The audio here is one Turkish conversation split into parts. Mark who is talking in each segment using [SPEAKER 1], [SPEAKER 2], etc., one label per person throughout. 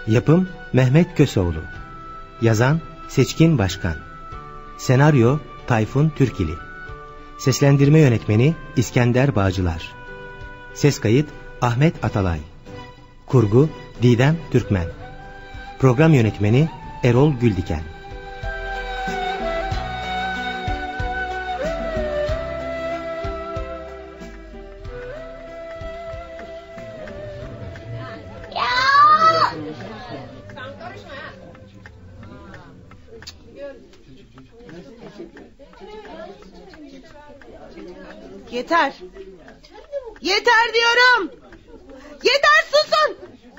[SPEAKER 1] Yapım Mehmet Köseoğlu. Yazan Seçkin Başkan. Senaryo Tayfun Türkili. Seslendirme yönetmeni İskender Bağcılar. Ses kayıt Ahmet Atalay. Kurgu Didem Türkmen. Program yönetmeni Erol Güldiken.
[SPEAKER 2] Yeter. Yeter diyorum. Yeter, susun.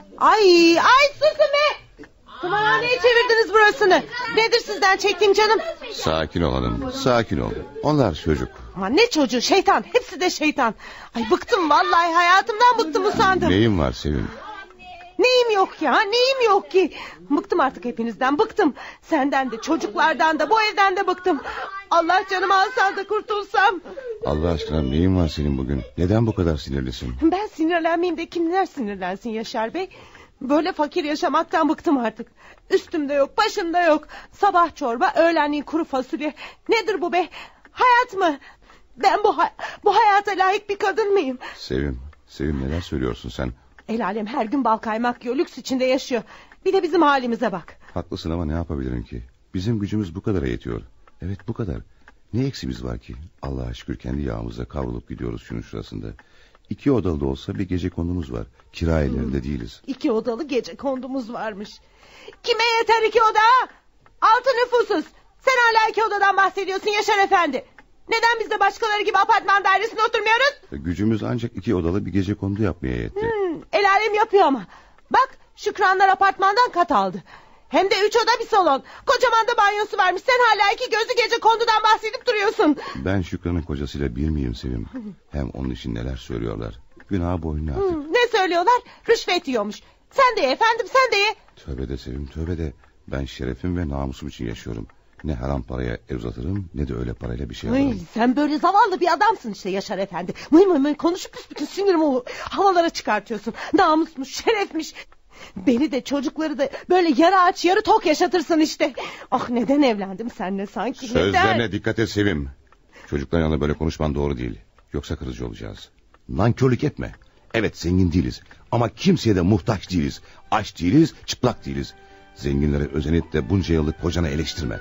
[SPEAKER 2] Ay susun be. Kumarhaneye çevirdiniz burasını. Nedir sizden çektiğim canım?
[SPEAKER 3] Sakin ol hanım, sakin ol. Onlar çocuk.
[SPEAKER 2] Ama ne çocuğu, şeytan. Hepsi de şeytan. Ay bıktım vallahi, hayatımdan bıktım, usandım.
[SPEAKER 3] Neyin var Sevim?
[SPEAKER 2] Neyim yok ya, neyim yok ki? Bıktım artık hepinizden, bıktım. Senden de, çocuklardan da, bu evden de bıktım. Allah canımı alsan da kurtulsam.
[SPEAKER 3] Allah aşkına neyin var senin bugün? Neden bu kadar sinirlisin?
[SPEAKER 2] Ben sinirlenmeyeyim de kimler sinirlensin Yaşar Bey? Böyle fakir yaşamaktan bıktım artık. Üstümde yok, başımda yok. Sabah çorba, öğlenliğin kuru fasulye. Nedir bu be? Hayat mı? Ben bu hayata layık bir kadın mıyım?
[SPEAKER 3] Sevim neler söylüyorsun sen?
[SPEAKER 2] El alem her gün bal kaymak yiyor, lüks içinde yaşıyor. Bir de bizim halimize bak.
[SPEAKER 3] Haklısın ama ne yapabilirim ki? Bizim gücümüz bu kadara yetiyor. Evet, bu kadar. Ne eksimiz var ki? Allah'a şükür kendi yağımızla kavrulup gidiyoruz şunun şurasında. 2 odalı da olsa bir gece kondumuz var. Kira evlerinde değiliz.
[SPEAKER 2] 2 odalı gece kondumuz varmış. Kime yeter 2 oda? 6 nüfusuz. Sen hala 2 odadan bahsediyorsun Yaşar Efendi. Neden biz de başkaları gibi apartman dairesinde oturmuyoruz?
[SPEAKER 3] Gücümüz ancak 2 odalı bir gece kondu yapmaya yetti.
[SPEAKER 2] El alem yapıyor ama. Bak, Şükranlar apartmandan kat aldı. Hem de 3 oda bir salon. Kocaman da banyosu varmış. Sen hala 2 gözlü gece kondudan bahsedip duruyorsun.
[SPEAKER 3] Ben Şükran'ın kocasıyla bir miyim Sevim? Hem onun için neler söylüyorlar. Günah boynuna artık.
[SPEAKER 2] Ne söylüyorlar? Rüşvet yiyormuş. Sen de ye efendim, sen de ye.
[SPEAKER 3] Tövbe de Sevim, tövbe de. Ben şerefim ve namusum için yaşıyorum. Ne haram paraya el uzatırım, ne de öyle parayla bir şey alırım.
[SPEAKER 2] Sen böyle zavallı bir adamsın işte Yaşar Efendi. Mıy konuşup bütün sinirimi havalara çıkartıyorsun. Namusmuş, şerefmiş. Beni de çocukları da böyle yarı aç yarı tok yaşatırsın işte. Ah, neden evlendim seninle sanki?
[SPEAKER 3] Sözlerine
[SPEAKER 2] neden?
[SPEAKER 3] dikkat et Sevim. Çocukların yanında böyle konuşman doğru değil. Yoksa kırıcı olacağız. Nankörlük etme. Evet, zengin değiliz. Ama kimseye de muhtaç değiliz. Aç değiliz, çıplak değiliz. Zenginlere özenip de bunca yıllık kocanı eleştirme.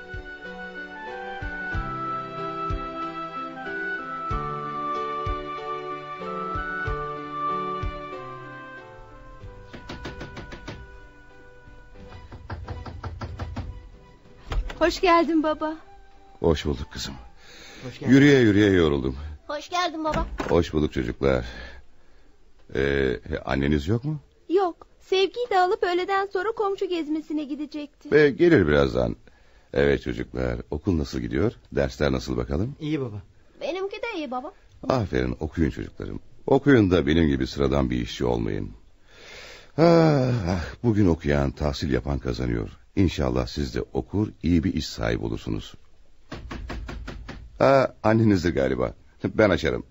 [SPEAKER 4] Hoş geldin baba.
[SPEAKER 3] Hoş bulduk kızım.
[SPEAKER 1] Hoş geldin.
[SPEAKER 3] Yürüye yoruldum.
[SPEAKER 4] Hoş geldin baba.
[SPEAKER 3] Hoş bulduk çocuklar. Anneniz yok mu?
[SPEAKER 4] Yok. Sevgiyi de alıp öğleden sonra komşu gezmesine gidecekti.
[SPEAKER 3] Gelir birazdan. Evet çocuklar, okul nasıl gidiyor? Dersler nasıl bakalım?
[SPEAKER 1] İyi baba.
[SPEAKER 4] Benimki de iyi baba.
[SPEAKER 3] Aferin, okuyun çocuklarım. Okuyun da benim gibi sıradan bir işçi olmayın. Bugün okuyan, tahsil yapan kazanıyor. İnşallah siz de okur, iyi bir iş sahibi olursunuz. Annenizdir galiba. Ben açarım.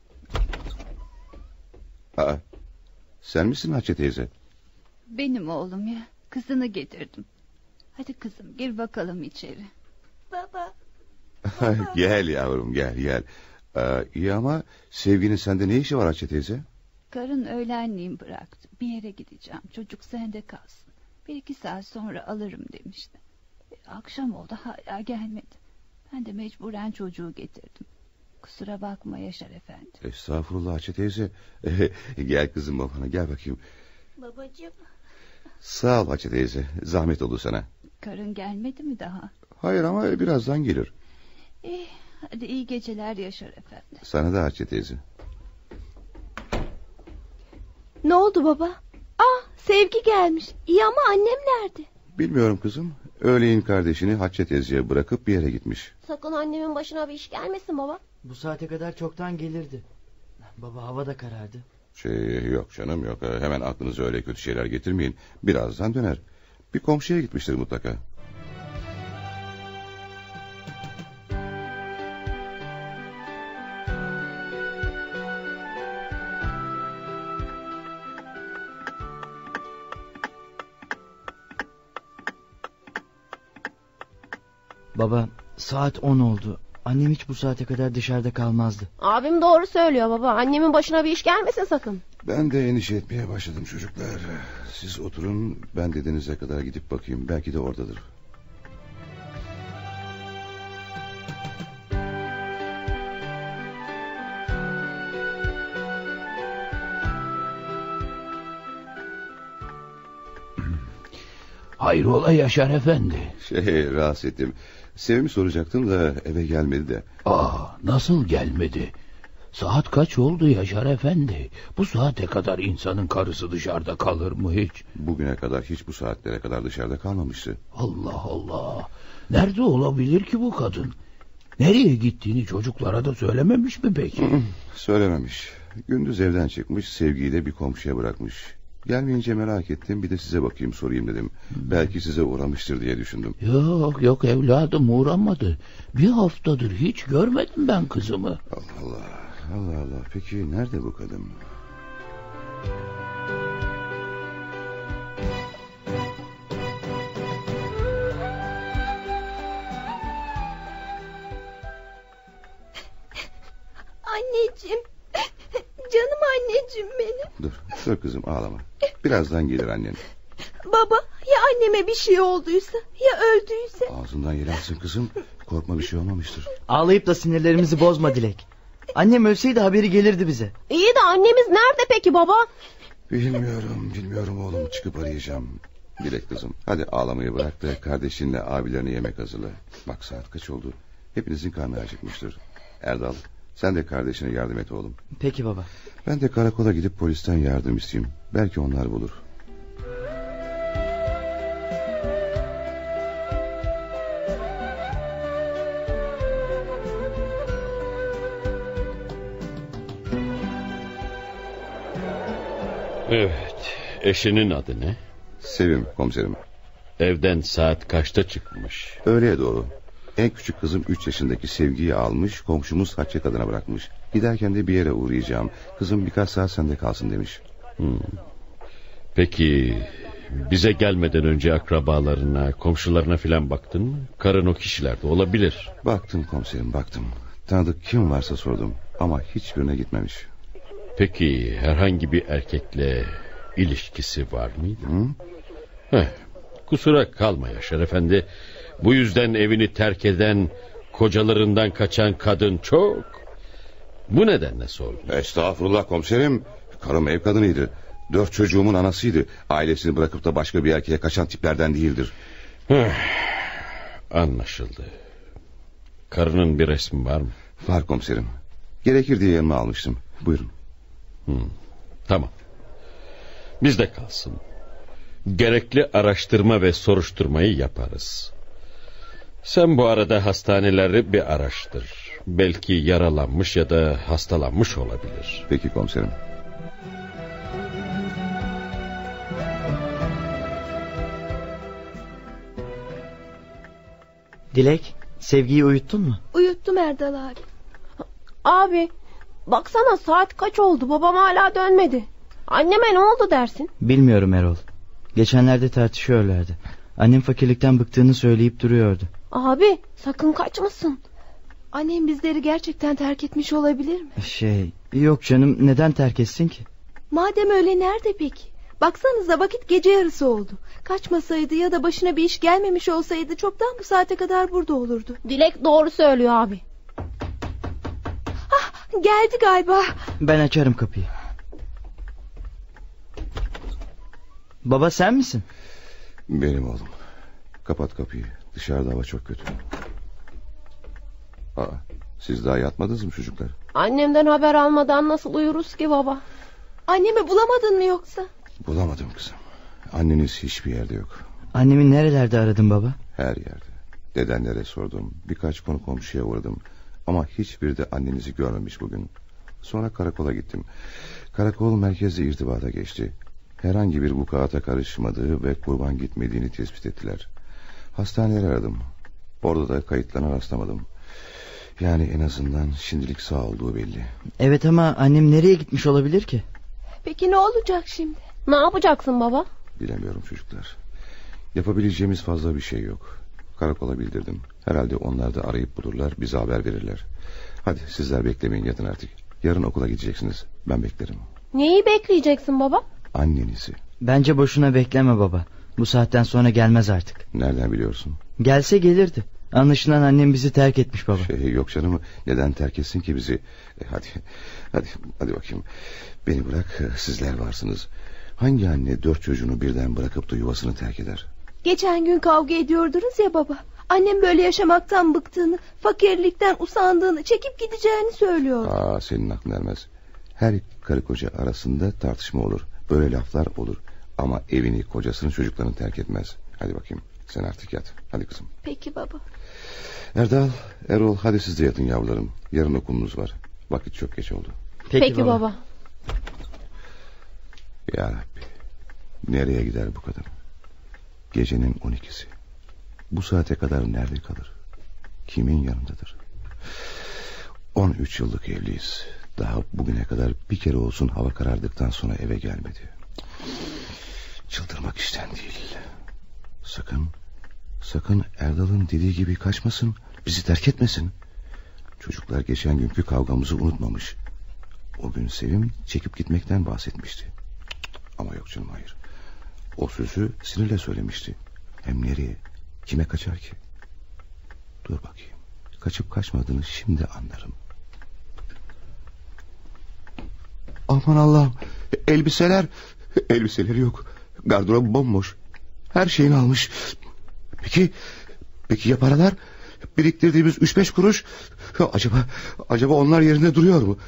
[SPEAKER 3] Sen misin Hatice teyze?
[SPEAKER 5] Benim oğlum ya. Kızını getirdim. Hadi kızım, gir bakalım içeri.
[SPEAKER 4] Baba.
[SPEAKER 3] Gel yavrum, gel. İyi ama Sevginin sende ne işi var Hatice teyze?
[SPEAKER 5] Karın öğlenliğin bıraktı. Bir yere gideceğim. Çocuk sende kalsın. 1-2 saat sonra alırım demişti. Akşam oldu, hala gelmedi. Ben de mecburen çocuğu getirdim. Kusura bakma Yaşar Efendi.
[SPEAKER 3] Estağfurullah Hatice teyze. Gel kızım, babana gel bakayım.
[SPEAKER 4] Babacığım.
[SPEAKER 3] Sağ ol Hatice teyze. Zahmet oldu sana.
[SPEAKER 5] Karın gelmedi mi daha?
[SPEAKER 3] Hayır ama birazdan gelir.
[SPEAKER 5] Hadi iyi geceler Yaşar Efendi.
[SPEAKER 3] Sana da Hatice teyze.
[SPEAKER 4] Ne oldu baba? Sevgi gelmiş. İyi ama annem nerede?
[SPEAKER 3] Bilmiyorum kızım. Öğleyin kardeşini Hatice teyzeye bırakıp bir yere gitmiş.
[SPEAKER 4] Sakın annemin başına bir iş gelmesin baba.
[SPEAKER 6] Bu saate kadar çoktan gelirdi. Baba, hava da karardı.
[SPEAKER 3] Yok canım, yok. Hemen aklınıza öyle kötü şeyler getirmeyin. Birazdan döner. Bir komşuya gitmiştir mutlaka.
[SPEAKER 6] Baba, saat 10 oldu. Annem hiç bu saate kadar dışarıda kalmazdı.
[SPEAKER 7] Abim doğru söylüyor baba. Annemin başına bir iş gelmesin sakın.
[SPEAKER 3] Ben de endişe etmeye başladım çocuklar. Siz oturun, ben de denize kadar gidip bakayım. Belki de oradadır.
[SPEAKER 8] Hayrola Yaşar Efendi?
[SPEAKER 3] Rahatsız ettim. Sevim'i soracaktım da eve gelmedi de.
[SPEAKER 8] Nasıl gelmedi? Saat kaç oldu Yaşar Efendi? Bu saate kadar insanın karısı dışarıda kalır mı hiç?
[SPEAKER 3] Bugüne kadar hiç bu saatlere kadar dışarıda kalmamıştı.
[SPEAKER 8] Allah Allah. Nerede olabilir ki bu kadın? Nereye gittiğini çocuklara da söylememiş mi peki?
[SPEAKER 3] Söylememiş. Gündüz evden çıkmış, Sevgi'yi de bir komşuya bırakmış. Gelmeyince merak ettim, bir de size bakayım sorayım dedim. Belki size uğramıştır diye düşündüm.
[SPEAKER 8] Yok evladım, uğramadı. Bir haftadır hiç görmedim ben kızımı.
[SPEAKER 3] Allah Allah. Peki nerede bu kadın?
[SPEAKER 4] Anneciğim. Canım anneciğim benim.
[SPEAKER 3] Dur kızım, ağlama. Birazdan gelir annen.
[SPEAKER 4] Baba, ya anneme bir şey olduysa, ya öldüyse?
[SPEAKER 3] Ağzından yer alsın kızım. Korkma, bir şey olmamıştır.
[SPEAKER 6] Ağlayıp da sinirlerimizi bozma Dilek. Annem ölseydi haberi gelirdi bize.
[SPEAKER 7] İyi de annemiz nerede peki baba?
[SPEAKER 3] Bilmiyorum oğlum, çıkıp arayacağım. Dilek kızım, hadi ağlamayı bırak da kardeşinle abilerine yemek hazırla. Bak saat kaç oldu. Hepinizin karnı acıkmıştır. Erdal, sen de kardeşine yardım et oğlum.
[SPEAKER 6] Peki baba.
[SPEAKER 3] Ben de karakola gidip polisten yardım isteyeyim. Belki onlar bulur.
[SPEAKER 9] Evet, eşinin adı ne?
[SPEAKER 3] Sevim komiserim.
[SPEAKER 9] Evden saat kaçta çıkmış?
[SPEAKER 3] Öğleye doğru. En küçük kızım 3 yaşındaki Sevgi'yi almış, komşumuz Hatice kadına bırakmış. Giderken de bir yere uğrayacağım. Kızım birkaç saat sende kalsın demiş.
[SPEAKER 9] Peki bize gelmeden önce akrabalarına, komşularına filan baktın mı? Karın o kişilerde olabilir.
[SPEAKER 3] Baktım komiserim, baktım. Tanıdık kim varsa sordum ama hiçbirine gitmemiş.
[SPEAKER 9] Peki herhangi bir erkekle ilişkisi var mıydı? Kusura kalma Yaşar Efendi. Bu yüzden evini terk eden, kocalarından kaçan kadın çok. Bu nedenle sordum.
[SPEAKER 3] Estağfurullah komiserim. Karım ev kadınıydı. 4 çocuğumun anasıydı. Ailesini bırakıp da başka bir erkeğe kaçan tiplerden değildir.
[SPEAKER 9] Anlaşıldı. Karının bir resmi var mı?
[SPEAKER 3] Var komiserim. Gerekir diye yanıma almıştım. Buyurun.
[SPEAKER 9] Tamam. Bizde kalsın. Gerekli araştırma ve soruşturmayı yaparız. Sen bu arada hastaneleri bir araştır. Belki yaralanmış ya da hastalanmış olabilir.
[SPEAKER 3] Peki komiserim.
[SPEAKER 6] Dilek, Sevgi'yi uyuttun mu?
[SPEAKER 4] Uyuttum Erdal abi.
[SPEAKER 7] Abi, baksana saat kaç oldu, babam hala dönmedi. Anneme ne oldu dersin?
[SPEAKER 6] Bilmiyorum Erol. Geçenlerde tartışıyorlardı. Annem fakirlikten bıktığını söyleyip duruyordu.
[SPEAKER 7] Abi, sakın kaçmasın.
[SPEAKER 4] Annem bizleri gerçekten terk etmiş olabilir mi?
[SPEAKER 6] Yok canım, neden terk etsin ki?
[SPEAKER 4] Madem öyle nerede peki? Baksanıza vakit gece yarısı oldu. Kaçmasaydı ya da başına bir iş gelmemiş olsaydı çoktan bu saate kadar burada olurdu.
[SPEAKER 7] Dilek doğru söylüyor abi.
[SPEAKER 4] Geldi galiba.
[SPEAKER 6] Ben açarım kapıyı. Baba sen misin?
[SPEAKER 3] Benim oğlum. Kapat kapıyı. Dışarıda hava çok kötü. Siz daha yatmadınız mı çocuklar?
[SPEAKER 7] Annemden haber almadan nasıl uyuruz ki baba?
[SPEAKER 4] Annemi bulamadın mı yoksa?
[SPEAKER 3] Bulamadım kızım. Anneniz hiçbir yerde yok.
[SPEAKER 6] Annemi nerelerde aradın baba?
[SPEAKER 3] Her yerde. Dedenlere sordum. Birkaç konu komşuya uğradım. Ama hiçbiri de annenizi görmemiş bugün. Sonra karakola gittim. Karakol merkezle irtibata geçti. Herhangi bir vukuata karışmadığı ve kurban gitmediğini tespit ettiler. Hastaneleri aradım. Orada da kayıtlarına rastlamadım. Yani en azından şimdilik sağ olduğu belli.
[SPEAKER 6] Evet ama annem nereye gitmiş olabilir ki?
[SPEAKER 4] Peki ne olacak şimdi?
[SPEAKER 7] Ne yapacaksın baba?
[SPEAKER 3] Bilemiyorum çocuklar. Yapabileceğimiz fazla bir şey yok. Karakola bildirdim. Herhalde onlar da arayıp bulurlar, bize haber verirler. Hadi sizler beklemeyin, yatın artık. Yarın okula gideceksiniz. Ben beklerim.
[SPEAKER 7] Neyi bekleyeceksin baba?
[SPEAKER 3] Annenizi.
[SPEAKER 6] Bence boşuna bekleme baba. Bu saatten sonra gelmez artık.
[SPEAKER 3] Nereden biliyorsun?
[SPEAKER 6] Gelse gelirdi. Anlaşılan annem bizi terk etmiş baba.
[SPEAKER 3] Yok canım, neden terk etsin ki bizi? Hadi bakayım. Beni bırak, sizler varsınız. Hangi anne 4 çocuğunu birden bırakıp da yuvasını terk eder?
[SPEAKER 4] Geçen gün kavga ediyordunuz ya baba. Annem böyle yaşamaktan bıktığını, fakirlikten usandığını, çekip gideceğini söylüyor.
[SPEAKER 3] Senin aklın ermez. Her karı koca arasında tartışma olur. Böyle laflar olur. Ama evini, kocasını, çocuklarını terk etmez. Hadi bakayım, sen artık yat. Hadi kızım.
[SPEAKER 4] Peki baba.
[SPEAKER 3] Erdal, Erol, hadi siz de yatın yavrularım. Yarın okulunuz var. Vakit çok geç oldu.
[SPEAKER 7] Peki baba.
[SPEAKER 3] Ya Rabbi, nereye gider bu kadın? Gecenin 12'si. Bu saate kadar nerede kalır? Kimin yanındadır? 13 yıllık evliyiz. Daha bugüne kadar bir kere olsun hava karardıktan sonra eve gelmedi. Çıldırmak işten değil. Sakın Erdal'ın dediği gibi kaçmasın. Bizi terk etmesin. Çocuklar geçen günkü kavgamızı unutmamış. O gün Sevim çekip gitmekten bahsetmişti. Ama yok canım, hayır. O sözü sinirle söylemişti. Hem nereye, kime kaçar ki? Dur bakayım. Kaçıp kaçmadığını şimdi anlarım. Aman Allah'ım, elbiseleri yok. Gardırobu bomboş. Her şeyini almış. Peki ya paralar? Biriktirdiğimiz 3-5 kuruş? Acaba onlar yerinde duruyor mu?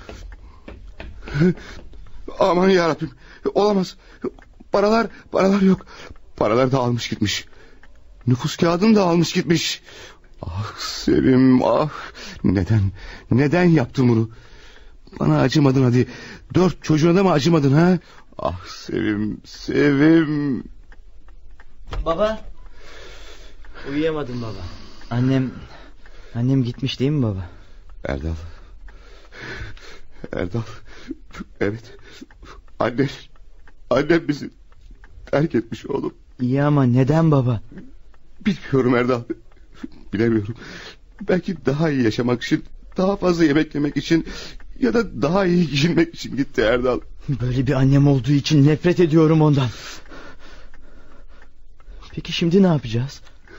[SPEAKER 3] Aman yarabbim, olamaz. Paralar yok. Paralar da almış gitmiş. Nüfus kağıdını da almış gitmiş. Ah Sevim, ah. Neden yaptın bunu? Bana acımadın hadi. 4 çocuğuna da mı acımadın ha? Ah Sevim.
[SPEAKER 6] Baba. Uyuyamadım baba. Annem gitmiş değil mi baba?
[SPEAKER 3] Erdal. Evet. Annem bizi terk etmiş oğlum.
[SPEAKER 6] İyi ama neden baba?
[SPEAKER 3] Bilmiyorum Erdal. Bilemiyorum. Belki daha iyi yaşamak için, daha fazla yemek yemek için ya da daha iyi giyinmek için gitti Erdal.
[SPEAKER 6] Böyle bir annem olduğu için nefret ediyorum ondan. Peki şimdi ne yapacağız?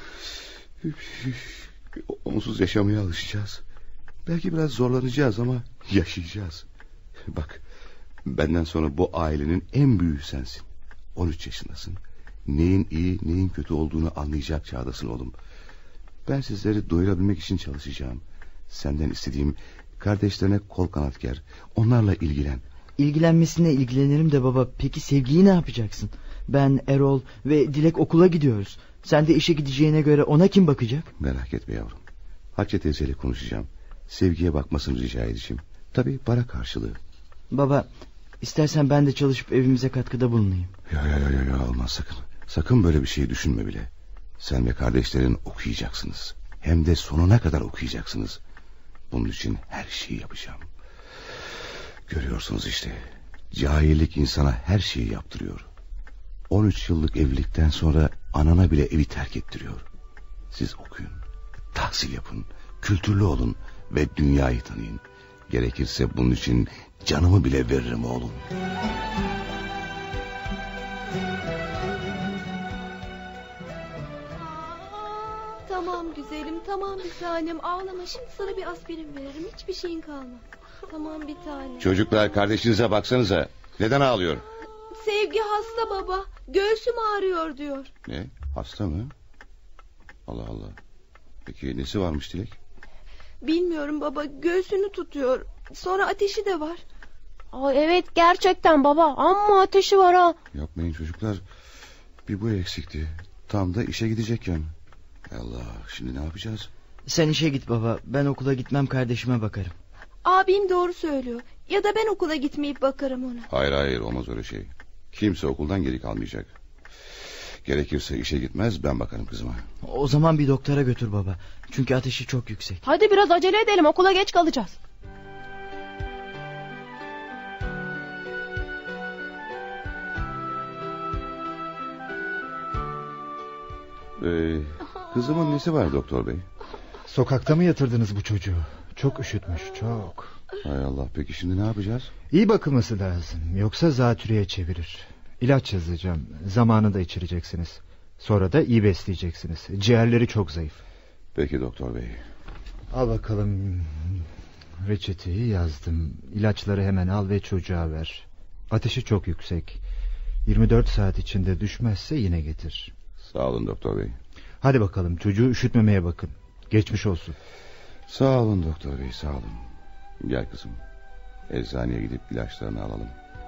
[SPEAKER 3] Onsuz yaşamaya alışacağız. Belki biraz zorlanacağız ama yaşayacağız. Bak, benden sonra bu ailenin en büyüğü sensin. 13 yaşındasın. Neyin iyi, neyin kötü olduğunu anlayacak çağdasın oğlum. Ben sizleri doyurabilmek için çalışacağım. Senden istediğim, kardeşlerine kol kanat ger. Onlarla ilgilen.
[SPEAKER 6] İlgilenmesine ilgilenirim de baba. Peki Sevgi'yi ne yapacaksın? Ben, Erol ve Dilek okula gidiyoruz. Sen de işe gideceğine göre ona kim bakacak?
[SPEAKER 3] Merak etme yavrum. Hatice teyzeyle konuşacağım. Sevgi'ye bakmasını rica edeceğim. Tabii para karşılığı.
[SPEAKER 6] Baba, istersen ben de çalışıp evimize katkıda bulunayım.
[SPEAKER 3] Ya olmaz sakın. Sakın böyle bir şey düşünme bile. Sen ve kardeşlerin okuyacaksınız. Hem de sonuna kadar okuyacaksınız. Bunun için her şeyi yapacağım. Görüyorsunuz işte. Cahillik insana her şeyi yaptırıyor. 13 yıllık evlilikten sonra anana bile evi terk ettiriyor. Siz okuyun, tahsil yapın, kültürlü olun ve dünyayı tanıyın. Gerekirse bunun için canımı bile veririm oğlum.
[SPEAKER 4] Tamam güzelim, tamam bir tanem, ağlama. Şimdi sana bir aspirin veririm, hiçbir şeyin kalmaz. Tamam bir tanem.
[SPEAKER 3] Çocuklar, kardeşinize baksanıza. Neden ağlıyor?
[SPEAKER 4] Sevgi hasta baba, göğsüm ağrıyor diyor.
[SPEAKER 3] Ne, hasta mı? Allah Allah. Peki nesi varmış Dilek?
[SPEAKER 4] Bilmiyorum baba, göğsünü tutuyor. Sonra ateşi de var.
[SPEAKER 7] Evet gerçekten baba, amma ateşi var ha.
[SPEAKER 3] Yapmayın çocuklar. Bir bu eksikti. Tam da işe gidecekken. Allah, şimdi ne yapacağız?
[SPEAKER 6] Sen işe git baba, ben okula gitmem, kardeşime bakarım.
[SPEAKER 4] Abim doğru söylüyor. Ya da ben okula gitmeyip bakarım ona.
[SPEAKER 3] Hayır, olmaz öyle şey. Kimse okuldan geri kalmayacak. Gerekirse işe gitmez, ben bakarım kızıma.
[SPEAKER 6] O zaman bir doktora götür baba. Çünkü ateşi çok yüksek.
[SPEAKER 7] Hadi biraz acele edelim, okula geç kalacağız.
[SPEAKER 3] Kızımın nesi var doktor bey?
[SPEAKER 10] Sokakta mı yatırdınız bu çocuğu? Çok üşütmüş, çok.
[SPEAKER 3] Hay Allah, peki şimdi ne yapacağız?
[SPEAKER 10] İyi bakılması lazım, yoksa zatürreye çevirir. İlaç yazacağım, zamanında içireceksiniz. Sonra da iyi besleyeceksiniz. Ciğerleri çok zayıf.
[SPEAKER 3] Peki doktor bey.
[SPEAKER 10] Al bakalım. Reçeteyi yazdım. İlaçları hemen al ve çocuğa ver. Ateşi çok yüksek. 24 saat içinde düşmezse yine getir.
[SPEAKER 3] Sağ olun doktor bey.
[SPEAKER 10] Hadi bakalım, çocuğu üşütmemeye bakın. Geçmiş olsun.
[SPEAKER 3] Sağ olun doktor bey, sağ olun. Gel kızım. Eczaneye gidip ilaçlarını alalım.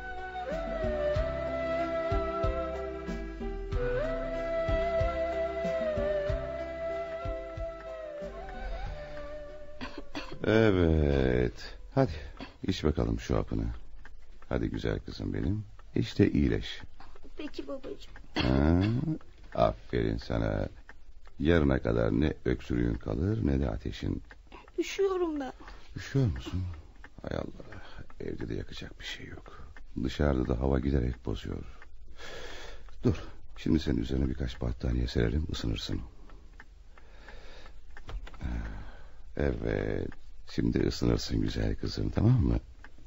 [SPEAKER 3] Evet. Hadi iç bakalım şu hapını. Hadi güzel kızım benim. İşte iyileş.
[SPEAKER 4] Peki babacığım.
[SPEAKER 3] Ha, aferin sana. Yarına kadar ne öksürüğün kalır ne de ateşin.
[SPEAKER 4] Üşüyorum ben.
[SPEAKER 3] Üşüyor musun? Hay Allah. Evde de yakacak bir şey yok. Dışarıda da hava giderek bozuyor. Dur. Şimdi senin üzerine birkaç battaniye serelim, ısınırsın. Evet. Şimdi ısınırsın güzel kızım, tamam mı?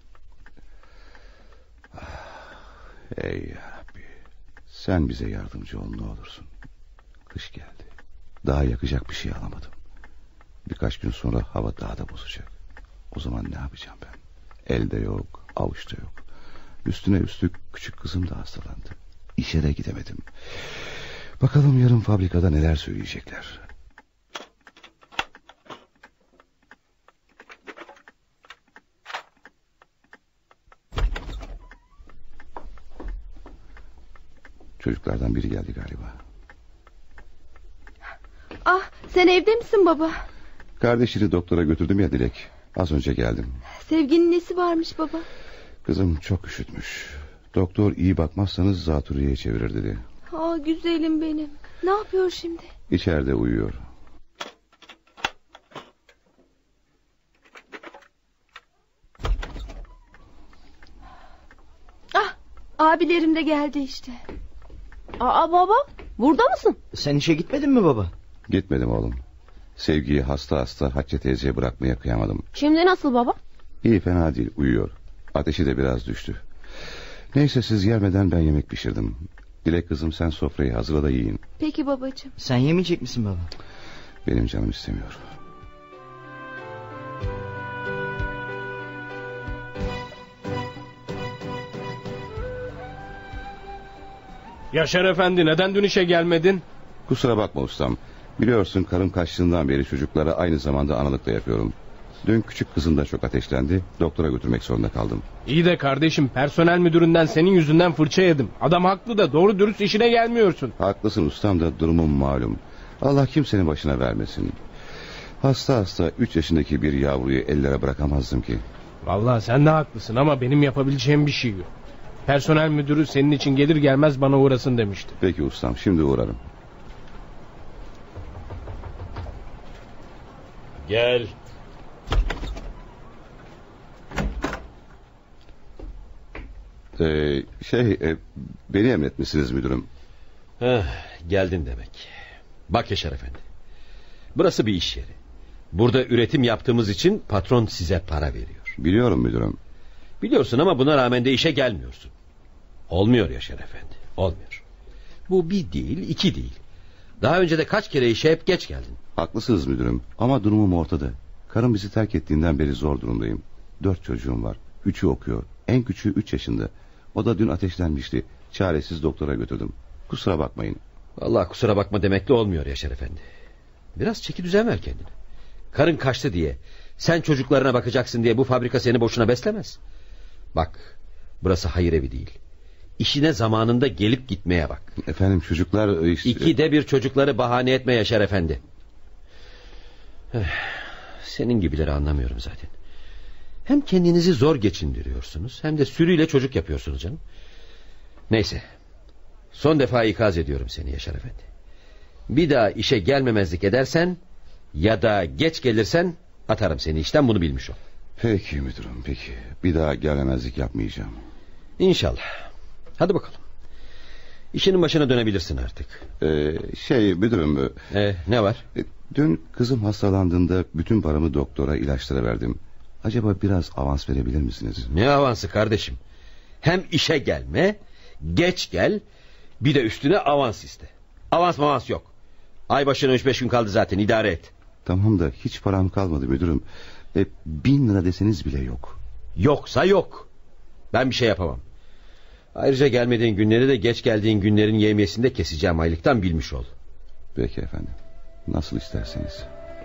[SPEAKER 3] Ey yarabbi. Sen bize yardımcı ol ne olursun. Kış geldi. Daha yakacak bir şey alamadım. Birkaç gün sonra hava daha da bozacak. O zaman ne yapacağım ben? Elde yok, avuçta yok. Üstüne üstlük küçük kızım da hastalandı. İşe de gidemedim. Bakalım yarın fabrikada neler söyleyecekler. Çocuklardan biri geldi galiba.
[SPEAKER 4] Ah, sen evde misin baba?
[SPEAKER 3] Kardeşini doktora götürdüm ya Dilek. Az önce geldim.
[SPEAKER 4] Sevginin nesi varmış baba?
[SPEAKER 3] Kızım çok üşütmüş. Doktor iyi bakmazsanız zatürreye çevirir dedi.
[SPEAKER 4] Aa, güzelim benim. Ne yapıyor şimdi?
[SPEAKER 3] İçeride uyuyor.
[SPEAKER 4] Ah, abilerim de geldi işte.
[SPEAKER 7] Aa baba, burada mısın?
[SPEAKER 6] Sen işe gitmedin mi baba?
[SPEAKER 3] Gitmedim oğlum. Sevgiyi hasta Hatice teyzeye bırakmaya kıyamadım.
[SPEAKER 7] Şimdi nasıl baba?
[SPEAKER 3] İyi, fena değil, uyuyor. Ateşi de biraz düştü. Neyse siz gelmeden ben yemek pişirdim. Dilek kızım sen sofrayı hazırla da yiyin.
[SPEAKER 4] Peki babacığım.
[SPEAKER 6] Sen yemeyecek misin baba?
[SPEAKER 3] Benim canım istemiyor.
[SPEAKER 11] Yaşar efendi, neden dün işe gelmedin?
[SPEAKER 3] Kusura bakma ustam. Biliyorsun karım kaçtığından beri çocuklara aynı zamanda analık da yapıyorum. Dün küçük kızım da çok ateşlendi. Doktora götürmek zorunda kaldım.
[SPEAKER 11] İyi de kardeşim, personel müdüründen senin yüzünden fırça yedim. Adam haklı da doğru dürüst işine gelmiyorsun.
[SPEAKER 3] Haklısın ustam da durumum malum. Allah kimsenin başına vermesin. Hasta 3 yaşındaki bir yavruyu ellere bırakamazdım ki.
[SPEAKER 11] Vallahi sen de haklısın ama benim yapabileceğim bir şey yok. Personel müdürü senin için gelir gelmez bana uğrasın demişti.
[SPEAKER 3] Peki ustam, şimdi uğrarım.
[SPEAKER 9] Gel.
[SPEAKER 3] Beni emretmişsiniz müdürüm.
[SPEAKER 9] Geldin demek. Bak Yaşar efendi. Burası bir iş yeri. Burada üretim yaptığımız için patron size para veriyor.
[SPEAKER 3] Biliyorum müdürüm.
[SPEAKER 9] Biliyorsun ama buna rağmen de işe gelmiyorsun. Olmuyor Yaşar efendi. Olmuyor. Bu bir değil, iki değil. Daha önce de kaç kere işe hep geç geldin.
[SPEAKER 3] Haklısınız müdürüm ama durumum ortada. Karım bizi terk ettiğinden beri zor durumdayım. 4 çocuğum var. 3'ü okuyor. En küçüğü 3 yaşında. O da dün ateşlenmişti. Çaresiz doktora götürdüm. Kusura bakmayın.
[SPEAKER 9] Vallahi kusura bakma demekle olmuyor Yaşar efendi. Biraz çeki düzen ver kendine. Karın kaçtı diye, sen çocuklarına bakacaksın diye bu fabrika seni boşuna beslemez. Bak, burası hayır evi değil. İşine zamanında gelip gitmeye bak.
[SPEAKER 3] Efendim çocuklar işte...
[SPEAKER 9] İkide bir çocukları bahane etme Yaşar efendi. Senin gibileri anlamıyorum zaten. Hem kendinizi zor geçindiriyorsunuz, hem de sürüyle çocuk yapıyorsunuz canım. Neyse. Son defa ikaz ediyorum seni Yaşar efendi. Bir daha işe gelmemezlik edersen ya da geç gelirsen atarım seni işten, bunu bilmiş ol.
[SPEAKER 3] Peki müdürüm, peki. Bir daha gelmemezlik yapmayacağım.
[SPEAKER 9] İnşallah. Hadi bakalım. İşinin başına dönebilirsin artık.
[SPEAKER 3] Müdürüm.
[SPEAKER 9] Ne var?
[SPEAKER 3] Dün kızım hastalandığında bütün paramı doktora, ilaçlara verdim. Acaba biraz avans verebilir misiniz?
[SPEAKER 9] Ne avansı kardeşim? Hem işe gelme, geç gel, bir de üstüne avans iste. Avans yok. Ay başına 3-5 gün kaldı zaten, idare et.
[SPEAKER 3] Tamam da hiç param kalmadı müdürüm. 1000 lira deseniz bile yok.
[SPEAKER 9] Yoksa yok. Ben bir şey yapamam. Ayrıca gelmediğin günleri de geç geldiğin günlerin yevmiyesinde keseceğim aylıktan, bilmiş ol.
[SPEAKER 3] Peki efendim. Nasıl isterseniz.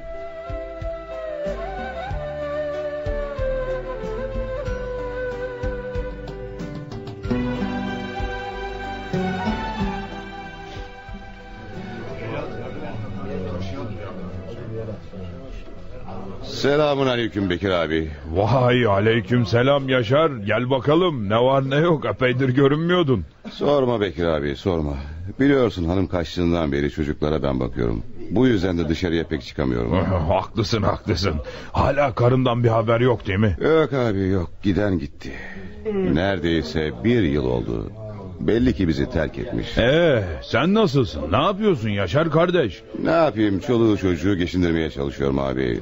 [SPEAKER 3] Selamun aleyküm Bekir abi.
[SPEAKER 12] Vay aleyküm selam Yaşar. Gel bakalım, ne var ne yok, epeydir görünmüyordun.
[SPEAKER 3] Sorma Bekir abi, sorma. Biliyorsun hanım kaçtığından beri çocuklara ben bakıyorum. Bu yüzden de dışarıya pek çıkamıyorum.
[SPEAKER 12] Haklısın. Hala karından bir haber yok değil mi?
[SPEAKER 3] Yok abi, yok. Giden gitti. Neredeyse 1 yıl oldu. Belli ki bizi terk etmiş.
[SPEAKER 12] Sen nasılsın? Ne yapıyorsun Yaşar kardeş?
[SPEAKER 3] Ne yapayım, çoluğu çocuğu geçindirmeye çalışıyorum abi.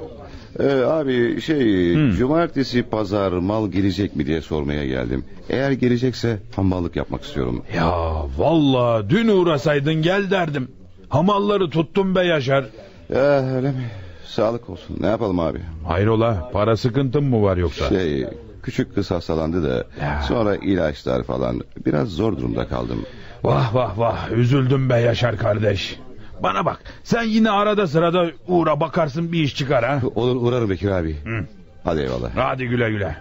[SPEAKER 3] Cumartesi pazar mal gelecek mi diye sormaya geldim. Eğer gelecekse hamallık yapmak istiyorum.
[SPEAKER 12] Ya vallahi dün uğrasaydın gel derdim. Hamalları tuttum be Yaşar.
[SPEAKER 3] Öyle mi? Sağlık olsun. Ne yapalım abi?
[SPEAKER 12] Hayrola, para sıkıntın mı var yoksa?
[SPEAKER 3] Küçük kız hastalandı da sonra ilaçlar falan, biraz zor durumda kaldım.
[SPEAKER 12] Vah üzüldüm be Yaşar kardeş. Bana bak, sen yine arada sırada uğra, bakarsın bir iş çıkar ha.
[SPEAKER 3] Olur, uğrarım Bekir abi. Hadi eyvallah.
[SPEAKER 12] Hadi güle güle.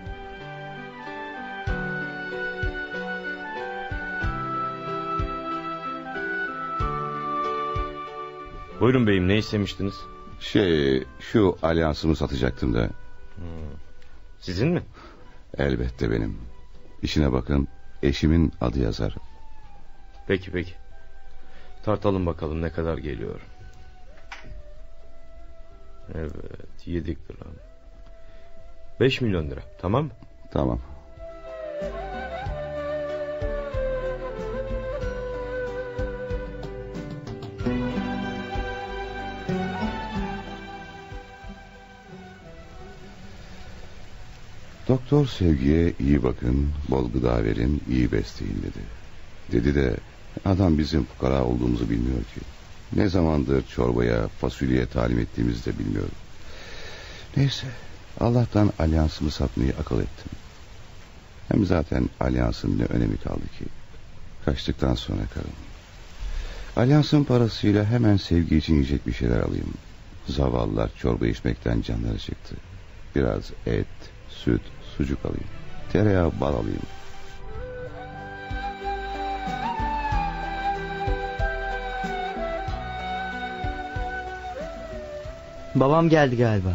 [SPEAKER 13] Buyurun beyim, ne istemiştiniz?
[SPEAKER 3] Şu alyansımı satacaktım da.
[SPEAKER 13] Sizin mi?
[SPEAKER 3] Elbette benim. İşine bakın, eşimin adı yazar.
[SPEAKER 13] Peki. Tartalım bakalım ne kadar geliyor. Evet, 7 gram. 5 milyon lira, tamam mı?
[SPEAKER 3] Tamam. Doktor Sevgi'ye iyi bakın, bol gıda verin, iyi besleyin dedi. Dedi de adam bizim fukara olduğumuzu bilmiyor ki. Ne zamandır çorbaya, fasulyeye talim ettiğimizi de bilmiyor. Neyse, Allah'tan alyansımı satmayı akıl ettim. Hem zaten alyansın ne önemi kaldı ki? Kaçtıktan sonra karım. Alyansın parasıyla hemen Sevgi için yiyecek bir şeyler alayım. Zavallılar çorba içmekten canları çıktı. Biraz et, süt, sucuk alayım. Tereyağı, bal alayım.
[SPEAKER 6] Babam geldi galiba.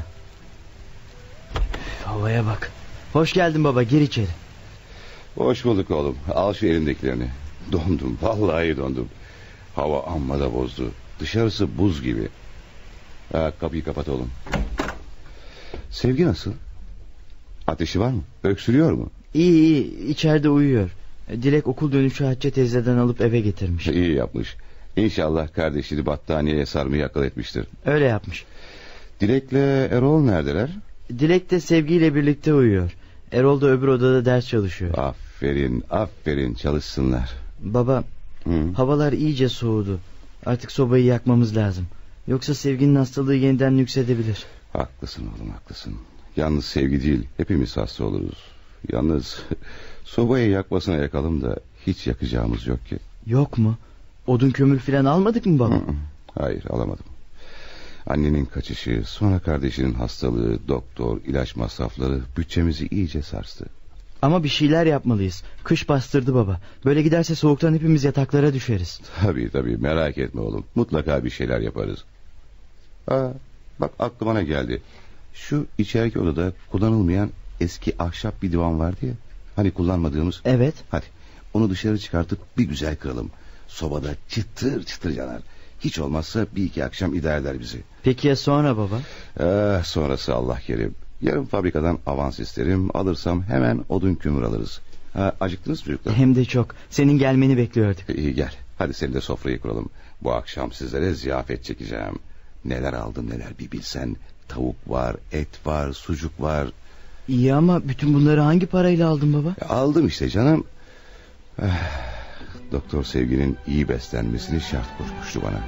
[SPEAKER 6] Havaya bak. Hoş geldin baba, gir içeri.
[SPEAKER 3] Hoş bulduk oğlum. Al şu elindekilerini. Dondum, vallahi dondum. Hava amma da bozdu. Dışarısı buz gibi. Kapıyı kapat oğlum. Sevgi nasıl? Ateşi var mı? Öksürüyor mu?
[SPEAKER 6] İyi, içeride uyuyor. Dilek okul dönüşü Hatice teyzeden alıp eve getirmiş.
[SPEAKER 3] İyi yapmış. İnşallah kardeşini battaniyeye sarmayı akıl etmiştir.
[SPEAKER 6] Öyle yapmış.
[SPEAKER 3] Dilek'le Erol neredeler?
[SPEAKER 6] Dilek de Sevgi'yle birlikte uyuyor. Erol da öbür odada ders çalışıyor.
[SPEAKER 3] Aferin çalışsınlar.
[SPEAKER 6] Baba, havalar iyice soğudu. Artık sobayı yakmamız lazım. Yoksa Sevgi'nin hastalığı yeniden yüksedebilir.
[SPEAKER 3] Haklısın oğlum, haklısın. Yalnız Sevgi değil, hepimiz hasta oluruz. Yalnız sobayı yakmasına yakalım da hiç yakacağımız yok ki.
[SPEAKER 6] Yok mu? Odun kömür filan almadık mı baba?
[SPEAKER 3] Hayır, alamadım. Annenin kaçışı, sonra kardeşinin hastalığı, doktor, ilaç masrafları bütçemizi iyice sarstı.
[SPEAKER 6] Ama bir şeyler yapmalıyız. Kış bastırdı baba. Böyle giderse soğuktan hepimiz yataklara düşeriz.
[SPEAKER 3] Tabii merak etme oğlum. Mutlaka bir şeyler yaparız. Bak aklıma ne geldi. Şu içeriki odada kullanılmayan eski ahşap bir divan vardı ya. Hani kullanmadığımız.
[SPEAKER 6] Evet.
[SPEAKER 3] Hadi onu dışarı çıkartıp bir güzel kıralım. Sobada çıtır çıtır yanar. Hiç olmazsa 1-2 akşam idare eder bizi.
[SPEAKER 6] Peki ya sonra baba?
[SPEAKER 3] Sonrası Allah kerim. Yarın fabrikadan avans isterim. Alırsam hemen odun kömür alırız. Acıktınız çocuklar?
[SPEAKER 6] Hem de çok. Senin gelmeni bekliyorduk.
[SPEAKER 3] İyi gel. Hadi seni de sofrayı kuralım. Bu akşam sizlere ziyafet çekeceğim. Neler aldım neler bir bilsen. Tavuk var, et var, sucuk var.
[SPEAKER 6] İyi ama bütün bunları hangi parayla aldın baba?
[SPEAKER 3] Aldım işte canım. Doktor Sevgi'nin iyi beslenmesini şart koşmuştu bana.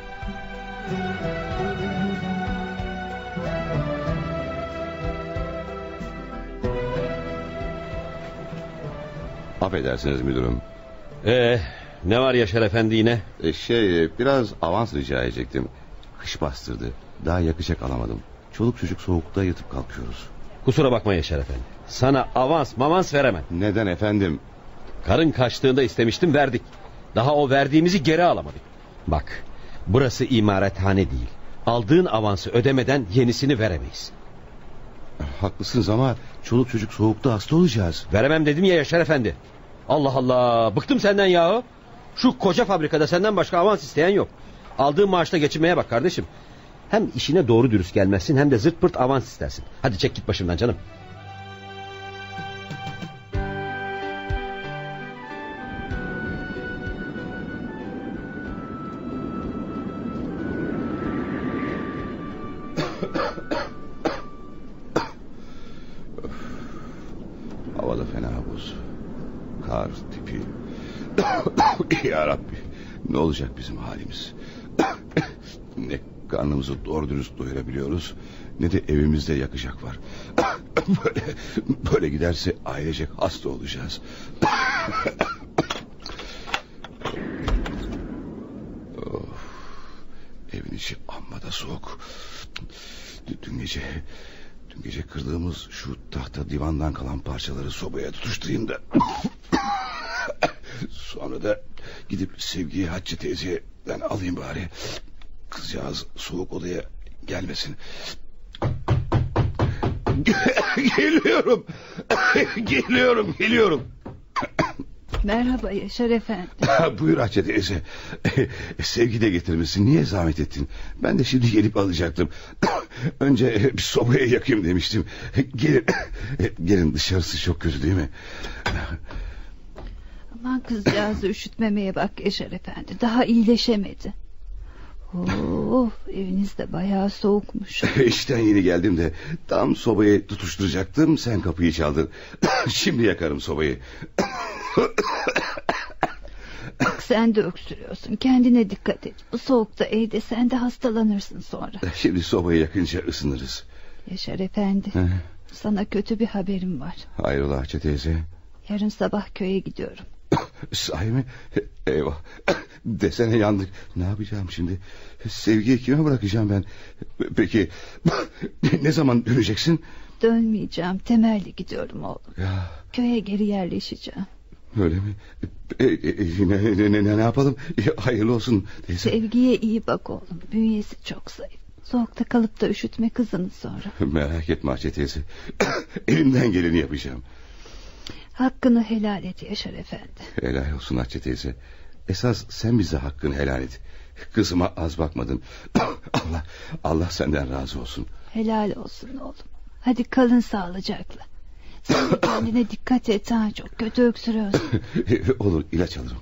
[SPEAKER 3] Affedersiniz müdürüm.
[SPEAKER 9] Ne var Yaşar Efendi yine?
[SPEAKER 3] Biraz avans rica edecektim. Kış bastırdı. Daha yakacak alamadım. Çoluk çocuk soğukta yatıp kalkıyoruz.
[SPEAKER 9] Kusura bakma Yaşar Efendi. Sana avans veremem.
[SPEAKER 3] Neden efendim?
[SPEAKER 9] Karın kaçtığında istemiştim, verdik. Daha o verdiğimizi geri alamadık. Bak, burası imarethane değil. Aldığın avansı ödemeden yenisini veremeyiz.
[SPEAKER 3] Haklısınız ama çoluk çocuk soğukta hasta olacağız.
[SPEAKER 9] Veremem dedim ya Yaşar Efendi. Allah Allah, bıktım senden yahu. Şu koca fabrikada senden başka avans isteyen yok. Aldığın maaşla geçinmeye bak kardeşim. Hem işine doğru dürüst gelmezsin, hem de zırt pırt avans istersin. Hadi çek git başımdan canım.
[SPEAKER 3] Havada fena buz. Kar tipi. Ya Rabbi, ne olacak bizim halimiz? Ne karnımızı doğru dürüst doyurabiliyoruz, ne de evimizde yakacak var. Böyle giderse ailecek hasta olacağız. Evin içi amma da soğuk. Dün gece kırdığımız şu tahta divandan kalan parçaları sobaya tutuşturayım da sonra da gidip Sevgi'ye, Hatice teyzeden alayım bari. Kızcağız soğuk odaya gelmesin. Geliyorum.
[SPEAKER 5] Merhaba Yaşar Efendi.
[SPEAKER 3] Buyur Hatice teyze. Sevgi de getirmişsin. Niye zahmet ettin? Ben de şimdi gelip alacaktım. Önce bir sobaya yakayım demiştim. Gelin, dışarısı çok kötü değil mi?
[SPEAKER 5] Aman kızcağızı üşütmemeye bak Yaşar Efendi. Daha iyileşemedi. Eviniz de bayağı soğukmuş.
[SPEAKER 3] İşten yeni geldim de tam sobayı tutuşturacaktım, sen kapıyı çaldın. Şimdi yakarım sobayı.
[SPEAKER 5] Bak sen de öksürüyorsun, kendine dikkat et. Bu soğukta evde sen de hastalanırsın sonra.
[SPEAKER 3] Şimdi sobayı yakınca ısınırız.
[SPEAKER 5] Yaşar Efendi, sana kötü bir haberim var.
[SPEAKER 3] Hayrola Hatice teyze?
[SPEAKER 5] Yarın sabah köye gidiyorum.
[SPEAKER 3] Sahi mi? Eyvah. Desene yandık. Ne yapacağım şimdi? Sevgiyi kime bırakacağım ben? Peki ne zaman döneceksin?
[SPEAKER 5] Dönmeyeceğim. Temelli gidiyorum oğlum.
[SPEAKER 3] Ya.
[SPEAKER 5] Köye geri yerleşeceğim.
[SPEAKER 3] Öyle mi? Ne yapalım? Hayırlı olsun teyze.
[SPEAKER 5] Sevgiye iyi bak oğlum. Bünyesi çok zayıf. Soğukta kalıp da üşütme kızını sonra.
[SPEAKER 3] Merak etme Hatice teyze. Elimden geleni yapacağım.
[SPEAKER 5] Hakkını helal et Yaşar Efendi.
[SPEAKER 3] Helal olsun Hatice teyze. Esas sen bize hakkını helal et. Kızıma az bakmadın. Allah senden razı olsun.
[SPEAKER 5] Helal olsun oğlum. Hadi kalın sağlıcakla. Sen de kendine dikkat et ha, çok kötü öksürüyorsun.
[SPEAKER 3] Olur, ilaç alırım.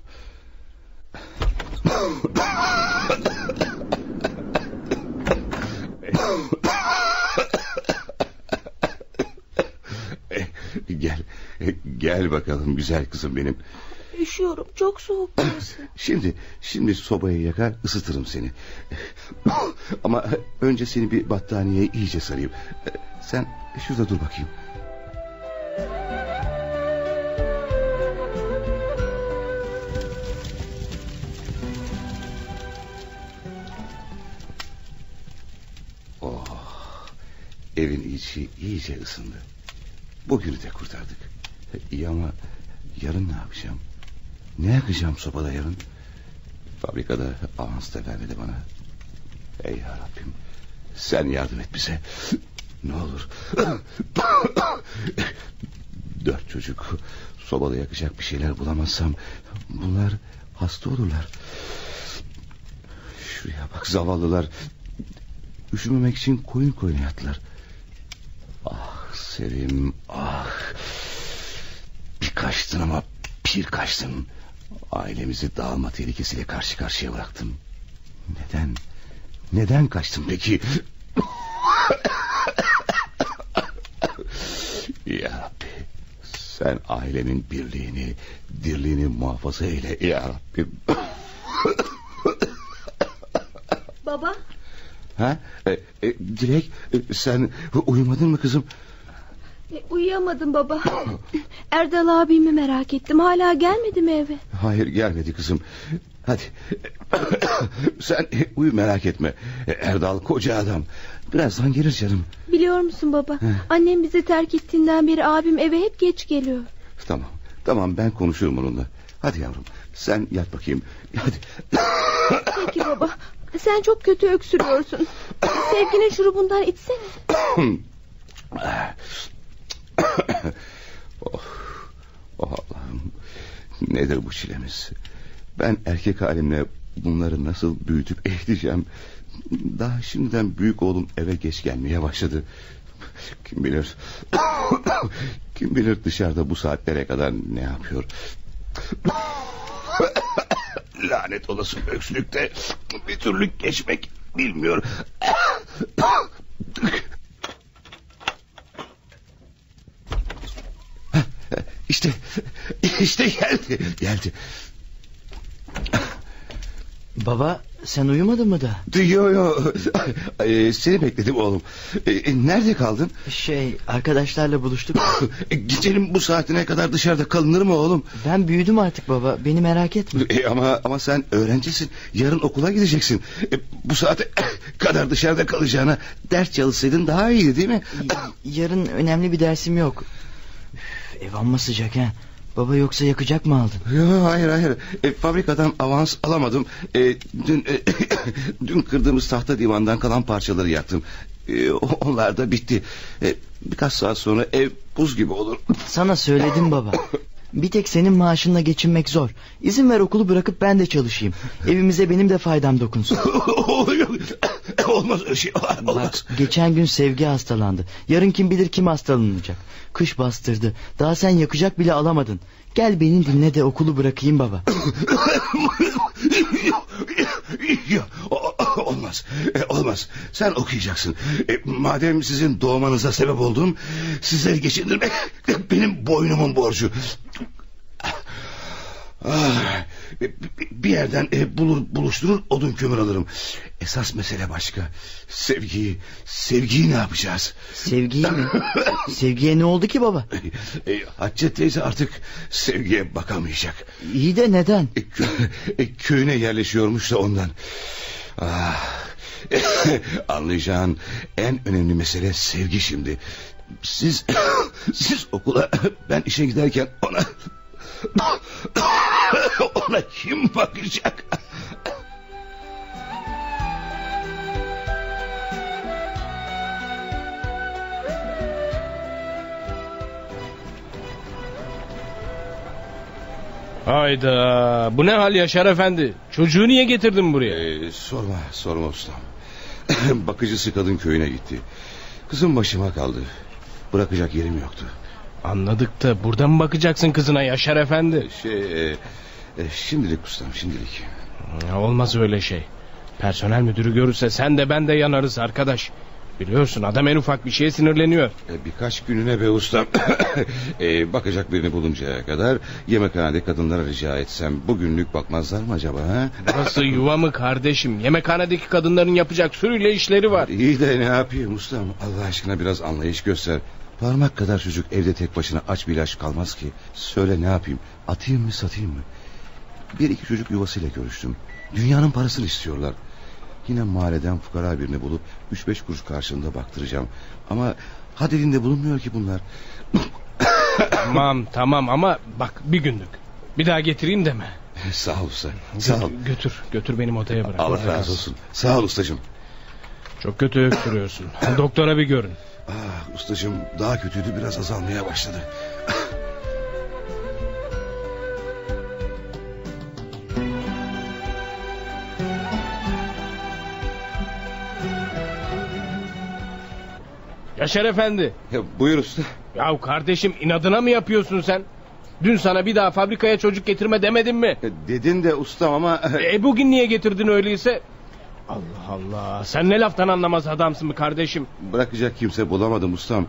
[SPEAKER 3] Gel bakalım güzel kızım benim.
[SPEAKER 4] Üşüyorum, çok soğuk burası.
[SPEAKER 3] Şimdi sobayı yakar ısıtırım seni. Ama önce seni bir battaniyeye iyice sarayım. Sen şurada dur bakayım. Evin içi iyice ısındı. Bugünü de kurtardık. İyi ama yarın ne yapacağım? Ne yakacağım sobada yarın? Fabrikada avans da vermedi bana. Ey yarabbim, sen yardım et bize. Ne olur. 4 çocuk, sobada yakacak bir şeyler bulamazsam bunlar hasta olurlar. Şuraya bak, zavallılar. Üşümemek için koyun koyuna yattılar. Ah Sevim, ah. Kaçtın ama bir kaçtın. Ailemizi dağılma tehlikesiyle karşı karşıya bıraktın. Neden kaçtın peki? Ya Rabbi, sen ailemin birliğini, dirliğini muhafaza eyle ya Rabbi.
[SPEAKER 4] Baba.
[SPEAKER 3] Ha? Dilek, sen uyumadın mı kızım?
[SPEAKER 4] Uyuyamadım baba. Erdal abimi merak ettim. Hala gelmedi mi eve?
[SPEAKER 3] Hayır, gelmedi kızım. Hadi sen uyu, merak etme. Erdal koca adam. Birazdan gelir canım.
[SPEAKER 4] Biliyor musun baba? Annem bizi terk ettiğinden beri abim eve hep geç geliyor.
[SPEAKER 3] Tamam, ben konuşurum onunla. Hadi yavrum, sen yat bakayım. Hadi.
[SPEAKER 4] Peki baba. Sen çok kötü öksürüyorsun. Sevginin şurubundan içsene.
[SPEAKER 3] Oh Allah'ım, nedir bu çilemiz? Ben erkek halimle bunları nasıl büyütüp eğiteceğim? Daha şimdiden büyük oğlum eve geç gelmeye başladı. Kim bilir dışarıda bu saatlere kadar ne yapıyor? Lanet olası öksürükte bir türlü geçmek bilmiyor. İşte geldi.
[SPEAKER 6] Baba, sen uyumadın mı da?
[SPEAKER 3] Yo. Seni bekledim oğlum. Nerede kaldın?
[SPEAKER 6] Arkadaşlarla buluştuk.
[SPEAKER 3] Gecenin bu saatine kadar dışarıda kalınır mı oğlum?
[SPEAKER 6] Ben büyüdüm artık baba, beni merak etme.
[SPEAKER 3] Ama sen öğrencisin. Yarın okula gideceksin. Bu saate kadar dışarıda kalacağına ders çalışsaydın daha iyiydi değil mi?
[SPEAKER 6] Yarın önemli bir dersim yok. Ev amma sıcak ha. Baba, yoksa yakacak mı aldın?
[SPEAKER 3] Yo, hayır. Fabrikadan avans alamadım. Dün kırdığımız tahta divandan kalan parçaları yaktım. Onlar da bitti. Birkaç saat sonra ev buz gibi olur.
[SPEAKER 6] Sana söyledim baba. Bir tek senin maaşınla geçinmek zor. İzin ver, okulu bırakıp ben de çalışayım. Evimize benim de faydam dokunsun.
[SPEAKER 3] Olmaz öyle şey. Olmaz.
[SPEAKER 6] Bak, geçen gün Sevgi hastalandı. Yarın kim bilir kim hastalanacak. Kış bastırdı. Daha sen yakacak bile alamadın. Gel beni dinle de okulu bırakayım baba.
[SPEAKER 3] Olmaz. Sen okuyacaksın. Madem sizin doğmanıza sebep oldum, sizleri geçindirmek benim boynumun borcu. Bir yerden buluşturur odun kömür alırım. Esas mesele başka. Sevgiyi ne yapacağız?
[SPEAKER 6] Sevgiyi mi? Sevgiye ne oldu ki baba?
[SPEAKER 3] Hatice teyze artık Sevgiye bakamayacak.
[SPEAKER 6] İyi de neden?
[SPEAKER 3] Köyüne yerleşiyormuş da ondan. Anlayacağın en önemli mesele Sevgi şimdi. Siz okula, ben işe giderken ona kim bakacak?
[SPEAKER 11] Hayda, bu ne hal Yaşar Efendi? Çocuğu niye getirdin buraya?
[SPEAKER 3] Sorma ustam. Bakıcısı kadın köyüne gitti. Kızım başıma kaldı. Bırakacak yerim yoktu.
[SPEAKER 11] Anladık da burada mı bakacaksın kızına Yaşar Efendi?
[SPEAKER 3] Şimdilik ustam, şimdilik.
[SPEAKER 11] Olmaz öyle şey. Personel müdürü görürse sen de ben de yanarız arkadaş. Biliyorsun adam en ufak bir şeye sinirleniyor.
[SPEAKER 3] Birkaç gününe be ustam. Bakacak birini buluncaya kadar yemekhanede kadınlara rica etsem bugünlük bakmazlar mı acaba? Ha?
[SPEAKER 11] Burası yuva mı kardeşim? Yemekhanedeki kadınların yapacak sürüyle işleri var.
[SPEAKER 3] İyi de ne yapayım ustam? Allah aşkına biraz anlayış göster. Parmak kadar çocuk evde tek başına aç bir ilaç kalmaz ki. Söyle ne yapayım? Atayım mı, satayım mı? Bir iki çocuk yuvasıyla görüştüm. Dünyanın parasını istiyorlar. Yine mahalleden fukara birini bulup 3-5 kuruş karşılığında baktıracağım. Ama had elinde bulunmuyor ki bunlar.
[SPEAKER 11] Tamam ama bak bir günlük. Bir daha getireyim deme.
[SPEAKER 3] Sağ ol usta. Sağ ol.
[SPEAKER 11] Götür benim odaya bırak.
[SPEAKER 3] Allah razı olsun. Sağ ol ustacığım.
[SPEAKER 11] Çok kötü öksürüyorsun. Doktora bir görün.
[SPEAKER 3] Ustacığım daha kötüydü, biraz azalmaya başladı.
[SPEAKER 11] Yaşar Efendi.
[SPEAKER 3] Buyur usta.
[SPEAKER 11] Ya kardeşim inadına mı yapıyorsun sen? Dün sana bir daha fabrikaya çocuk getirme demedim mi?
[SPEAKER 3] Dedin de ustam ama...
[SPEAKER 11] Bugün niye getirdin öyleyse? Allah Allah, sen ne laftan anlamaz adamsın mı kardeşim?
[SPEAKER 3] Bırakacak kimse bulamadım ustam.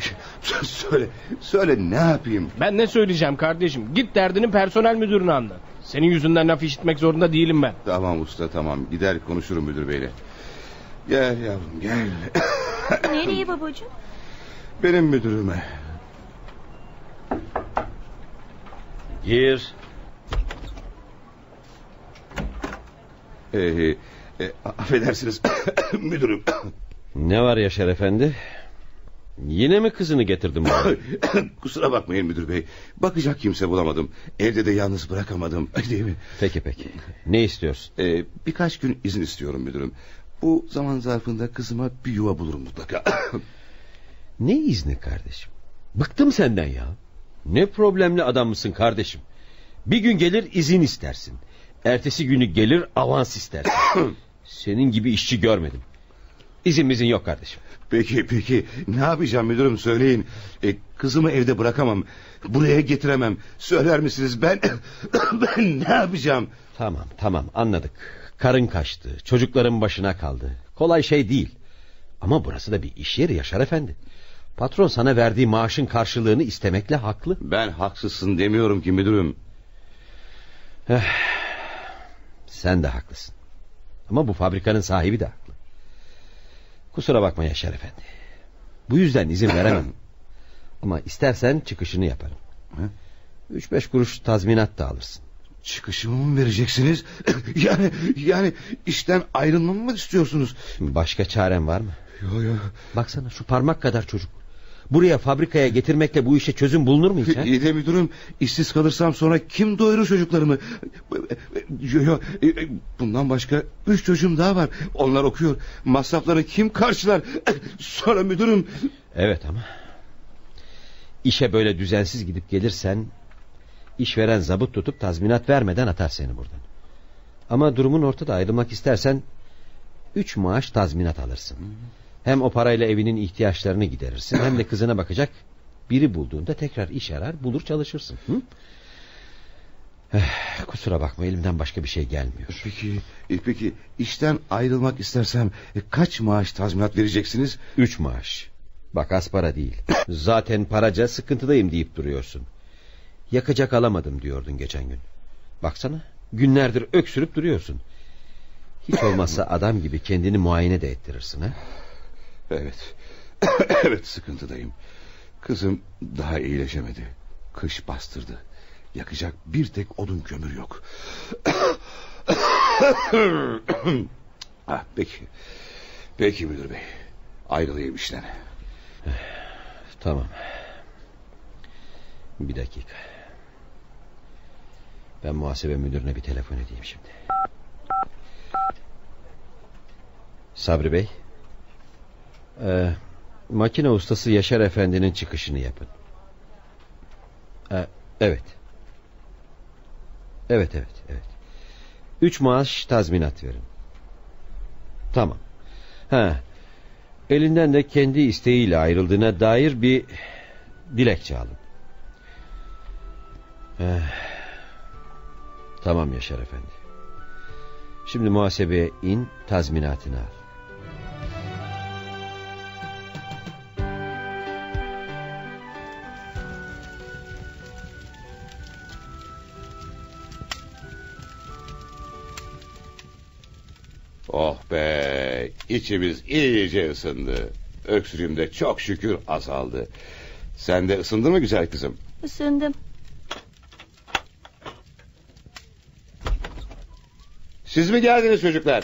[SPEAKER 3] Söyle ne yapayım?
[SPEAKER 11] Ben ne söyleyeceğim kardeşim? Git derdini personel müdürüne anlat. Senin yüzünden laf işitmek zorunda değilim ben.
[SPEAKER 3] Tamam usta, tamam, gider konuşurum müdür beyle. Gel yavrum, gel.
[SPEAKER 4] Nereye babacığım?
[SPEAKER 3] Benim müdürüme.
[SPEAKER 9] Gir.
[SPEAKER 3] Affedersiniz müdürüm.
[SPEAKER 9] Ne var Yaşar Efendi? Yine mi kızını getirdin bana?
[SPEAKER 3] Kusura bakmayın müdür bey. Bakacak kimse bulamadım. Evde de yalnız bırakamadım. Değil mi?
[SPEAKER 9] Peki. Ne istiyorsun?
[SPEAKER 3] Birkaç gün izin istiyorum müdürüm. Bu zaman zarfında kızıma bir yuva bulurum mutlaka.
[SPEAKER 9] Ne izni kardeşim? Bıktım senden ya. Ne problemli adam mısın kardeşim? Bir gün gelir izin istersin. Ertesi günü gelir avans istersin. Senin gibi işçi görmedim. İzin yok kardeşim.
[SPEAKER 3] Peki ne yapacağım müdürüm, söyleyin. Kızımı evde bırakamam. Buraya getiremem. Söyler misiniz ben ne yapacağım?
[SPEAKER 9] Tamam anladık. Karın kaçtı, çocukların başına kaldı. Kolay şey değil. Ama burası da bir iş yeri Yaşar Efendi. Patron sana verdiği maaşın karşılığını istemekle haklı.
[SPEAKER 3] Ben haksızsın demiyorum ki müdürüm.
[SPEAKER 9] Sen de haklısın. Ama bu fabrikanın sahibi de haklı. Kusura bakma Yaşar Efendi. Bu yüzden izin veremem. Ama istersen çıkışını yaparım. 3-5 kuruş tazminat da alırsın.
[SPEAKER 3] Çıkışımı mı vereceksiniz? yani işten ayrılmamı mı istiyorsunuz?
[SPEAKER 9] Başka çaren var mı?
[SPEAKER 3] Yok.
[SPEAKER 9] Baksana şu parmak kadar çocuk. Buraya fabrikaya getirmekle bu işe çözüm bulunur mu hiç?
[SPEAKER 3] İyi de müdürüm, işsiz kalırsam sonra kim doyurur çocuklarımı? Bundan başka 3 çocuğum daha var. Onlar okuyor. Masraflarını kim karşılar? Sonra müdürüm...
[SPEAKER 9] Evet ama işe böyle düzensiz gidip gelirsen işveren zabıt tutup tazminat vermeden atar seni buradan. Ama durumun ortada, ayrılmak istersen 3 maaş tazminat alırsın. Hem o parayla evinin ihtiyaçlarını giderirsin, hem de kızına bakacak biri bulduğunda tekrar iş arar, bulur çalışırsın. Kusura bakma, elimden başka bir şey gelmiyor.
[SPEAKER 3] Peki işten ayrılmak istersem kaç maaş tazminat vereceksiniz?
[SPEAKER 9] 3 maaş. Bak az para değil. Zaten paraca sıkıntıdayım deyip duruyorsun. Yakacak alamadım diyordun geçen gün. Baksana, günlerdir öksürüp duruyorsun. Hiç olmazsa adam gibi kendini muayene de ettirirsin ha?
[SPEAKER 3] Evet, sıkıntıdayım. Kızım daha iyileşemedi. Kış bastırdı. Yakacak bir tek odun kömür yok. Peki müdür bey, ayrılayım işten.
[SPEAKER 9] Tamam. Bir dakika. Ben muhasebe müdürüne bir telefon edeyim şimdi. Sabri Bey, makine ustası Yaşar Efendi'nin çıkışını yapın. Evet. 3 maaş tazminat verin. Tamam. Elinden de kendi isteğiyle ayrıldığına dair bir dilekçe alın. Tamam Yaşar Efendi. Şimdi muhasebeye in, tazminatını al.
[SPEAKER 3] Oh be, içimiz iyice ısındı. Öksürüğüm de çok şükür azaldı. Sen de ısındın mı güzel kızım?
[SPEAKER 4] Isındım.
[SPEAKER 3] Siz mi geldiniz çocuklar?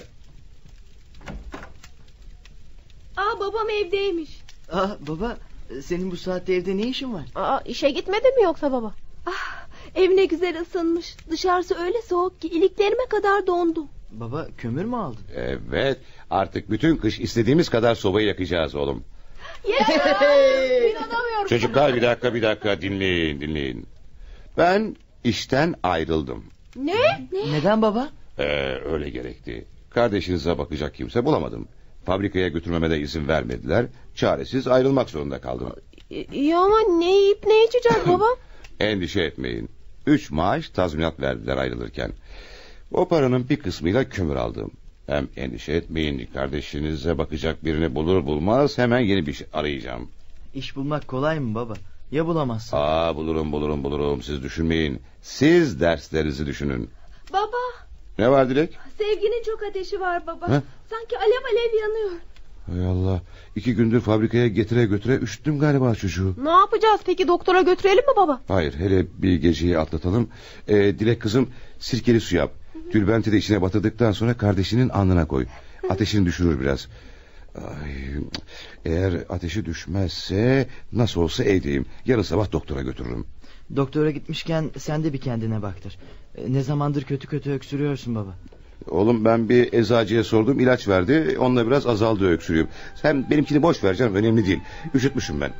[SPEAKER 4] Babam evdeymiş.
[SPEAKER 6] Baba, senin bu saatte evde ne işin var?
[SPEAKER 7] İşe gitmedin mi yoksa baba?
[SPEAKER 4] Ev ne güzel ısınmış. Dışarısı öyle soğuk ki iliklerime kadar dondu.
[SPEAKER 6] Baba, kömür mü aldın?
[SPEAKER 3] Evet, artık bütün kış istediğimiz kadar sobayı yakacağız oğlum.
[SPEAKER 7] İnanamıyorum.
[SPEAKER 3] Çocuklar bir dakika dinleyin. Ben işten ayrıldım.
[SPEAKER 7] Ne?
[SPEAKER 6] Neden baba?
[SPEAKER 3] Öyle gerekti. Kardeşinize bakacak kimse bulamadım. Fabrikaya götürmeme de izin vermediler. Çaresiz ayrılmak zorunda kaldım.
[SPEAKER 7] Ya ama ne yiyip ne içeceğiz baba?
[SPEAKER 3] Endişe etmeyin. 3 maaş tazminat verdiler ayrılırken. O paranın bir kısmıyla kömür aldım. Hem endişe etmeyin, kardeşinize bakacak birini bulur bulmaz hemen yeni bir şey arayacağım.
[SPEAKER 6] İş bulmak kolay mı baba? Ya bulamazsın?
[SPEAKER 3] Bulurum, siz düşünmeyin. Siz derslerinizi düşünün.
[SPEAKER 4] Baba.
[SPEAKER 3] Ne var Dilek?
[SPEAKER 4] Sevginin çok ateşi var baba.
[SPEAKER 3] Ha?
[SPEAKER 4] Sanki alev alev yanıyor.
[SPEAKER 3] Hay Allah, 2 gündür fabrikaya getire götüre üşüttüm galiba çocuğu.
[SPEAKER 7] Ne yapacağız peki, doktora götürelim mi baba?
[SPEAKER 3] Hayır, hele bir geceyi atlatalım. Dilek kızım, sirkeli su yap. Tülbenti de içine batırdıktan sonra kardeşinin alnına koy. Ateşini düşürür biraz. Ay, eğer ateşi düşmezse nasıl olsa evdeyim. Yarın sabah doktora götürürüm.
[SPEAKER 6] Doktora gitmişken sen de bir kendine baktır. Ne zamandır kötü öksürüyorsun baba.
[SPEAKER 3] Oğlum, ben bir eczacıya sordum, ilaç verdi. Onunla biraz azaldı öksürüğüm. Sen benimkini boş ver canım, önemli değil. Üşütmüşüm ben.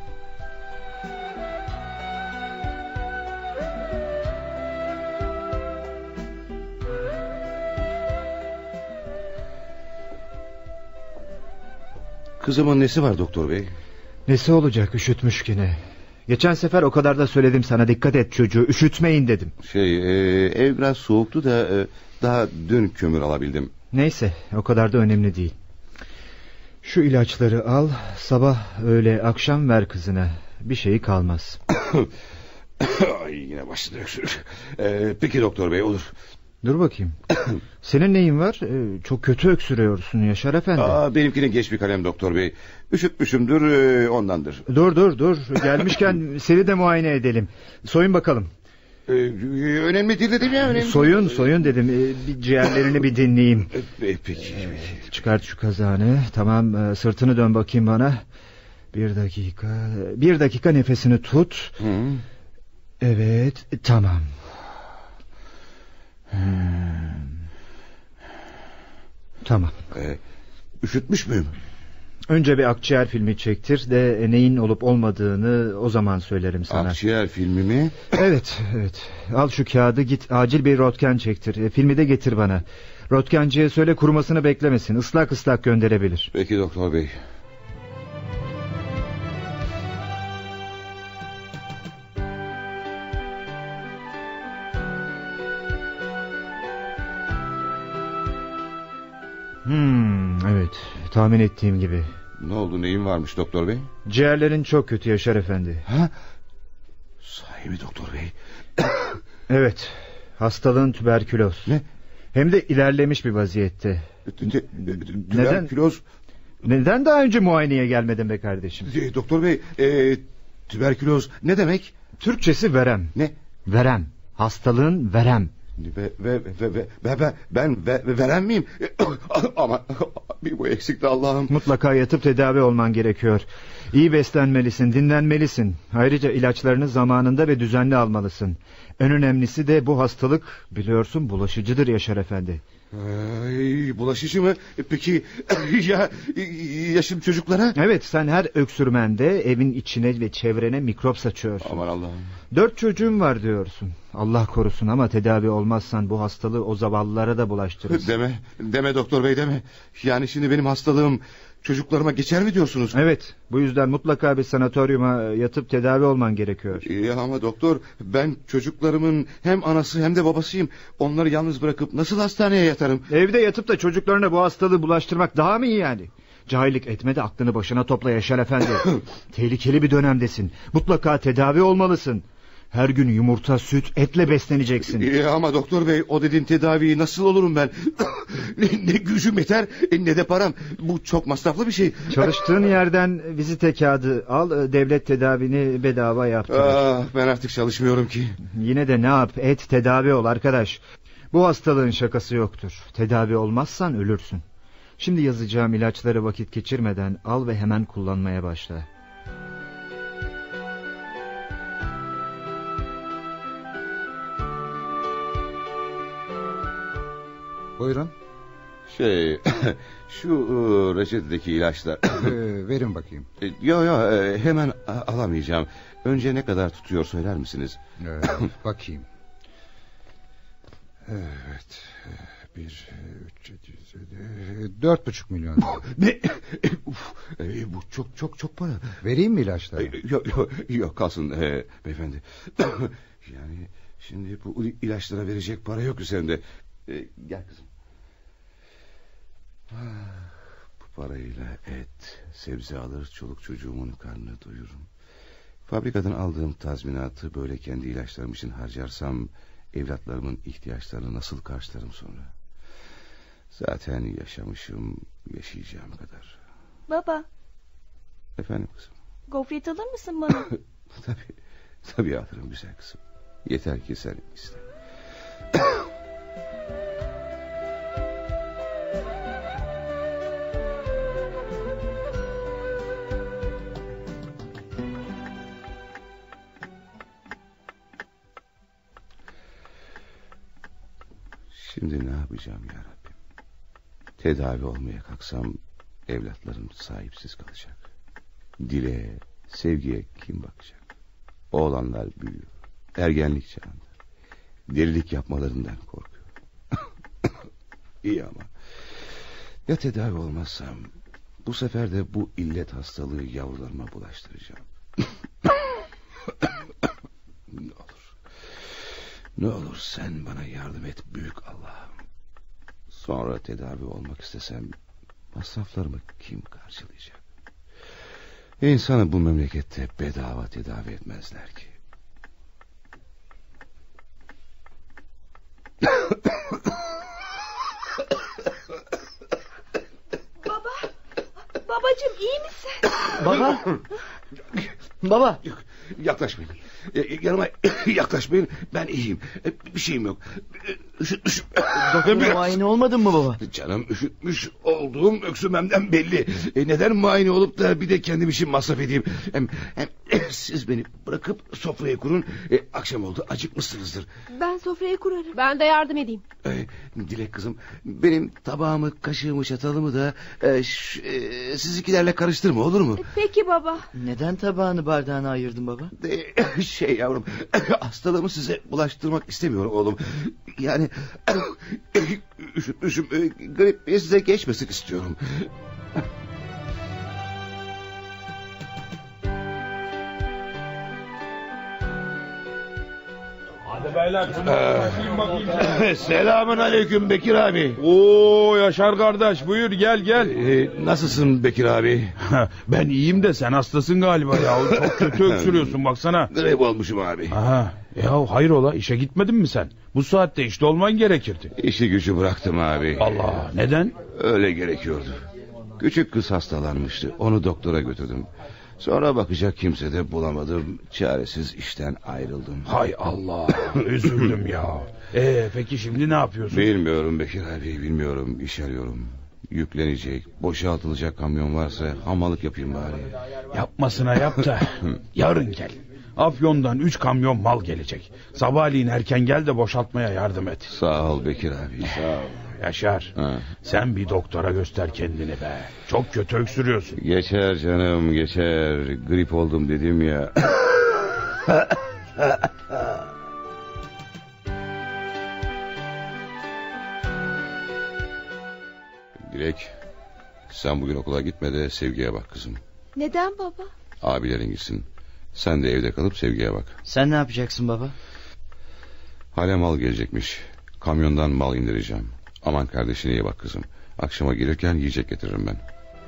[SPEAKER 3] Kızımın nesi var doktor bey?
[SPEAKER 10] Nesi olacak, üşütmüş yine. Geçen sefer o kadar da söyledim sana, dikkat et çocuğu, üşütmeyin dedim.
[SPEAKER 3] Ev biraz soğuktu da daha dün kömür alabildim.
[SPEAKER 10] Neyse, o kadar da önemli değil. Şu ilaçları al, sabah öğle akşam ver kızına. Bir şeyi kalmaz.
[SPEAKER 3] Ay, yine başladı öksürük. Peki doktor bey, olur.
[SPEAKER 10] Dur bakayım. Senin neyin var? Çok kötü öksürüyorsun Yaşar Efendi.
[SPEAKER 3] Benimkine geç bir kalem doktor bey. Üşütmüşümdür, ondandır.
[SPEAKER 10] Dur. Gelmişken seni de muayene edelim. Soyun bakalım.
[SPEAKER 3] Önemli değil dedim ya. Önemli.
[SPEAKER 10] Soyun dedim. Bir ciğerlerini bir dinleyeyim.
[SPEAKER 3] Peki.
[SPEAKER 10] Çıkart şu kazağını. Tamam, sırtını dön bakayım bana. Bir dakika nefesini tut. Hı. Evet, tamam. Tamam.
[SPEAKER 3] Üşütmüş müyüm?
[SPEAKER 10] Önce bir akciğer filmi çektir de neyin olup olmadığını o zaman söylerim sana.
[SPEAKER 3] Akciğer filmi mi?
[SPEAKER 10] Evet. Al şu kağıdı, git acil bir röntgen çektir. Filmi de getir bana. Röntgenciye söyle kurumasını beklemesin. Islak gönderebilir.
[SPEAKER 3] Peki doktor bey.
[SPEAKER 10] Evet, tahmin ettiğim gibi.
[SPEAKER 3] Ne oldu, neyin varmış doktor bey?
[SPEAKER 10] Ciğerlerin çok kötü Yaşar Efendi.
[SPEAKER 3] Ha? Sahi mi doktor bey?
[SPEAKER 10] Evet, hastalığın tüberküloz.
[SPEAKER 3] Ne?
[SPEAKER 10] Hem de ilerlemiş bir vaziyette.
[SPEAKER 3] Tüberküloz?
[SPEAKER 10] Neden daha önce muayeneye gelmedin be kardeşim?
[SPEAKER 3] Doktor bey, tüberküloz ne demek?
[SPEAKER 10] Türkçesi verem.
[SPEAKER 3] Ne?
[SPEAKER 10] Verem, hastalığın verem.
[SPEAKER 3] Ben veren miyim? Ama bir bu eksikti Allah'ım.
[SPEAKER 10] Mutlaka yatıp tedavi olman gerekiyor. İyi beslenmelisin, dinlenmelisin. Ayrıca ilaçlarını zamanında ve düzenli almalısın. En önemlisi de bu hastalık biliyorsun bulaşıcıdır Yaşar Efendi.
[SPEAKER 3] Bulaşıcı mı? Peki yaşım çocuklara?
[SPEAKER 10] Evet, sen her öksürmende evin içine ve çevrene mikrop saçıyorsun.
[SPEAKER 3] Aman Allah'ım.
[SPEAKER 10] 4 çocuğum var diyorsun. Allah korusun ama tedavi olmazsan bu hastalığı o zavallılara da bulaştırırsın.
[SPEAKER 3] Deme doktor bey, deme. Yani şimdi benim hastalığım çocuklarıma geçer mi diyorsunuz?
[SPEAKER 10] Evet, bu yüzden mutlaka bir sanatoryuma yatıp tedavi olman gerekiyor.
[SPEAKER 3] Ama doktor, ben çocuklarımın hem anası hem de babasıyım. Onları yalnız bırakıp nasıl hastaneye yatarım?
[SPEAKER 10] Evde yatıp da çocuklarına bu hastalığı bulaştırmak daha mı iyi yani? Cahillik etme de aklını başına topla Yaşar Efendi. Tehlikeli bir dönemdesin. Mutlaka tedavi olmalısın. Her gün yumurta, süt, etle besleneceksin.
[SPEAKER 3] Ama doktor bey, o dediğin tedaviyi nasıl olurum ben? Ne gücüm yeter ne de param. Bu çok masraflı bir şey.
[SPEAKER 10] Çalıştığın yerden vizite kağıdı al, devlet tedavini bedava yaptırır.
[SPEAKER 3] Ben artık çalışmıyorum ki.
[SPEAKER 10] Yine de ne yap et, tedavi ol arkadaş. Bu hastalığın şakası yoktur. Tedavi olmazsan ölürsün. Şimdi yazacağım ilaçları vakit geçirmeden al ve hemen kullanmaya başla.
[SPEAKER 14] Buyurun.
[SPEAKER 3] Şu reçetedeki ilaçlar.
[SPEAKER 14] Verin bakayım.
[SPEAKER 3] Yok hemen alamayacağım. Önce ne kadar tutuyor söyler misiniz?
[SPEAKER 14] Bakayım. Evet. 4,5 milyon.
[SPEAKER 3] Ne? Bu çok para.
[SPEAKER 14] Vereyim mi ilaçları?
[SPEAKER 3] Yok kalsın beyefendi. Yani şimdi bu ilaçlara verecek para yok üzerinde. Gel kızım. Bu parayla et, sebze alır, çoluk çocuğumun karnını doyururum. Fabrikadan aldığım tazminatı böyle kendi ilaçlarım için harcarsam evlatlarımın ihtiyaçlarını nasıl karşılarım sonra? Zaten yaşamışım, yaşayacağım kadar.
[SPEAKER 4] Baba.
[SPEAKER 3] Efendim kızım?
[SPEAKER 4] Gofret alır mısın bana?
[SPEAKER 3] Tabii alırım güzel kızım. Yeter ki sen iste. Şimdi ne yapacağım ya Rabbim? Tedavi olmaya kalksam evlatlarım sahipsiz kalacak. Dile, sevgiye kim bakacak? Oğlanlar büyüyor. Ergenlik çağında. Delilik yapmalarından korkuyor. İyi ama ya tedavi olmazsam bu sefer de bu illet hastalığı yavrularıma bulaştıracağım. Ne olur sen bana yardım et büyük Allah'ım. Sonra tedavi olmak istesem masraflarımı kim karşılayacak? İnsanı bu memlekette bedava tedavi etmezler ki.
[SPEAKER 4] Babacığım iyi misin?
[SPEAKER 6] Baba. Baba.
[SPEAKER 3] Yaklaşmayın. Yanıma yaklaşmayın. Ben iyiyim. Bir şeyim yok. Üşütmüşüm.
[SPEAKER 6] Doktor muayene olmadın mı baba?
[SPEAKER 3] Canım üşütmüş olduğum öksürmemden belli. Neden muayene olup da bir de kendim için masraf edeyim? Hem siz beni bırakıp sofraya kurun. Akşam oldu, acıkmışsınızdır.
[SPEAKER 4] Ben sofrayı kurarım.
[SPEAKER 7] Ben de yardım edeyim.
[SPEAKER 3] Dilek kızım, benim tabağımı, kaşığımı, çatalımı da sizinkilerle karıştırma, olur mu?
[SPEAKER 4] Peki baba.
[SPEAKER 6] Neden tabağını bardağına ayırdın baba?
[SPEAKER 3] Yavrum, hastalığımı size bulaştırmak istemiyorum oğlum. Yani üşütmüşüm, grip size geçmesin istiyorum.
[SPEAKER 12] Hadi beyler.
[SPEAKER 3] Selamun aleyküm Bekir abi.
[SPEAKER 12] Oo Yaşar kardeş, buyur gel.
[SPEAKER 3] Nasılsın Bekir abi?
[SPEAKER 12] Ben iyiyim de sen hastasın galiba ya. Çok kötü öksürüyorsun baksana.
[SPEAKER 3] Grip olmuşum abi.
[SPEAKER 12] Aha. Ya hayrola, işe gitmedin mi sen? Bu saatte işte olman gerekirdi.
[SPEAKER 3] İşi gücü bıraktım abi.
[SPEAKER 12] Allah, neden?
[SPEAKER 3] Öyle gerekiyordu. Küçük kız hastalanmıştı. Onu doktora götürdüm. Sonra bakacak kimse de bulamadım. Çaresiz işten ayrıldım.
[SPEAKER 12] Hay Allah. Üzüldüm ya. Peki şimdi ne yapıyorsun?
[SPEAKER 3] Bilmiyorum Bekir abi, bilmiyorum. İş arıyorum. Yüklenecek, boşaltılacak kamyon varsa hamallık yapayım bari.
[SPEAKER 12] Yapmasına yap da yarın gel. Afyon'dan 3 kamyon mal gelecek. Sabahleyin erken gel de boşaltmaya yardım et.
[SPEAKER 3] Sağ ol Bekir abi, sağ ol.
[SPEAKER 12] Yaşar, sen bir doktora göster kendini be. Çok kötü öksürüyorsun.
[SPEAKER 3] Geçer canım, geçer. Grip oldum dedim ya. Dilek, sen bugün okula gitme de Sevgi'ye bak kızım.
[SPEAKER 4] Neden baba?
[SPEAKER 3] Abilerin gitsin. Sen de evde kalıp Sevgi'ye bak.
[SPEAKER 6] Sen ne yapacaksın baba?
[SPEAKER 3] Hale mal gelecekmiş. Kamyondan mal indireceğim. Aman kardeşine iyi bak kızım. Akşama gelirken yiyecek getiririm ben.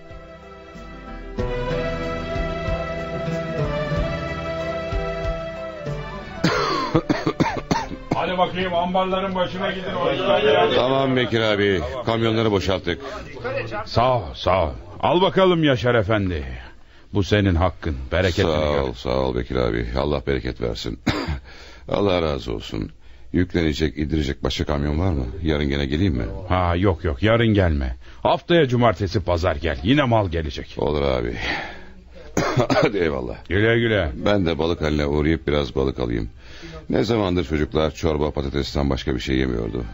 [SPEAKER 12] Hadi bakayım, ambarların başına gidin.
[SPEAKER 3] Tamam Bekir abi. Kamyonları boşalttık.
[SPEAKER 12] Sağ ol. Al bakalım Yaşar efendi. Bu senin hakkın. Bereketini
[SPEAKER 3] Sağ ol Bekir abi. Allah bereket versin. Allah razı olsun. Yüklenecek, indirecek başka kamyon var mı? Yarın gene geleyim mi?
[SPEAKER 12] Yok, yarın gelme. Haftaya cumartesi pazar gel. Yine mal gelecek.
[SPEAKER 3] Olur abi. Hadi eyvallah.
[SPEAKER 12] Güle.
[SPEAKER 3] Ben de balık haline uğrayıp biraz balık alayım. Ne zamandır çocuklar çorba patatesten başka bir şey yemiyordu.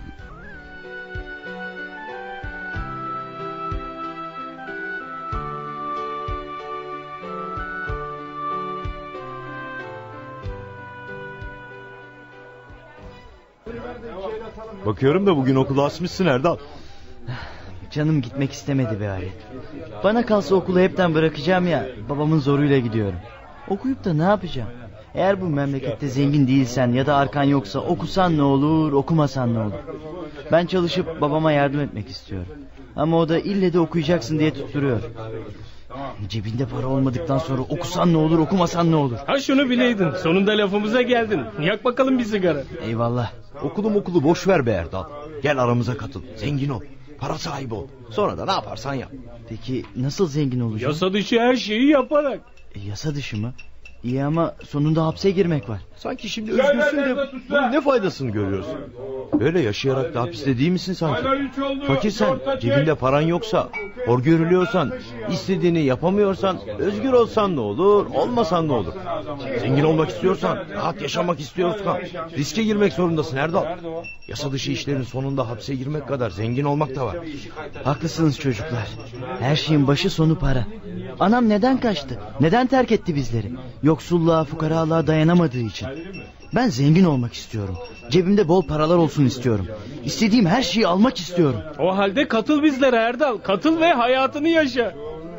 [SPEAKER 13] Bakıyorum da bugün okulu asmışsın Erdal.
[SPEAKER 6] Canım gitmek istemedi be Ali. Bana kalsa okulu hepten bırakacağım ya. Babamın zoruyla gidiyorum. Okuyup da ne yapacağım? Eğer bu memlekette zengin değilsen ya da arkan yoksa okusan ne olur, okumasan ne olur? Ben çalışıp babama yardım etmek istiyorum. Ama o da ille de okuyacaksın diye tutturuyor. Cebinde para olmadıktan sonra okusan ne olur, okumasan ne olur?
[SPEAKER 11] Ha şunu bileydin, sonunda lafımıza geldin. Yak bakalım bir sigara.
[SPEAKER 6] Eyvallah.
[SPEAKER 13] Okulu boş ver be Erdal. Gel aramıza katıl, zengin ol. Para sahibi ol. Sonra da ne yaparsan yap.
[SPEAKER 6] Peki nasıl zengin olacağım?
[SPEAKER 11] Yasa dışı her şeyi yaparak.
[SPEAKER 6] Yasa dışı mı? İyi ama sonunda hapse girmek var.
[SPEAKER 13] Sanki şimdi özgürsün de bunun ne faydasını görüyorsun? Böyle yaşayarak da hapiste değil misin sanki? Fakirsen, cebinde paran yoksa, hor görülüyorsan, istediğini yapamıyorsan, özgür olsan ne olur, olmasan ne olur? Zengin olmak istiyorsan, rahat yaşamak istiyorsan, riske girmek zorundasın Erdal. Yasa dışı işlerin sonunda hapse girmek kadar zengin olmak da var.
[SPEAKER 6] Haklısınız çocuklar. Her şeyin başı sonu para. Anam neden kaçtı? Neden terk etti bizleri? Yoksulluğa, fukaralığa dayanamadığı için. Ben zengin olmak istiyorum. Cebimde bol paralar olsun istiyorum. İstediğim her şeyi almak istiyorum.
[SPEAKER 11] O halde katıl bizlere Erdal. Katıl ve hayatını yaşa.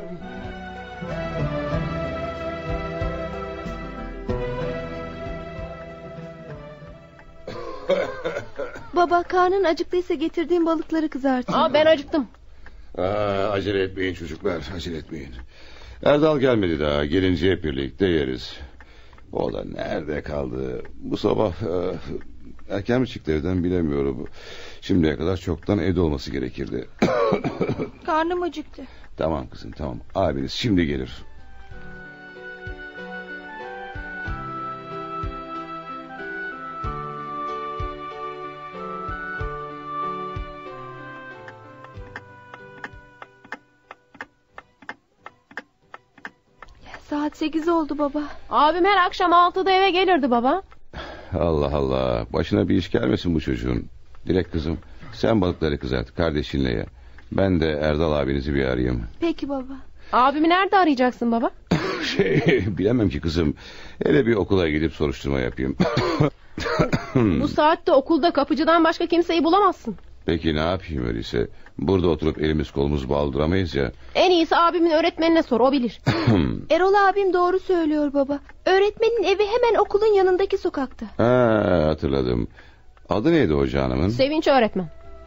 [SPEAKER 4] Baba, karnın acıktıysa getirdiğim balıkları kızartayım.
[SPEAKER 7] Ben acıktım.
[SPEAKER 3] Acele etmeyin çocuklar, acele etmeyin. Erdal gelmedi daha, gelince hep birlikte yeriz. O da nerede kaldı? Bu sabah erken mi çıktı evden bilemiyorum. Şimdiye kadar çoktan evde olması gerekirdi.
[SPEAKER 4] Karnım acıktı.
[SPEAKER 3] Tamam kızım, tamam. Abiniz şimdi gelir.
[SPEAKER 4] Saat 8 oldu baba.
[SPEAKER 7] Abim her akşam 6'da eve gelirdi baba.
[SPEAKER 3] Allah Allah, başına bir iş gelmesin bu çocuğun. Dilek kızım, sen balıkları kızart kardeşinle ye. Ben de Erdal abinizi bir arayayım.
[SPEAKER 4] Peki baba.
[SPEAKER 7] Abimi nerede arayacaksın baba?
[SPEAKER 3] Bilemem ki kızım. Hele bir okula gidip soruşturma yapayım.
[SPEAKER 7] Bu saatte okulda kapıcıdan başka kimseyi bulamazsın.
[SPEAKER 3] Peki ne yapayım öyleyse? Burada oturup elimiz kolumuz bağlı duramayız ya.
[SPEAKER 7] En iyisi abimin öğretmenine sor, o bilir.
[SPEAKER 4] Erol abim doğru söylüyor baba. Öğretmenin evi hemen okulun yanındaki sokakta.
[SPEAKER 3] Hatırladım. Adı neydi hoca hanımın?
[SPEAKER 7] Sevinç öğretmen.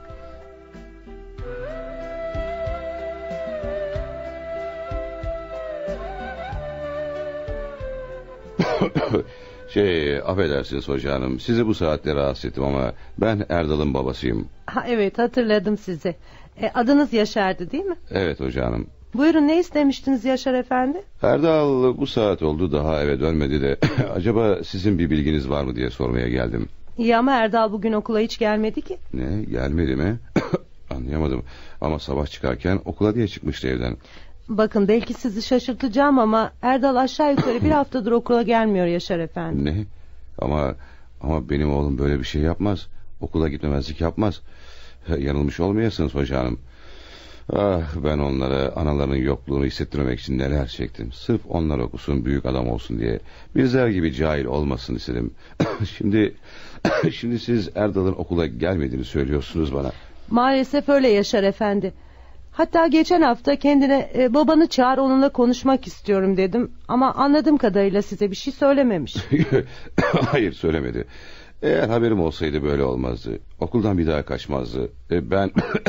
[SPEAKER 3] Affedersiniz hoca hanım. Sizi bu saatte rahatsız ettim ama ben Erdal'ın babasıyım.
[SPEAKER 2] Evet, hatırladım sizi. Adınız Yaşar'dı değil mi?
[SPEAKER 3] Evet hoca hanım.
[SPEAKER 2] Buyurun, ne istemiştiniz Yaşar efendi?
[SPEAKER 3] Erdal bu saat oldu daha eve dönmedi de acaba sizin bir bilginiz var mı diye sormaya geldim.
[SPEAKER 2] İyi ama Erdal bugün okula hiç gelmedi ki.
[SPEAKER 3] Ne, gelmedi mi? Anlayamadım ama sabah çıkarken okula diye çıkmıştı evden.
[SPEAKER 2] Bakın, belki sizi şaşırtacağım ama Erdal aşağı yukarı bir haftadır okula gelmiyor Yaşar efendi.
[SPEAKER 3] Ne? Ama benim oğlum böyle bir şey yapmaz. Okula gitmemezlik yapmaz. Yanılmış olmayasınız hoca hanım. Ben onlara analarının yokluğunu hissettirmemek için neler çektim. Sırf onlar okusun, büyük adam olsun diye. Bizler gibi cahil olmasın istedim. Şimdi siz Erdal'ın okula gelmediğini söylüyorsunuz bana.
[SPEAKER 2] Maalesef öyle Yaşar efendi. Hatta geçen hafta kendine babanı çağır, onunla konuşmak istiyorum dedim. Ama anladığım kadarıyla size bir şey söylememiş.
[SPEAKER 3] Hayır, söylemedi. Eğer haberim olsaydı böyle olmazdı. Okuldan bir daha kaçmazdı. Ben...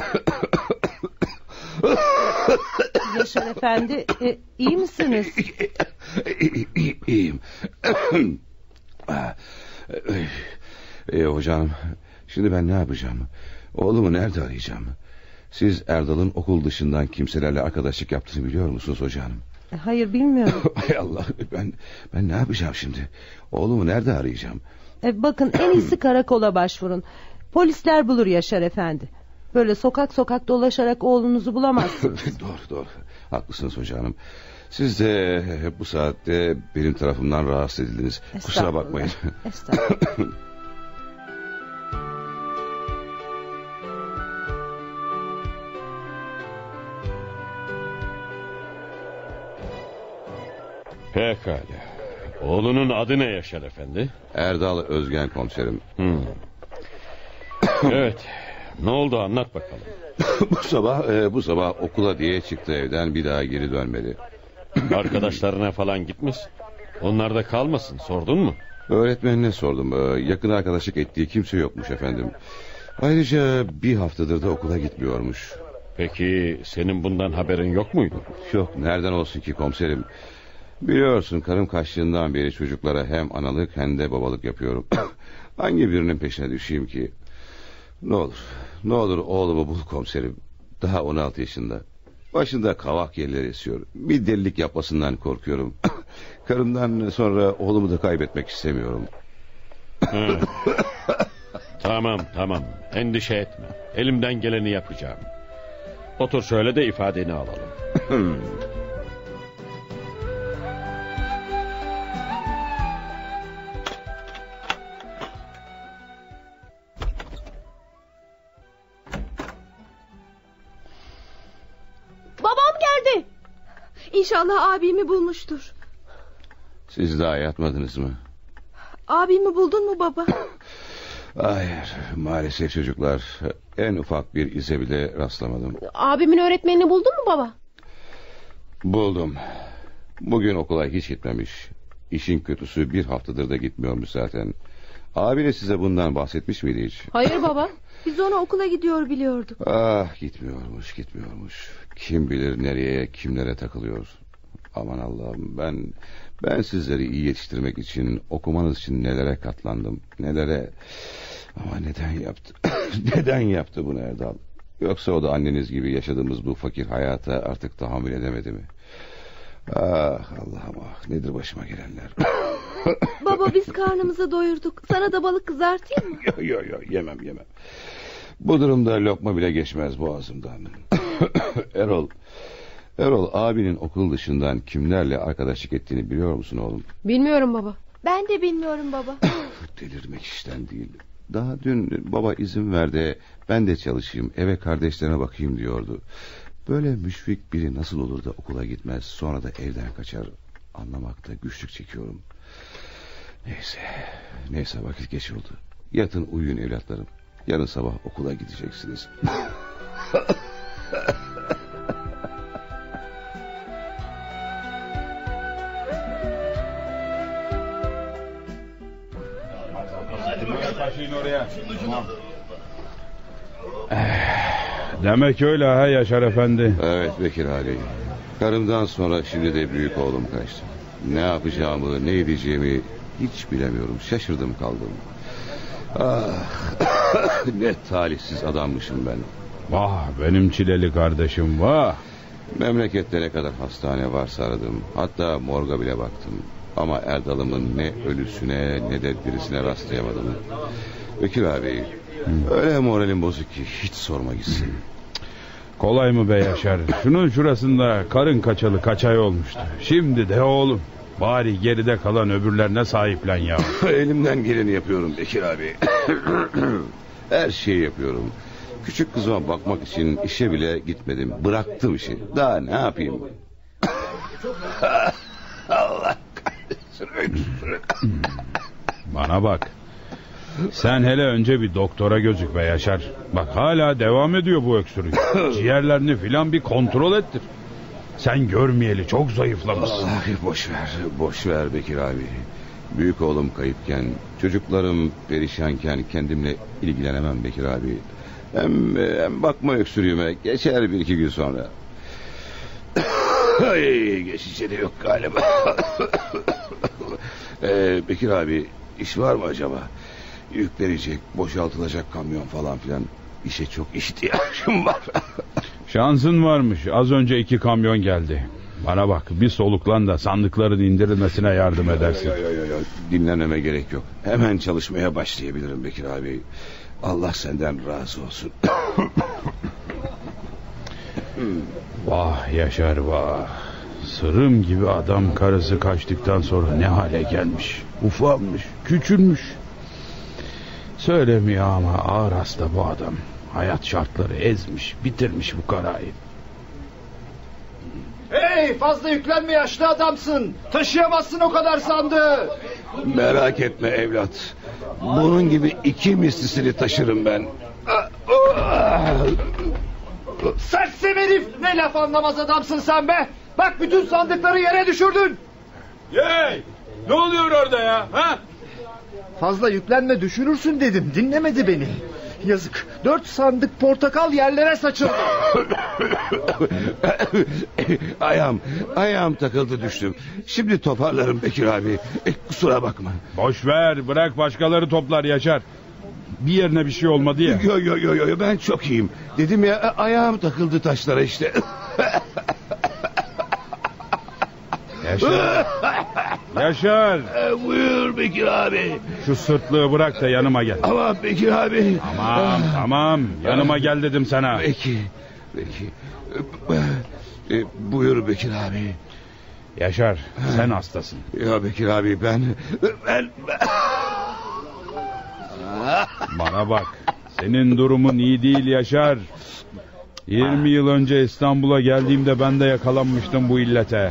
[SPEAKER 2] Yaşar efendi, iyi misiniz?
[SPEAKER 3] İyiyim. Hocam, şimdi ben ne yapacağım? Oğlumu nerede arayacağım? Siz Erdal'ın okul dışından kimselerle arkadaşlık yaptığını biliyor musunuz hocam?
[SPEAKER 2] Hayır, bilmiyorum.
[SPEAKER 3] Hay Allah, ben ne yapacağım şimdi? Oğlumu nerede arayacağım?
[SPEAKER 2] Bakın, en iyisi karakola başvurun. Polisler bulur Yaşar efendi. Böyle sokak sokak dolaşarak oğlunuzu bulamazsınız.
[SPEAKER 3] Doğru. Haklısınız hocam. Siz de bu saatte benim tarafımdan rahatsız edildiniz. Kusura bakmayın.
[SPEAKER 2] Estağfurullah.
[SPEAKER 15] Pekala. Oğlunun adı ne Yaşar efendi?
[SPEAKER 3] Erdal Özgen komiserim.
[SPEAKER 9] Evet. Ne oldu, anlat bakalım.
[SPEAKER 3] Bu sabah okula diye çıktı evden, bir daha geri dönmedi.
[SPEAKER 9] Arkadaşlarına falan gitmesin. Onlar da kalmasın, sordun mu?
[SPEAKER 3] Öğretmenine sordum. Yakın arkadaşlık ettiği kimse yokmuş efendim. Ayrıca bir haftadır da okula gitmiyormuş.
[SPEAKER 9] Peki senin bundan haberin yok muydu?
[SPEAKER 3] Yok, nereden olsun ki komiserim. Biliyorsun, karım kaçtığından beri çocuklara hem analık hem de babalık yapıyorum. Hangi birinin peşine düşeyim ki? Ne olur oğlumu bul komiserim. Daha 16 yaşında. Başında kavak yerleri esiyor. Bir delilik yapmasından korkuyorum. Karımdan sonra oğlumu da kaybetmek istemiyorum.
[SPEAKER 9] Tamam. Endişe etme. Elimden geleni yapacağım. Otur şöyle de ifadeni alalım.
[SPEAKER 7] Babam geldi.
[SPEAKER 4] İnşallah abimi bulmuştur.
[SPEAKER 3] Siz daha yatmadınız mı?
[SPEAKER 4] Abimi buldun mu baba?
[SPEAKER 3] Hayır, maalesef çocuklar. En ufak bir ize bile rastlamadım.
[SPEAKER 7] Abimin öğretmenini buldun mu baba?
[SPEAKER 3] Buldum. Bugün okula hiç gitmemiş. İşin kötüsü bir haftadır da gitmiyormuş zaten. Abine size bundan bahsetmiş miydi hiç?
[SPEAKER 4] Hayır baba. Biz onu okula gidiyor biliyorduk.
[SPEAKER 3] Gitmiyormuş. Kim bilir nereye, kimlere takılıyor. Aman Allah'ım, ben sizleri iyi yetiştirmek için, okumanız için nelere katlandım, nelere. Ama neden yaptı? Neden yaptı bunu Erdal? Yoksa o da anneniz gibi yaşadığımız bu fakir hayata artık tahammül edemedi mi? Allah'ım, nedir başıma gelenler?
[SPEAKER 4] Baba, biz karnımızı doyurduk. Sana da balık kızartayım mı?
[SPEAKER 3] Yok, yemem. Bu durumda lokma bile geçmez boğazımdan. Erol, abinin okul dışından kimlerle arkadaşlık ettiğini biliyor musun oğlum?
[SPEAKER 7] Bilmiyorum baba.
[SPEAKER 4] Ben de bilmiyorum baba.
[SPEAKER 3] Delirmek işten değil. Daha dün baba izin verdi, ben de çalışayım, eve kardeşlerine bakayım diyordu. Böyle müşfik biri nasıl olur da okula gitmez, sonra da evden kaçar, anlamakta güçlük çekiyorum. Neyse, vakit geç oldu. Yatın, uyuyun evlatlarım. Yarın sabah okula gideceksiniz.
[SPEAKER 12] Demek öyle ha Yaşar Efendi.
[SPEAKER 3] Evet Bekir abi. Karımdan sonra şimdi de büyük oğlum kaçtı. Ne yapacağımı, ne edeceğimi hiç bilemiyorum. Şaşırdım kaldım. Ne talihsiz adammışım ben.
[SPEAKER 12] Vah benim çileli kardeşim, vah.
[SPEAKER 3] Memlekette ne kadar hastane varsa aradım. Hatta morga bile baktım. Ama Erdal'ımın ne ölüsüne ne de dirisine rastlayamadım. Bekir abi, öyle moralim bozuk ki hiç sorma gitsin.
[SPEAKER 12] Kolay mı be Yaşar? Şunun şurasında karın kaçalı kaç ay olmuştu. Şimdi de oğlum, bari geride kalan öbürlerine sahiplen ya.
[SPEAKER 3] Elimden geleni yapıyorum Bekir abi. Her şeyi yapıyorum. Küçük kızıma bakmak için işe bile gitmedim. Bıraktım işi. Daha ne yapayım? Allah kahretsin.
[SPEAKER 12] Bana bak. Sen hele önce bir doktora gözük be Yaşar. Bak hala devam ediyor bu öksürük. Ciğerlerini filan bir kontrol ettir. Sen görmeyeli çok zayıflamışsın.
[SPEAKER 3] Boş ver Bekir abi. Büyük oğlum kayıpken, çocuklarım perişanken kendimle ilgilenemem Bekir abi. Hem bakma öksürüğüme, geçer bir iki gün sonra. Geçici de yok galiba. Bekir abi, iş var mı acaba? Yüklenecek, boşaltılacak kamyon falan filan. İşe çok ihtiyacım var.
[SPEAKER 12] Şansın varmış, az önce 2 kamyon geldi. Bana bak, bir soluklan da sandıkların indirilmesine yardım edersin.
[SPEAKER 3] Dinlenmeme gerek yok. Hemen çalışmaya başlayabilirim Bekir abi. Allah senden razı olsun.
[SPEAKER 12] Vah Yaşar vah. Sırım gibi adam karısı kaçtıktan sonra ne hale gelmiş. Ufalmış, küçülmüş. Söylemiyor ama ağır hasta bu adam. Hayat şartları ezmiş, bitirmiş bu karayı.
[SPEAKER 10] Hey, fazla yüklenme, yaşlı adamsın. Taşıyamazsın o kadar sandığı.
[SPEAKER 3] Merak etme evlat. Bunun gibi 2 mislisini taşırım ben.
[SPEAKER 10] Sersem herif, ne laf anlamaz adamsın sen be. Bak bütün sandıkları yere düşürdün.
[SPEAKER 12] Hey, ne oluyor orada ya? Ha?
[SPEAKER 10] Fazla yüklenme, düşürürsün dedim, dinlemedi beni. Yazık, 4 sandık portakal yerlere saçıldı.
[SPEAKER 3] Ayağım takıldı, düştüm. Şimdi toparlarım Bekir abi. Kusura bakma.
[SPEAKER 12] Boş ver, bırak başkaları toplar Yaşar. Bir yerine bir şey olmadı ya.
[SPEAKER 3] Yo, ben çok iyiyim. Dedim ya, ayağım takıldı taşlara işte.
[SPEAKER 12] Yaşar.
[SPEAKER 3] Buyur Bekir abi.
[SPEAKER 12] Şu sırtlığı bırak da yanıma gel.
[SPEAKER 3] Ama Bekir abi.
[SPEAKER 12] Tamam. Yanıma gel dedim sana.
[SPEAKER 3] Peki. Buyur Bekir abi.
[SPEAKER 12] Yaşar, sen hastasın.
[SPEAKER 3] Ya Bekir abi, ben...
[SPEAKER 12] Bana bak. Senin durumun iyi değil Yaşar. 20 yıl önce İstanbul'a geldiğimde ben de yakalanmıştım bu illete.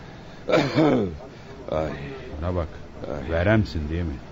[SPEAKER 12] Bana bak. Veremsin değil mi?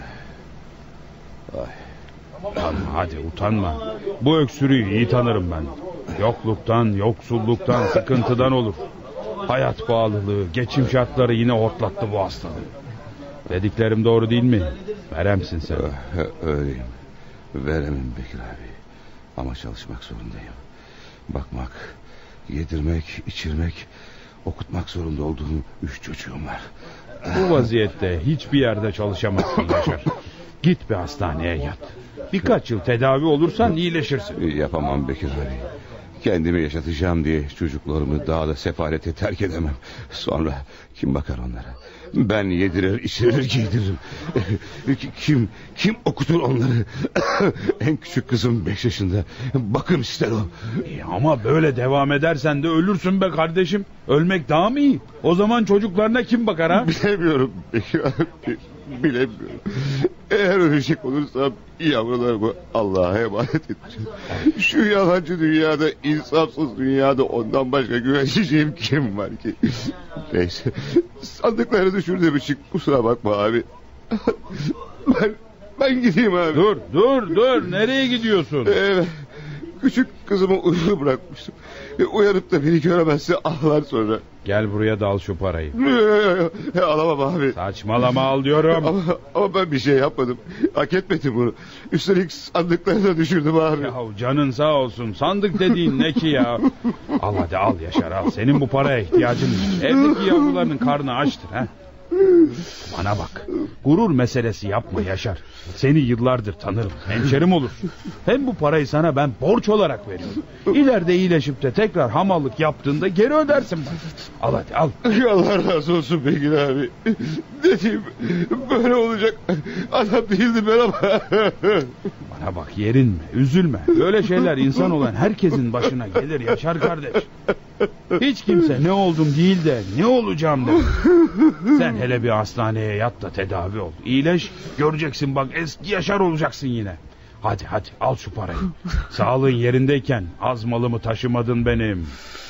[SPEAKER 12] Tamam, hadi utanma. Bu öksürüğü iyi tanırım ben. Yokluktan, yoksulluktan, sıkıntıdan olur. Hayat pahalılığı, geçim şartları yine hortlattı bu hastalığı. Dediklerim doğru değil mi? Veremsin sen.
[SPEAKER 3] Öyleyim. Veremem Bekir abi. Ama çalışmak zorundayım. Bakmak, yedirmek, içirmek, okutmak zorunda olduğum 3 çocuğum var.
[SPEAKER 12] Bu vaziyette hiçbir yerde çalışamazsın Yaşar. Git bir hastaneye yat. Birkaç yıl tedavi olursan iyileşirsin.
[SPEAKER 3] Yapamam Bekir abi. Kendimi yaşatacağım diye çocuklarımı daha da sefalete terk edemem. Sonra kim bakar onlara? Ben yedirir, içirir, giydiririm. Kim okutur onları? En küçük kızım 5 yaşında. Bakım ister o.
[SPEAKER 12] Ama böyle devam edersen de ölürsün be kardeşim. Ölmek daha mı iyi? O zaman çocuklarına kim bakar ha?
[SPEAKER 3] Bilemiyorum Bekir abi. Bilemiyorum. Eğer ölecek olursam yavrularımı Allah'a emanet edeceğim. Şu yalancı dünyada, insafsız dünyada ondan başka güveneceğim kim var ki? Neyse, sandıkları düşürdüğüm için kusura bakma abi. Ben gideyim abi.
[SPEAKER 12] Dur, nereye gidiyorsun?
[SPEAKER 3] Küçük kızımı uyku bırakmıştım. Uyanıp da beni göremezse ağlar sonra.
[SPEAKER 12] Gel buraya da al şu parayı.
[SPEAKER 3] Alamam abi.
[SPEAKER 12] Saçmalama, al diyorum.
[SPEAKER 3] Ama ben bir şey yapmadım. Hak etmedim bunu. Üstelik sandıkları da düşürdüm abi.
[SPEAKER 12] Ya canın sağ olsun. Sandık dediğin ne ki ya? Al hadi al Yaşar, al. Senin bu paraya ihtiyacın var. Evdeki yavrularının karnı açtır ha. Bana bak, gurur meselesi yapma Yaşar. Seni yıllardır tanırım, hemşerim olursun. Hem bu parayı sana ben borç olarak veriyorum. İleride iyileşip de tekrar hamallık yaptığında geri ödersin bana. Al hadi al.
[SPEAKER 3] Allah razı olsun Bekir abi. Dediğim böyle olacak adam değildim ben ama.
[SPEAKER 12] Bana bak, yerinme, üzülme. Böyle şeyler insan olan herkesin başına gelir Yaşar kardeş. Hiç kimse ne oldum değil de ne olacağım der. Sen hele bir hastaneye yat da tedavi ol. İyileş, göreceksin bak, eski Yaşar olacaksın yine. Hadi al şu parayı. Sağlığın yerindeyken az malımı taşımadın benim.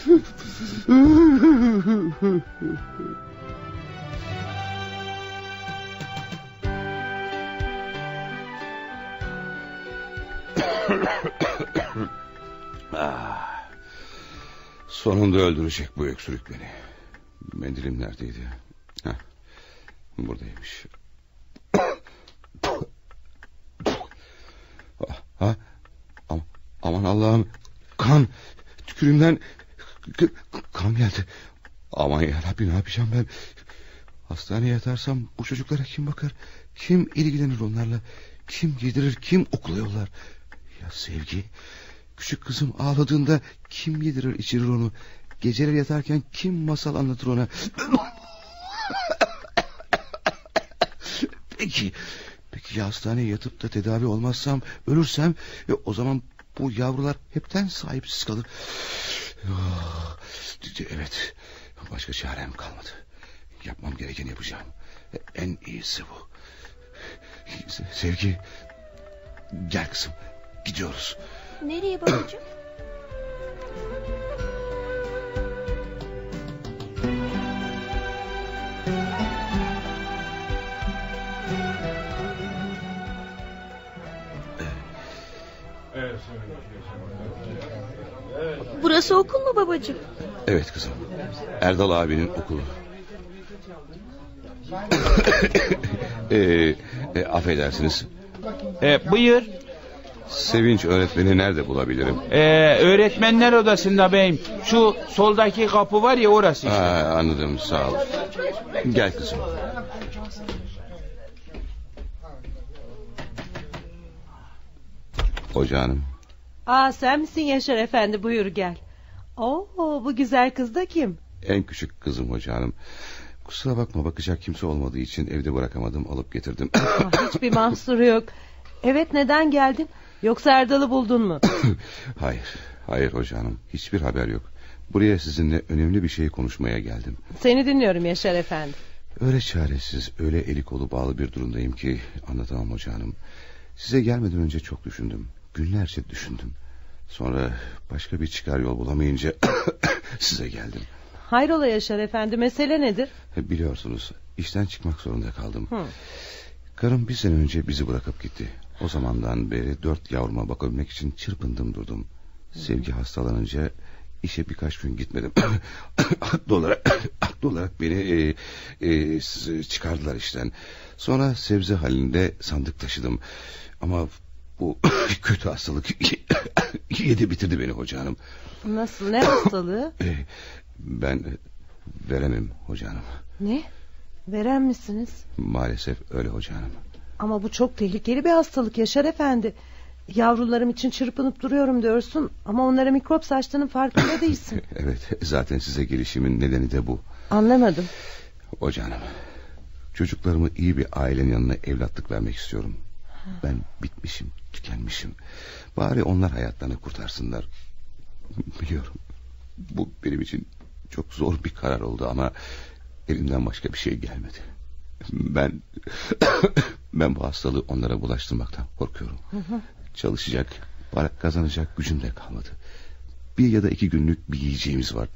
[SPEAKER 3] Sonunda öldürecek bu öksürük beni. Mendilim neredeydi? Buradaymış. Aman Allah'ım, kan, tükürüğümden kan geldi. Aman yarabbi, ne yapacağım ben? Hastaneye yatarsam bu çocuklara kim bakar? Kim ilgilenir onlarla? Kim yedirir, kim okula yollar? Ya Sevgi, küçük kızım ağladığında kim yedirir içirir onu? Geceleri yatarken kim masal anlatır ona? Peki ya hastaneye yatıp da tedavi olmazsam, ölürsem, o zaman bu yavrular hepten sahipsiz kalır. Evet, başka çarem kalmadı. Yapmam gerekeni yapacağım. En iyisi bu. Sevgi, gel kızım, gidiyoruz.
[SPEAKER 4] Nereye babacığım? Burası okul mu babacığım?
[SPEAKER 3] Evet kızım. Erdal abinin okulu. Affedersiniz.
[SPEAKER 15] Buyur.
[SPEAKER 3] Sevinç öğretmeni nerede bulabilirim?
[SPEAKER 15] Öğretmenler odasında beyim. Şu soldaki kapı var ya, orası işte.
[SPEAKER 3] Anladım, sağ ol. Gel kızım. Hoca hanım.
[SPEAKER 2] Sen misin Yaşar Efendi, buyur gel. Bu güzel kız da kim?
[SPEAKER 3] En küçük kızım hoca hanım. Kusura bakma, bakacak kimse olmadığı için evde bırakamadım, alıp getirdim.
[SPEAKER 2] Hiçbir mahsuru yok. Evet, neden geldin? Yoksa Erdal'ı buldun mu?
[SPEAKER 3] Hayır hoca hanım, hiçbir haber yok. Buraya sizinle önemli bir şey konuşmaya geldim.
[SPEAKER 2] Seni dinliyorum Yaşar Efendi.
[SPEAKER 3] Öyle çaresiz, öyle eli kolu bağlı bir durumdayım ki anlatamam hoca hanım. Size gelmeden önce çok düşündüm. Günlerce düşündüm. Sonra başka bir çıkar yol bulamayınca size geldim.
[SPEAKER 2] Hayrola Yaşar Efendi, mesele nedir?
[SPEAKER 3] Biliyorsunuz, işten çıkmak zorunda kaldım. Karım bir sene önce bizi bırakıp gitti. O zamandan beri 4 yavruma bakabilmek için çırpındım durdum. Sevgi hastalanınca işe birkaç gün gitmedim. Haklı olarak beni çıkardılar işten. Sonra sebze halinde sandık taşıdım. Ama bu kötü hastalık yedi bitirdi beni hoca hanım.
[SPEAKER 2] Nasıl, ne hastalığı?
[SPEAKER 3] Ben veremem hoca hanım.
[SPEAKER 2] Ne? Veren misiniz?
[SPEAKER 3] Maalesef öyle hoca hanım.
[SPEAKER 2] Ama bu çok tehlikeli bir hastalık Yaşar Efendi. Yavrularım için çırpınıp duruyorum diyorsun ama onlara mikrop saçtığının farkında değilsin.
[SPEAKER 3] Evet, zaten size gelişimin nedeni de bu.
[SPEAKER 2] Anlamadım.
[SPEAKER 3] Hoca hanım, çocuklarımı iyi bir ailenin yanına evlatlık vermek istiyorum. Ben bitmişim, tükenmişim. Bari onlar hayatlarını kurtarsınlar. Biliyorum, bu benim için çok zor bir karar oldu ama elimden başka bir şey gelmedi. Ben bu hastalığı onlara bulaştırmaktan korkuyorum. Çalışacak, para kazanacak gücüm de kalmadı. 1 ya da 2 günlük bir yiyeceğimiz var.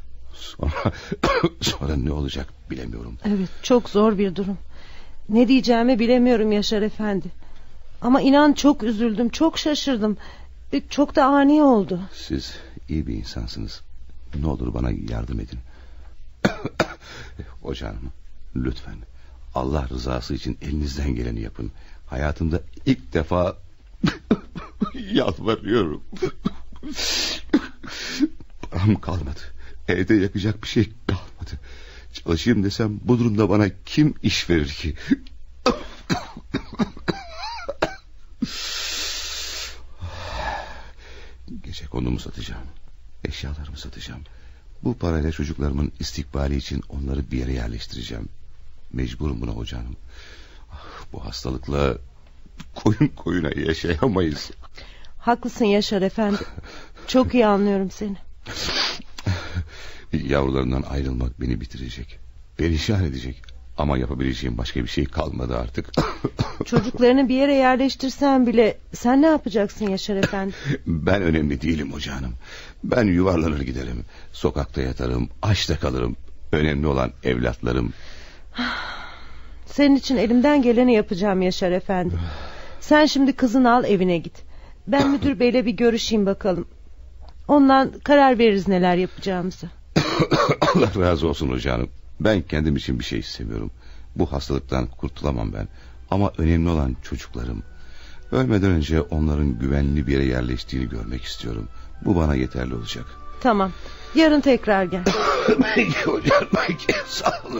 [SPEAKER 3] Sonra ne olacak bilemiyorum.
[SPEAKER 2] Evet, çok zor bir durum. Ne diyeceğimi bilemiyorum Yaşar Efendi. Ama inan çok üzüldüm, çok şaşırdım. Çok da ani oldu.
[SPEAKER 3] Siz iyi bir insansınız. Ne olur bana yardım edin. Hocam, lütfen Allah rızası için elinizden geleni yapın. Hayatımda ilk defa yalvarıyorum. Param kalmadı. Evde yakacak bir şey kalmadı. Çalışayım desem bu durumda bana kim iş verir ki? Gecekondumu satacağım. Eşyalarımı satacağım. Bu parayla çocuklarımın istikbali için onları bir yere yerleştireceğim. Mecburum buna hocam. Bu hastalıkla koyun koyuna yaşayamayız.
[SPEAKER 2] Haklısın Yaşar Efendi. Çok iyi anlıyorum seni.
[SPEAKER 3] Yavrularından ayrılmak beni bitirecek. Perişan edecek. Ama yapabileceğim başka bir şey kalmadı artık.
[SPEAKER 2] Çocuklarını bir yere yerleştirsen bile sen ne yapacaksın Yaşar Efendi?
[SPEAKER 3] Ben önemli değilim hocanım. Ben yuvarlanır giderim. Sokakta yatarım, açta kalırım. Önemli olan evlatlarım.
[SPEAKER 2] Senin için elimden geleni yapacağım Yaşar Efendi. Sen şimdi kızını al, evine git. Ben müdür beyle bir görüşeyim bakalım. Ondan karar veririz neler yapacağımızı.
[SPEAKER 3] Allah razı olsun hocam. Ben kendim için bir şey istemiyorum. Bu hastalıktan kurtulamam ben. Ama önemli olan çocuklarım. Ölmeden önce onların güvenli bir yere yerleştiğini görmek istiyorum. Bu bana yeterli olacak.
[SPEAKER 2] Tamam. Yarın tekrar gel.
[SPEAKER 3] Peki hocam, peki. Sağ olun.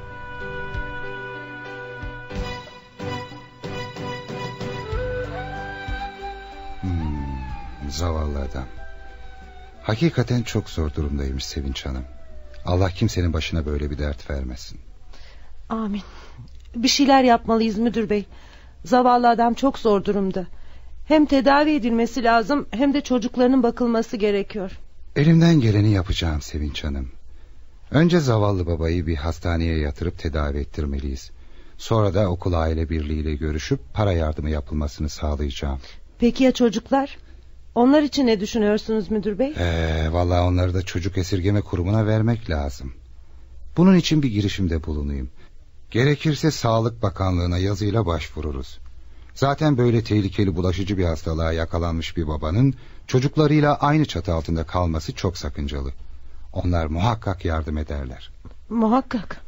[SPEAKER 14] Zavallı adam. Hakikaten çok zor durumdaymış Sevinç Hanım. Allah kimsenin başına böyle bir dert vermesin.
[SPEAKER 2] Amin. Bir şeyler yapmalıyız müdür bey. Zavallı adam çok zor durumda. Hem tedavi edilmesi lazım hem de çocuklarının bakılması gerekiyor.
[SPEAKER 14] Elimden geleni yapacağım Sevinç Hanım. Önce zavallı babayı bir hastaneye yatırıp tedavi ettirmeliyiz. Sonra da okul aile birliğiyle görüşüp para yardımı yapılmasını sağlayacağım.
[SPEAKER 2] Peki ya çocuklar? Onlar için ne düşünüyorsunuz müdür bey?
[SPEAKER 14] Vallahi onları da çocuk esirgeme kurumuna vermek lazım. Bunun için bir girişimde bulunayım. Gerekirse Sağlık Bakanlığı'na yazıyla başvururuz. Zaten böyle tehlikeli bulaşıcı bir hastalığa yakalanmış bir babanın çocuklarıyla aynı çatı altında kalması çok sakıncalı. Onlar muhakkak yardım ederler.
[SPEAKER 2] Muhakkak.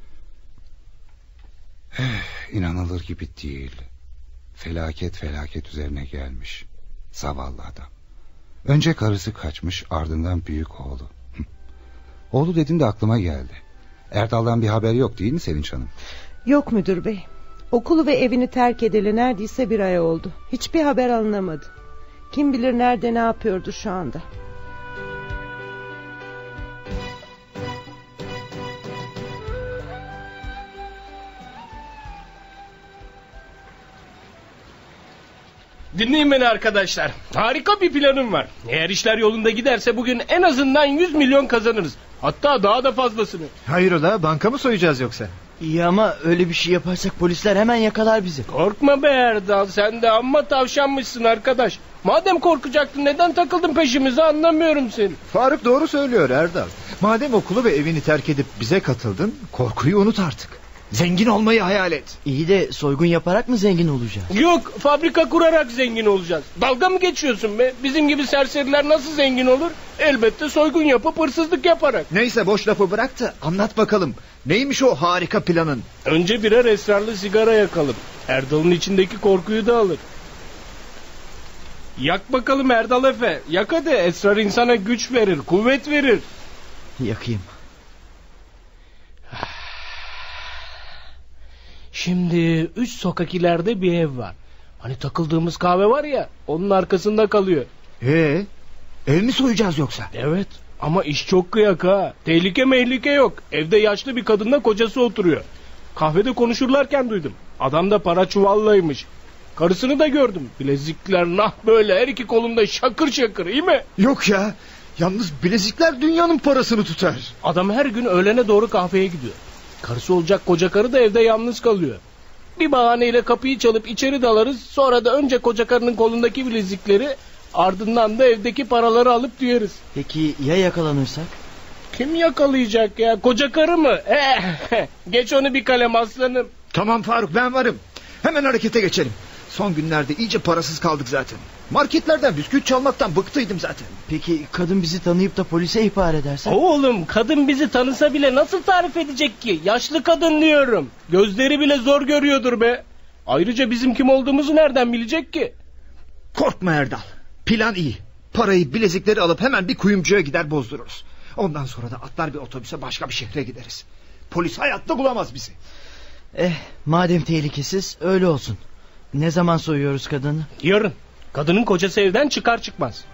[SPEAKER 14] İnanılır gibi değil. Felaket üzerine gelmiş. Zavallı adam. Önce karısı kaçmış, ardından büyük oğlu. Oğlu dedim de aklıma geldi. Erdal'dan bir haber yok değil mi Sevinç Hanım?
[SPEAKER 2] Yok müdür bey. Okulu ve evini terk edeli neredeyse 1 ay oldu. Hiçbir haber alınamadı. Kim bilir nerede, ne yapıyordu şu anda.
[SPEAKER 11] Dinleyin beni arkadaşlar. Harika bir planım var. Eğer işler yolunda giderse bugün en azından 100 milyon kazanırız. Hatta daha da fazlasını.
[SPEAKER 10] Hayrola, banka mı soyacağız yoksa?
[SPEAKER 6] İyi ama öyle bir şey yaparsak polisler hemen yakalar bizi.
[SPEAKER 11] Korkma be Erdal, sen de amma tavşanmışsın arkadaş. Madem korkacaktın neden takıldın peşimize, anlamıyorum seni.
[SPEAKER 10] Faruk doğru söylüyor Erdal. Madem okulu ve evini terk edip bize katıldın, korkuyu unut artık. Zengin olmayı hayal et.
[SPEAKER 6] İyi de soygun yaparak mı zengin olacağız?
[SPEAKER 11] Yok, fabrika kurarak zengin olacağız. Dalga mı geçiyorsun be? Bizim gibi serseriler nasıl zengin olur? Elbette soygun yapıp hırsızlık yaparak.
[SPEAKER 10] Neyse, boş lafı bırak da anlat bakalım. Neymiş o harika planın?
[SPEAKER 11] Önce birer esrarlı sigara yakalım. Erdal'ın içindeki korkuyu da alır. Yak bakalım Erdal Efe. Yak hadi, esrar insana güç verir, kuvvet verir.
[SPEAKER 6] Yakayım.
[SPEAKER 11] Şimdi 3 sokak ileride bir ev var. Hani takıldığımız kahve var ya, onun arkasında kalıyor.
[SPEAKER 10] Ev mi soyacağız yoksa?
[SPEAKER 11] Evet, ama iş çok kıyak ha. Tehlike yok. Evde yaşlı bir kadınla kocası oturuyor. Kahvede konuşurlarken duydum. Adam da para çuvallaymış. Karısını da gördüm. Bilezikler nah böyle, her iki kolunda şakır şakır, iyi mi?
[SPEAKER 10] Yok ya. Yalnız bilezikler dünyanın parasını tutar.
[SPEAKER 11] Adam her gün öğlene doğru kahveye gidiyor. Karısı olacak koca karı da evde yalnız kalıyor. Bir bahaneyle kapıyı çalıp içeri dalarız. Sonra da önce koca karının kolundaki bilezikleri, ardından da evdeki paraları alıp duyarız.
[SPEAKER 6] Peki ya yakalanırsak?
[SPEAKER 11] Kim yakalayacak ya? Koca karı mı? Geç onu bir kalem aslanım.
[SPEAKER 10] Tamam Faruk, ben varım. Hemen harekete geçelim. Son günlerde iyice parasız kaldık zaten. Marketlerden bisküvit çalmaktan bıktıydım zaten.
[SPEAKER 6] Peki kadın bizi tanıyıp da polise ihbar ederse?
[SPEAKER 11] Oğlum, kadın bizi tanısa bile nasıl tarif edecek ki? Yaşlı kadın diyorum. Gözleri bile zor görüyordur be. Ayrıca bizim kim olduğumuzu nereden bilecek ki?
[SPEAKER 10] Korkma Erdal. Plan iyi. Parayı, bilezikleri alıp hemen bir kuyumcuya gider bozdururuz. Ondan sonra da atlar bir otobüse başka bir şehre gideriz. Polis hayatta bulamaz bizi.
[SPEAKER 6] Madem tehlikesiz öyle olsun. Ne zaman soyuyoruz kadını?
[SPEAKER 11] Yarın. Kadının kocası evden çıkar çıkmaz.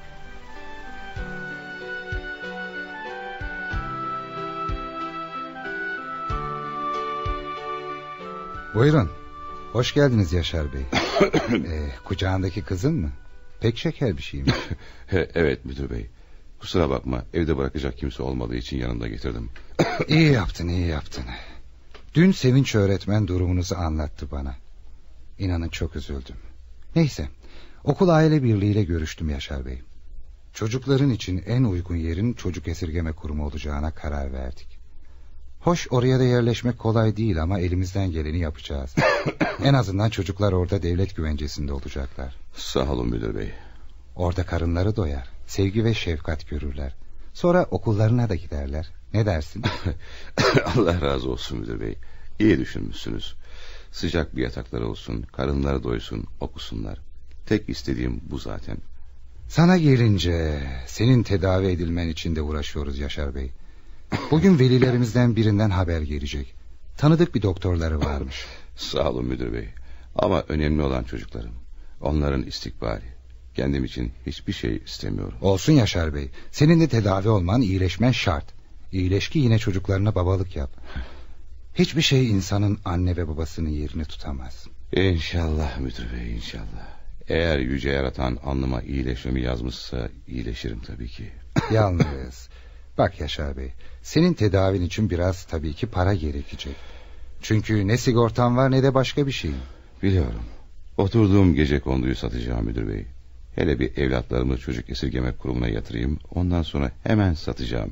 [SPEAKER 14] Buyurun. Hoş geldiniz Yaşar Bey. Kucağındaki kızın mı? Pek şeker bir şeymiş.
[SPEAKER 3] Evet müdür bey. Kusura bakma, evde bırakacak kimse olmadığı için yanımda getirdim.
[SPEAKER 14] İyi yaptın. Dün Sevinç öğretmen durumunuzu anlattı bana. İnanın çok üzüldüm. Neyse, okul aile birliğiyle görüştüm Yaşar Bey. Çocukların için en uygun yerin çocuk esirgeme kurumu olacağına karar verdik. Hoş, oraya da yerleşmek kolay değil ama elimizden geleni yapacağız. En azından çocuklar orada devlet güvencesinde olacaklar.
[SPEAKER 3] Sağ olun müdür bey.
[SPEAKER 14] Orada karınları doyar, sevgi ve şefkat görürler. Sonra okullarına da giderler. Ne dersin?
[SPEAKER 3] Allah razı olsun müdür bey. İyi düşünmüşsünüz. Sıcak bir yatakları olsun, karınları doysun, okusunlar. Tek istediğim bu zaten.
[SPEAKER 14] Sana gelince senin tedavi edilmen için de uğraşıyoruz Yaşar Bey. Bugün velilerimizden birinden haber gelecek. Tanıdık bir doktorları varmış.
[SPEAKER 3] Sağ olun müdür bey. Ama önemli olan çocuklarım. Onların istikbali. Kendim için hiçbir şey istemiyorum.
[SPEAKER 14] Olsun Yaşar Bey. Senin de tedavi olman, iyileşmen şart. İyileş ki yine çocuklarına babalık yap. Hiçbir şey insanın anne ve babasının yerini tutamaz.
[SPEAKER 3] İnşallah müdür bey, inşallah. Eğer yüce yaratan alnıma iyileşmemi yazmışsa iyileşirim tabii ki.
[SPEAKER 14] Yalnız bak Yaşar Bey, senin tedavin için biraz tabii ki para gerekecek. Çünkü ne sigortan var ne de başka bir şey.
[SPEAKER 3] Biliyorum. Oturduğum gecekonduyu satacağım müdür bey. Hele bir evlatlarımı çocuk esirgeme kurumuna yatırayım. Ondan sonra hemen satacağım.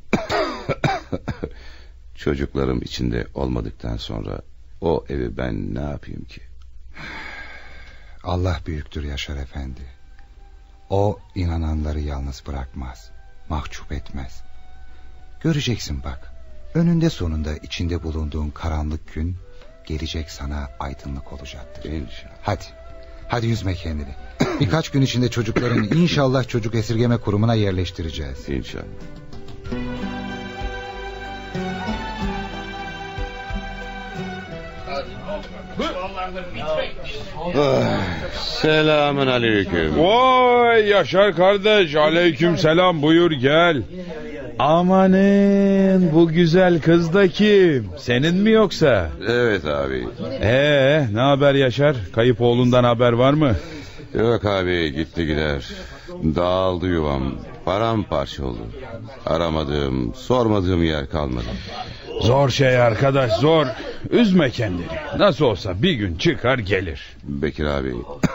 [SPEAKER 3] Çocuklarım içinde olmadıktan sonra o evi ben ne yapayım ki?
[SPEAKER 14] Allah büyüktür Yaşar Efendi. O inananları yalnız bırakmaz, mahcup etmez. Göreceksin bak, önünde sonunda içinde bulunduğun karanlık gün gelecek, sana aydınlık olacaktır. Hadi yüzme kendini. Birkaç gün içinde çocuklarını inşallah çocuk esirgeme kurumuna yerleştireceğiz.
[SPEAKER 3] İnşallah. Selamun aleyküm.
[SPEAKER 12] Vay Yaşar kardeş, aleyküm selam, buyur gel. Amanın, bu güzel kız da kim? Senin mi yoksa?
[SPEAKER 3] Evet abi.
[SPEAKER 12] Ne haber Yaşar? Kayıp oğlundan haber var mı?
[SPEAKER 3] Yok abi, gitti gider. Dağıldı yuvam. Paramparça oldu. Aramadığım, sormadığım yer kalmadı.
[SPEAKER 12] Zor şey arkadaş, zor. Üzme kendini. Nasıl olsa bir gün çıkar gelir.
[SPEAKER 3] Bekir abi.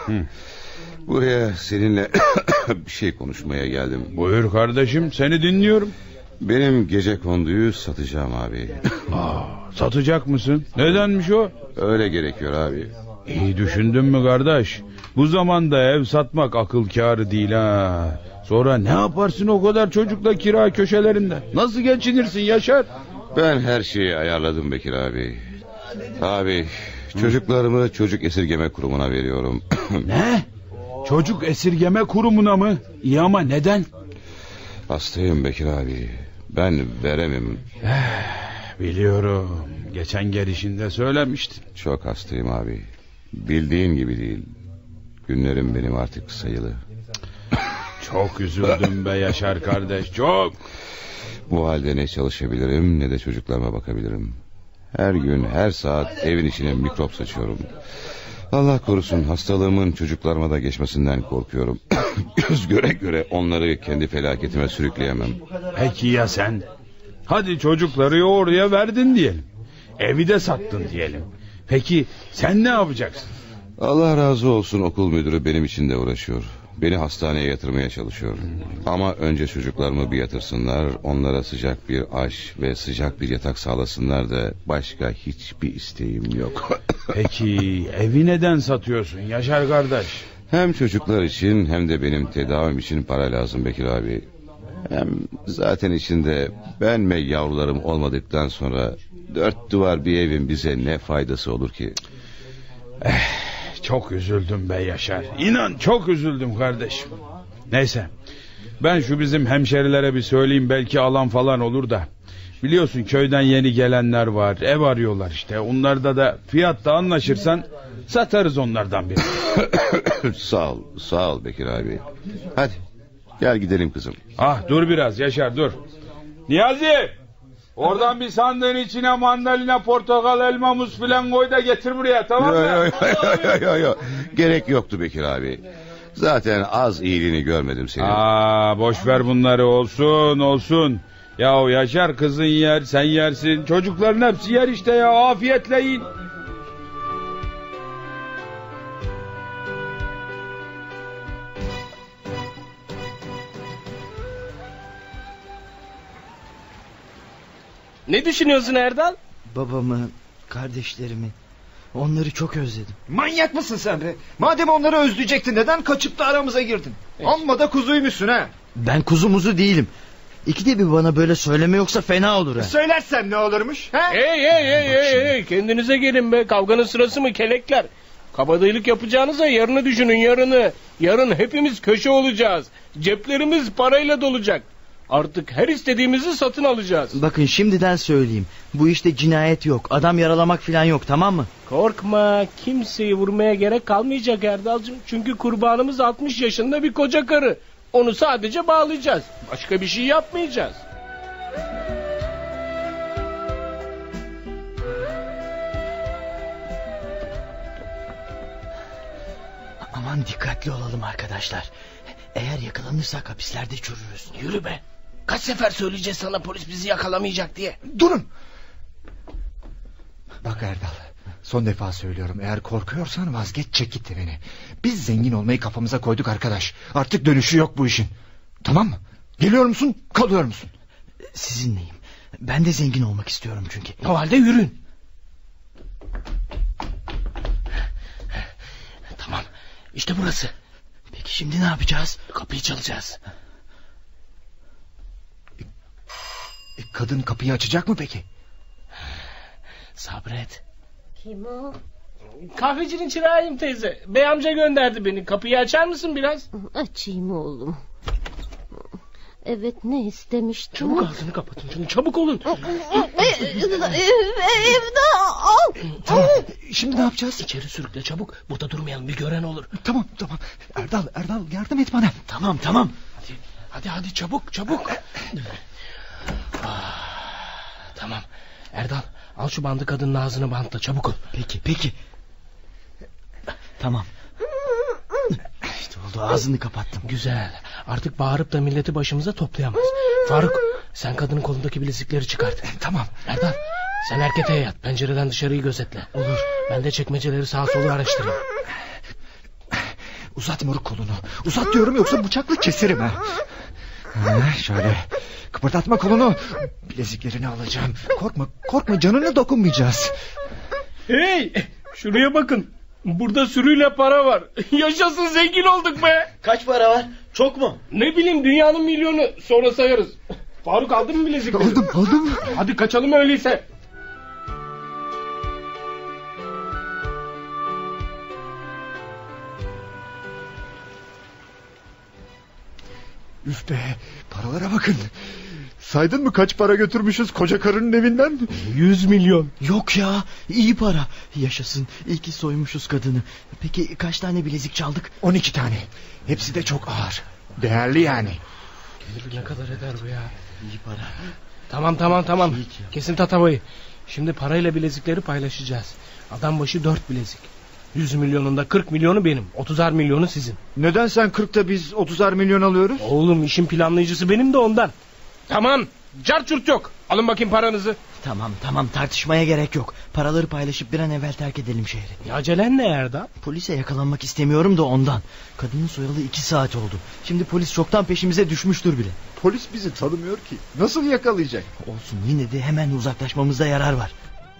[SPEAKER 3] Buraya seninle bir şey konuşmaya geldim.
[SPEAKER 12] Buyur kardeşim, seni dinliyorum.
[SPEAKER 3] Benim gecekonduyu satacağım abi.
[SPEAKER 12] Satacak mısın? Nedenmiş o?
[SPEAKER 3] Öyle gerekiyor abi.
[SPEAKER 12] İyi düşündün mü kardeş? Bu zamanda ev satmak akıl kârı değil ha. Sonra ne yaparsın o kadar çocukla kira köşelerinde? Nasıl geçinirsin Yaşar?
[SPEAKER 3] Ben her şeyi ayarladım Bekir abi. Abi, çocuklarımı çocuk esirgeme kurumuna veriyorum.
[SPEAKER 12] Ne? Çocuk esirgeme kurumuna mı? İyi ama neden?
[SPEAKER 3] Hastayım Bekir abi. Ben veremem.
[SPEAKER 12] Biliyorum. Geçen gelişinde söylemiştin.
[SPEAKER 3] Çok hastayım abi. Bildiğin gibi değil. Günlerim benim artık sayılı.
[SPEAKER 12] Çok üzüldüm be Yaşar kardeş, çok.
[SPEAKER 3] Bu halde ne çalışabilirim ne de çocuklarıma bakabilirim. Her gün her saat evin içine mikrop saçıyorum. Allah korusun, hastalığımın çocuklarıma da geçmesinden korkuyorum. Göz göre göre onları kendi felaketime sürükleyemem.
[SPEAKER 12] Peki ya sen? Hadi çocukları oraya verdin diyelim. Evi de sattın diyelim. Peki sen ne yapacaksın?
[SPEAKER 3] Allah razı olsun, okul müdürü benim için de uğraşıyor. Beni hastaneye yatırmaya çalışıyor. Ama önce çocuklarımı bir yatırsınlar, onlara sıcak bir aş ve sıcak bir yatak sağlasınlar da başka hiçbir isteğim yok.
[SPEAKER 12] Peki evi neden satıyorsun Yaşar kardeş?
[SPEAKER 3] Hem çocuklar için hem de benim tedavim için para lazım Bekir abi. Hem zaten içinde ben ve yavrularım olmadıktan sonra 4 duvar bir evin bize ne faydası olur ki?
[SPEAKER 12] Çok üzüldüm be Yaşar. İnan çok üzüldüm kardeşim. Neyse, ben şu bizim hemşerilere bir söyleyeyim, belki alan falan olur da. Biliyorsun köyden yeni gelenler var, ev arıyorlar işte. Onlarda da fiyatta anlaşırsan satarız onlardan biri.
[SPEAKER 3] Sağ ol Bekir abi. Hadi gel gidelim kızım.
[SPEAKER 12] Dur biraz Yaşar, dur. Niyazi, oradan bir sandığın içine mandalina, portakal, elma, muz filan koy da getir buraya, tamam mı?
[SPEAKER 3] Yok. Gerek yoktu Bekir abi. Zaten az iyiliğini görmedim senin.
[SPEAKER 12] Boş ver bunları, olsun. Yahu Yaşar kızın yer, sen yersin. Çocukların hepsi yer işte ya, afiyetle yiyin.
[SPEAKER 11] Ne düşünüyorsun Erdal?
[SPEAKER 6] Babamı, kardeşlerimi, onları çok özledim.
[SPEAKER 10] Manyak mısın sen be? Madem onları özleyecektin, neden kaçıp da aramıza girdin? Amma da kuzuymuşsun ha.
[SPEAKER 6] Ben kuzumuzu değilim. İkide bir bana böyle söyleme, yoksa fena olur ha.
[SPEAKER 10] Söylersem ne olurmuş?
[SPEAKER 11] Hey, kendinize gelin be, kavganın sırası mı kelekler? Kabadayılık yapacağınıza yarını düşünün, yarını. Yarın hepimiz köşe olacağız. Ceplerimiz parayla dolacak. Artık her istediğimizi satın alacağız.
[SPEAKER 6] Bakın şimdiden söyleyeyim, bu işte cinayet yok, adam yaralamak falan yok, tamam mı?
[SPEAKER 11] Korkma, kimseyi vurmaya gerek kalmayacak Erdal'cığım. Çünkü kurbanımız 60 yaşında bir koca karı. Onu sadece bağlayacağız. Başka bir şey yapmayacağız.
[SPEAKER 6] Aman dikkatli olalım arkadaşlar. Eğer yakalanırsak hapislerde çürürüz.
[SPEAKER 11] Yürü be. Kaç sefer söyleyeceğiz sana polis bizi yakalamayacak diye.
[SPEAKER 10] Durun. Bak Erdal, son defa söylüyorum, eğer korkuyorsan vazgeç, çek git beni. Biz zengin olmayı kafamıza koyduk arkadaş. Artık dönüşü yok bu işin. Tamam mı? Geliyor musun, kalıyor musun?
[SPEAKER 6] Sizinleyim. Ben de zengin olmak istiyorum çünkü.
[SPEAKER 11] O halde yürüyün. Tamam. İşte burası.
[SPEAKER 6] Peki şimdi ne yapacağız?
[SPEAKER 11] Kapıyı çalacağız.
[SPEAKER 10] Kadın kapıyı açacak mı peki?
[SPEAKER 11] Sabret.
[SPEAKER 2] Kim o?
[SPEAKER 11] Kahvecinin çırağıyım teyze. Bey amca gönderdi beni. Kapıyı açar mısın biraz?
[SPEAKER 2] Açayım oğlum. Evet, ne istemiştin?
[SPEAKER 11] Çabuk ağzını kapatın şunu, çabuk olun.
[SPEAKER 2] Evde al.
[SPEAKER 10] Tamam, şimdi ne yapacağız?
[SPEAKER 11] İçeri sürükle çabuk. Burada durmayalım, bir gören olur.
[SPEAKER 10] Tamam. Erdal yardım et bana.
[SPEAKER 6] Tamam.
[SPEAKER 11] Hadi çabuk. Tamam. Erdal, al şu bandı, kadının ağzını bantla, çabuk ol.
[SPEAKER 6] Peki. Tamam. İşte oldu, ağzını kapattım.
[SPEAKER 11] Güzel. Artık bağırıp da milleti başımıza toplayamaz. Faruk, sen kadının kolundaki bilezikleri çıkart.
[SPEAKER 10] Tamam.
[SPEAKER 11] Erdal, sen erketeğe yat. Pencereden dışarıyı gözetle.
[SPEAKER 6] Olur.
[SPEAKER 11] Ben de çekmeceleri sağa sola araştırayım.
[SPEAKER 10] Uzat moruk kolunu. Uzat diyorum, yoksa bıçakla keserim ha. Şöyle. Kıpırdatma kolunu. Bileziklerini alacağım. Korkma, canına dokunmayacağız.
[SPEAKER 11] Hey, şuraya bakın. Burada sürüyle para var. Yaşasın, zengin olduk be.
[SPEAKER 6] Kaç para var? Çok mu?
[SPEAKER 11] Ne bileyim, dünyanın milyonu. Sonra sayarız. Faruk, aldın mı bilezikleri?
[SPEAKER 10] Aldım.
[SPEAKER 11] Hadi kaçalım öyleyse.
[SPEAKER 10] Üf be, paralara bakın. Saydın mı kaç para götürmüşüz koca karının evinden?
[SPEAKER 11] 100 milyon.
[SPEAKER 6] Yok ya, iyi para. Yaşasın, iyi ki soymuşuz kadını. Peki kaç tane bilezik çaldık?
[SPEAKER 10] 12 tane. Hepsi de çok ağır. Değerli yani.
[SPEAKER 11] Ne kadar eder bu ya?
[SPEAKER 6] İyi para.
[SPEAKER 11] Tamam. Kesin tatavayı. Şimdi parayla bilezikleri paylaşacağız. Adam başı 4 bilezik. 100 milyonunda 40 milyonu benim, 30'ar milyonu sizin.
[SPEAKER 10] Neden sen 40'ta biz 30'ar milyon alıyoruz?
[SPEAKER 11] Oğlum, işin planlayıcısı benim de ondan. Tamam, carçurt yok. Alın bakayım paranızı.
[SPEAKER 6] Tamam, tartışmaya gerek yok. Paraları paylaşıp bir an evvel terk edelim şehri.
[SPEAKER 11] Ya acelen ne Erdal?
[SPEAKER 6] Polise yakalanmak istemiyorum da ondan. Kadının soyalı 2 saat oldu. Şimdi polis çoktan peşimize düşmüştür bile.
[SPEAKER 10] Polis bizi tanımıyor ki. Nasıl yakalayacak?
[SPEAKER 6] Olsun, yine de hemen uzaklaşmamızda yarar var.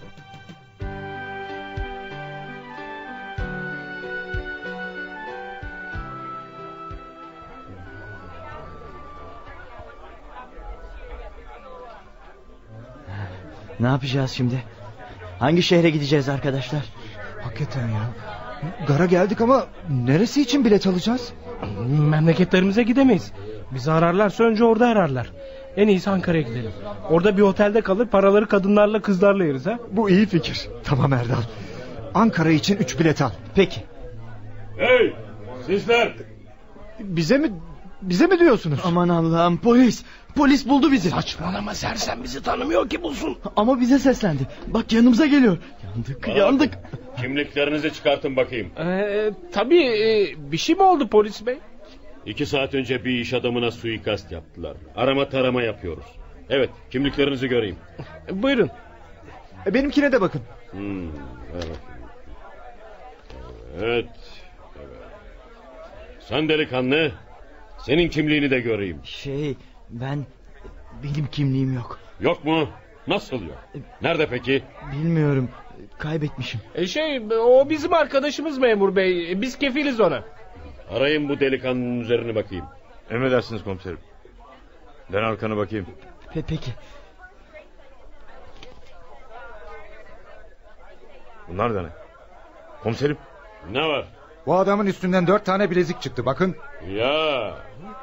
[SPEAKER 6] Ne yapacağız şimdi? Hangi şehre gideceğiz arkadaşlar?
[SPEAKER 10] Hakikaten ya. Gara geldik ama neresi için bilet alacağız?
[SPEAKER 11] Memleketlerimize gidemeyiz. Bizi ararlarsa önce orada ararlar. En iyisi Ankara'ya gidelim. Orada bir otelde kalır, paraları kadınlarla kızlarla yeriz ha.
[SPEAKER 10] Bu iyi fikir. Tamam Erdal. Ankara için 3 bilet al.
[SPEAKER 6] Peki.
[SPEAKER 16] Hey sizler.
[SPEAKER 10] Bize mi diyorsunuz?
[SPEAKER 6] Aman Allah'ım, Polis buldu bizi.
[SPEAKER 11] Saçmalama sersem, bizi tanımıyor ki bulsun.
[SPEAKER 6] Ama bize seslendi. Bak, yanımıza geliyor. Yandık.
[SPEAKER 16] Kimliklerinizi çıkartın bakayım.
[SPEAKER 11] Tabii, bir şey mi oldu polis bey?
[SPEAKER 16] 2 saat önce bir iş adamına suikast yaptılar. Arama tarama yapıyoruz. Evet, kimliklerinizi göreyim.
[SPEAKER 11] Buyurun.
[SPEAKER 10] Benimkine de bakın.
[SPEAKER 16] Evet. Sen delikanlı, senin kimliğini de göreyim.
[SPEAKER 6] Benim kimliğim yok.
[SPEAKER 16] Yok mu? Nasıl yok? Nerede peki?
[SPEAKER 6] Bilmiyorum, kaybetmişim.
[SPEAKER 11] O bizim arkadaşımız memur bey. Biz kefiliz ona.
[SPEAKER 16] Arayın bu delikanlının üzerini bakayım.
[SPEAKER 13] Emredersiniz komiserim. Ben arkana bakayım.
[SPEAKER 6] Peki.
[SPEAKER 13] Bunlar da ne? Komiserim.
[SPEAKER 16] Ne var?
[SPEAKER 14] Bu adamın üstünden 4 tane bilezik çıktı, bakın.
[SPEAKER 16] Ya.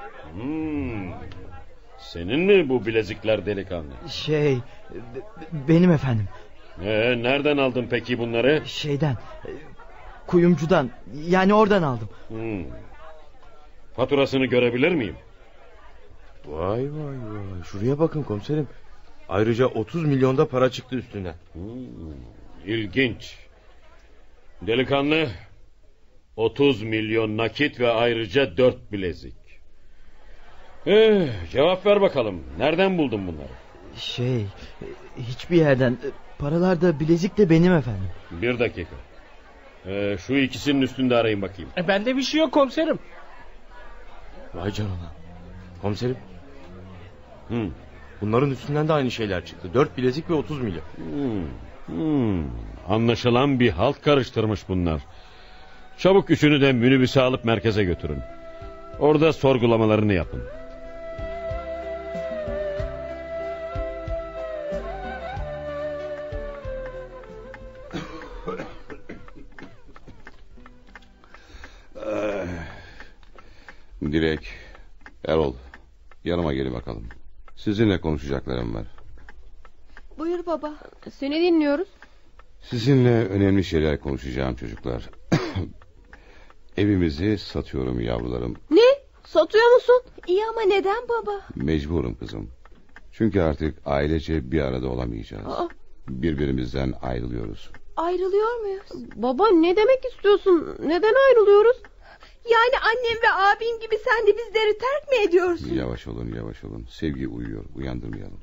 [SPEAKER 16] Senin mi bu bilezikler delikanlı?
[SPEAKER 6] Benim efendim.
[SPEAKER 16] Nereden aldın peki bunları?
[SPEAKER 6] Kuyumcudan, yani oradan aldım.
[SPEAKER 16] Faturasını görebilir miyim?
[SPEAKER 13] Vay. Şuraya bakın komiserim. Ayrıca 30 milyonda para çıktı üstünden.
[SPEAKER 16] İlginç. Delikanlı, 30 milyon nakit ve ayrıca 4 bilezik. Cevap ver bakalım. Nereden buldun bunları?
[SPEAKER 6] Hiçbir yerden. Paralar da bilezik de benim efendim.
[SPEAKER 16] Bir dakika. Şu ikisinin üstünde arayın bakayım.
[SPEAKER 11] Bende bir şey yok komiserim.
[SPEAKER 13] Vay canına. Komiserim. Bunların üstünden de aynı şeyler çıktı. 4 bilezik ve 30 milyon.
[SPEAKER 16] Anlaşılan bir halt karıştırmış bunlar. Çabuk üçünü de minibüse alıp merkeze götürün. Orada sorgulamalarını yapın.
[SPEAKER 3] Dilek, Erol, yanıma gelin bakalım. Sizinle konuşacaklarım var.
[SPEAKER 7] Buyur baba. Seni dinliyoruz.
[SPEAKER 3] Sizinle önemli şeyler konuşacağım çocuklar. Evimizi satıyorum yavrularım.
[SPEAKER 7] Ne? Satıyor musun?
[SPEAKER 4] İyi ama neden baba?
[SPEAKER 3] Mecburum kızım. Çünkü artık ailece bir arada olamayacağız. Birbirimizden ayrılıyoruz.
[SPEAKER 4] Ayrılıyor muyuz?
[SPEAKER 7] Baba ne demek istiyorsun? Neden ayrılıyoruz?
[SPEAKER 4] Yani annem ve abin gibi sen de bizleri terk mi ediyorsun?
[SPEAKER 3] Yavaş olun, yavaş olun. Sevgi uyuyor, uyandırmayalım.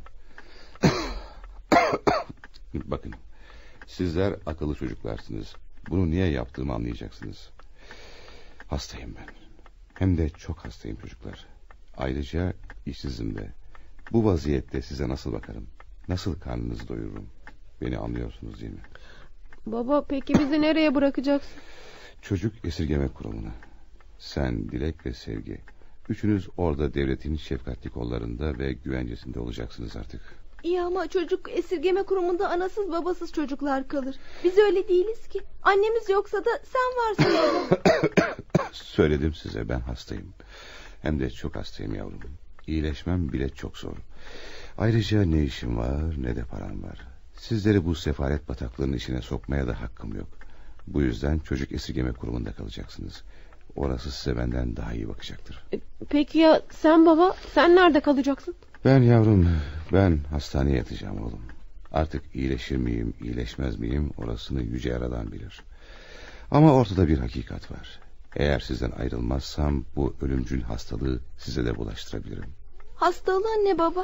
[SPEAKER 3] Bakın, sizler akıllı çocuklarsınız. Bunu niye yaptığımı anlayacaksınız. Hastayım ben. Hem de çok hastayım çocuklar. Ayrıca işsizim de. Bu vaziyette size nasıl bakarım? Nasıl karnınızı doyururum? Beni anlıyorsunuz değil mi?
[SPEAKER 7] Baba peki bizi nereye bırakacaksın?
[SPEAKER 3] Çocuk esirgeme kurumuna. Sen, Dilek ve Sevgi. Üçünüz orada devletin şefkatli kollarında ve güvencesinde olacaksınız artık.
[SPEAKER 4] İyi ama çocuk esirgeme kurumunda anasız babasız çocuklar kalır. Biz öyle değiliz ki. Annemiz yoksa da sen varsın baba.
[SPEAKER 3] Söyledim size, ben hastayım. Hem de çok hastayım yavrum. İyileşmem bile çok zor. Ayrıca ne işim var ne de param var. Sizleri bu sefalet bataklığının içine sokmaya da hakkım yok. Bu yüzden çocuk esirgeme kurumunda kalacaksınız. Orası size benden daha iyi bakacaktır.
[SPEAKER 7] Peki ya sen baba? Sen nerede kalacaksın?
[SPEAKER 3] Ben yavrum, ben hastaneye yatacağım oğlum. Artık iyileşir miyim, iyileşmez miyim orasını Yüce Yaradan bilir. Ama ortada bir hakikat var. Eğer sizden ayrılmazsam bu ölümcül hastalığı size de bulaştırabilirim.
[SPEAKER 4] Hastalığın ne baba?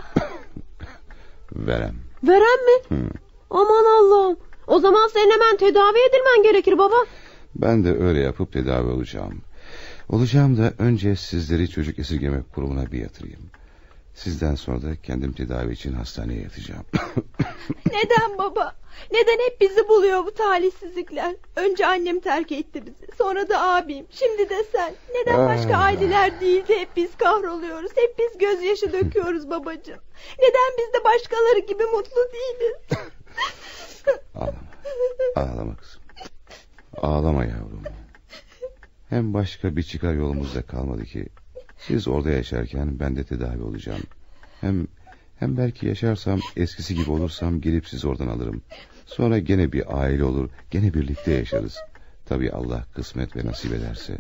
[SPEAKER 3] Verem.
[SPEAKER 7] Verem mi? Aman Allah'ım. O zaman senin hemen tedavi edilmen gerekir baba.
[SPEAKER 3] Ben de öyle yapıp tedavi olacağım. Olacağım da önce sizleri çocuk esirgeme kurumuna bir yatırayım. Sizden sonra da kendim tedavi için hastaneye yatacağım.
[SPEAKER 4] Neden baba? Neden hep bizi buluyor bu talihsizlikler? Önce annem terk etti bizi. Sonra da abim. Şimdi de sen. Neden başka aileler değil de hep biz kahroluyoruz? Hep biz gözyaşı döküyoruz babacığım. Neden biz de başkaları gibi mutlu değiliz?
[SPEAKER 3] Ağlama. Ağlama kızım. Ağlama yavrum. Hem başka bir çıkar yolumuz da kalmadı ki. Siz orada yaşarken ben de tedavi olacağım. Hem belki yaşarsam, eskisi gibi olursam gelip sizi oradan alırım. Sonra gene bir aile olur, gene birlikte yaşarız. Tabii Allah kısmet ve nasip ederse.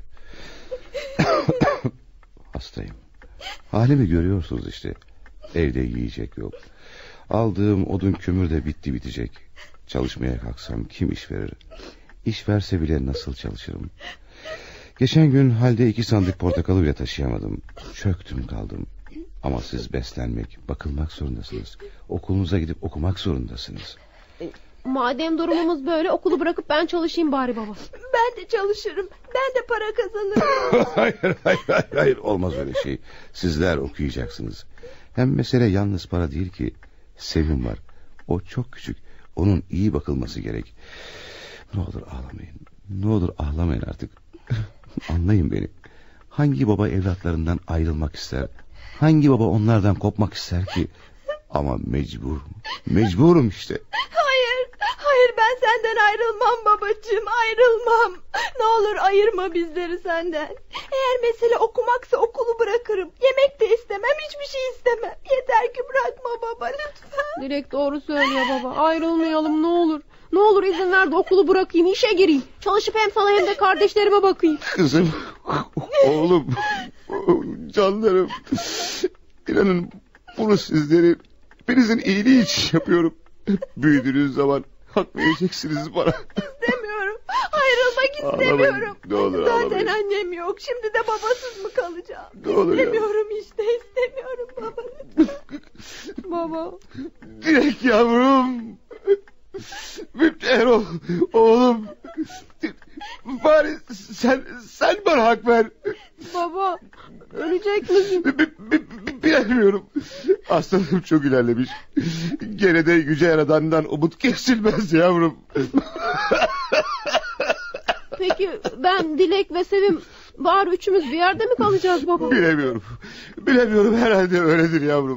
[SPEAKER 3] Hastayım. Halimi görüyorsunuz işte. Evde yiyecek yok. Aldığım odun kömür de bitti bitecek. Çalışmaya kalksam kim iş verir? İş verse bile nasıl çalışırım? Geçen gün halde 2 sandık portakalı bile taşıyamadım. Çöktüm kaldım. Ama siz beslenmek, bakılmak zorundasınız. Okulunuza gidip okumak zorundasınız.
[SPEAKER 7] Madem durumumuz böyle okulu bırakıp ben çalışayım bari baba.
[SPEAKER 4] Ben de çalışırım. Ben de para kazanırım.
[SPEAKER 3] Hayır olmaz öyle şey. Sizler okuyacaksınız. Hem mesele yalnız para değil ki. Sevim var. O çok küçük. Onun iyi bakılması gerek. Ne olur ağlamayın. Ne olur ağlamayın artık. Anlayın beni. Hangi baba evlatlarından ayrılmak ister? Hangi baba onlardan kopmak ister ki? Ama mecburum. Mecburum işte.
[SPEAKER 4] Hayır ben senden ayrılmam babacığım, ayrılmam. Ne olur ayırma bizleri senden. Eğer mesele okumaksa okulu bırakırım. Yemek de istemem, hiçbir şey istemem. Yeter ki bırakma baba lütfen.
[SPEAKER 7] Direkt doğru söylüyor baba. Ayrılmayalım ne olur. Ne olur izin ver de okulu bırakayım, işe gireyim. Çalışıp hem sana hem de kardeşlerime bakayım.
[SPEAKER 3] Kızım, oğlum, canlarım. İnanın bunu sizleri hepinizin iyiliği için yapıyorum. Büyüdüğünüz zaman hak vereceksiniz bana.
[SPEAKER 4] İstemiyorum. Ayrılmak istemiyorum.
[SPEAKER 3] Ne olur
[SPEAKER 4] zaten
[SPEAKER 3] ağlamayın.
[SPEAKER 4] annem yok. Şimdi de babasız mı kalacağım?
[SPEAKER 3] Ne olur
[SPEAKER 4] İstemiyorum işte. İstemiyorum baba.
[SPEAKER 7] Baba.
[SPEAKER 3] Dilek yavrum. Erol oğlum. Bari sen bana hak ver.
[SPEAKER 7] Baba ölecek misin?
[SPEAKER 3] Bilemiyorum. Hastalığım çok ilerlemiş. Gene de Yüce Yaradan'dan umut kesilmez yavrum.
[SPEAKER 7] Peki ben, Dilek ve Sevim bari üçümüz bir yerde mi kalacağız baba?
[SPEAKER 3] Bilemiyorum, herhalde öyledir yavrum.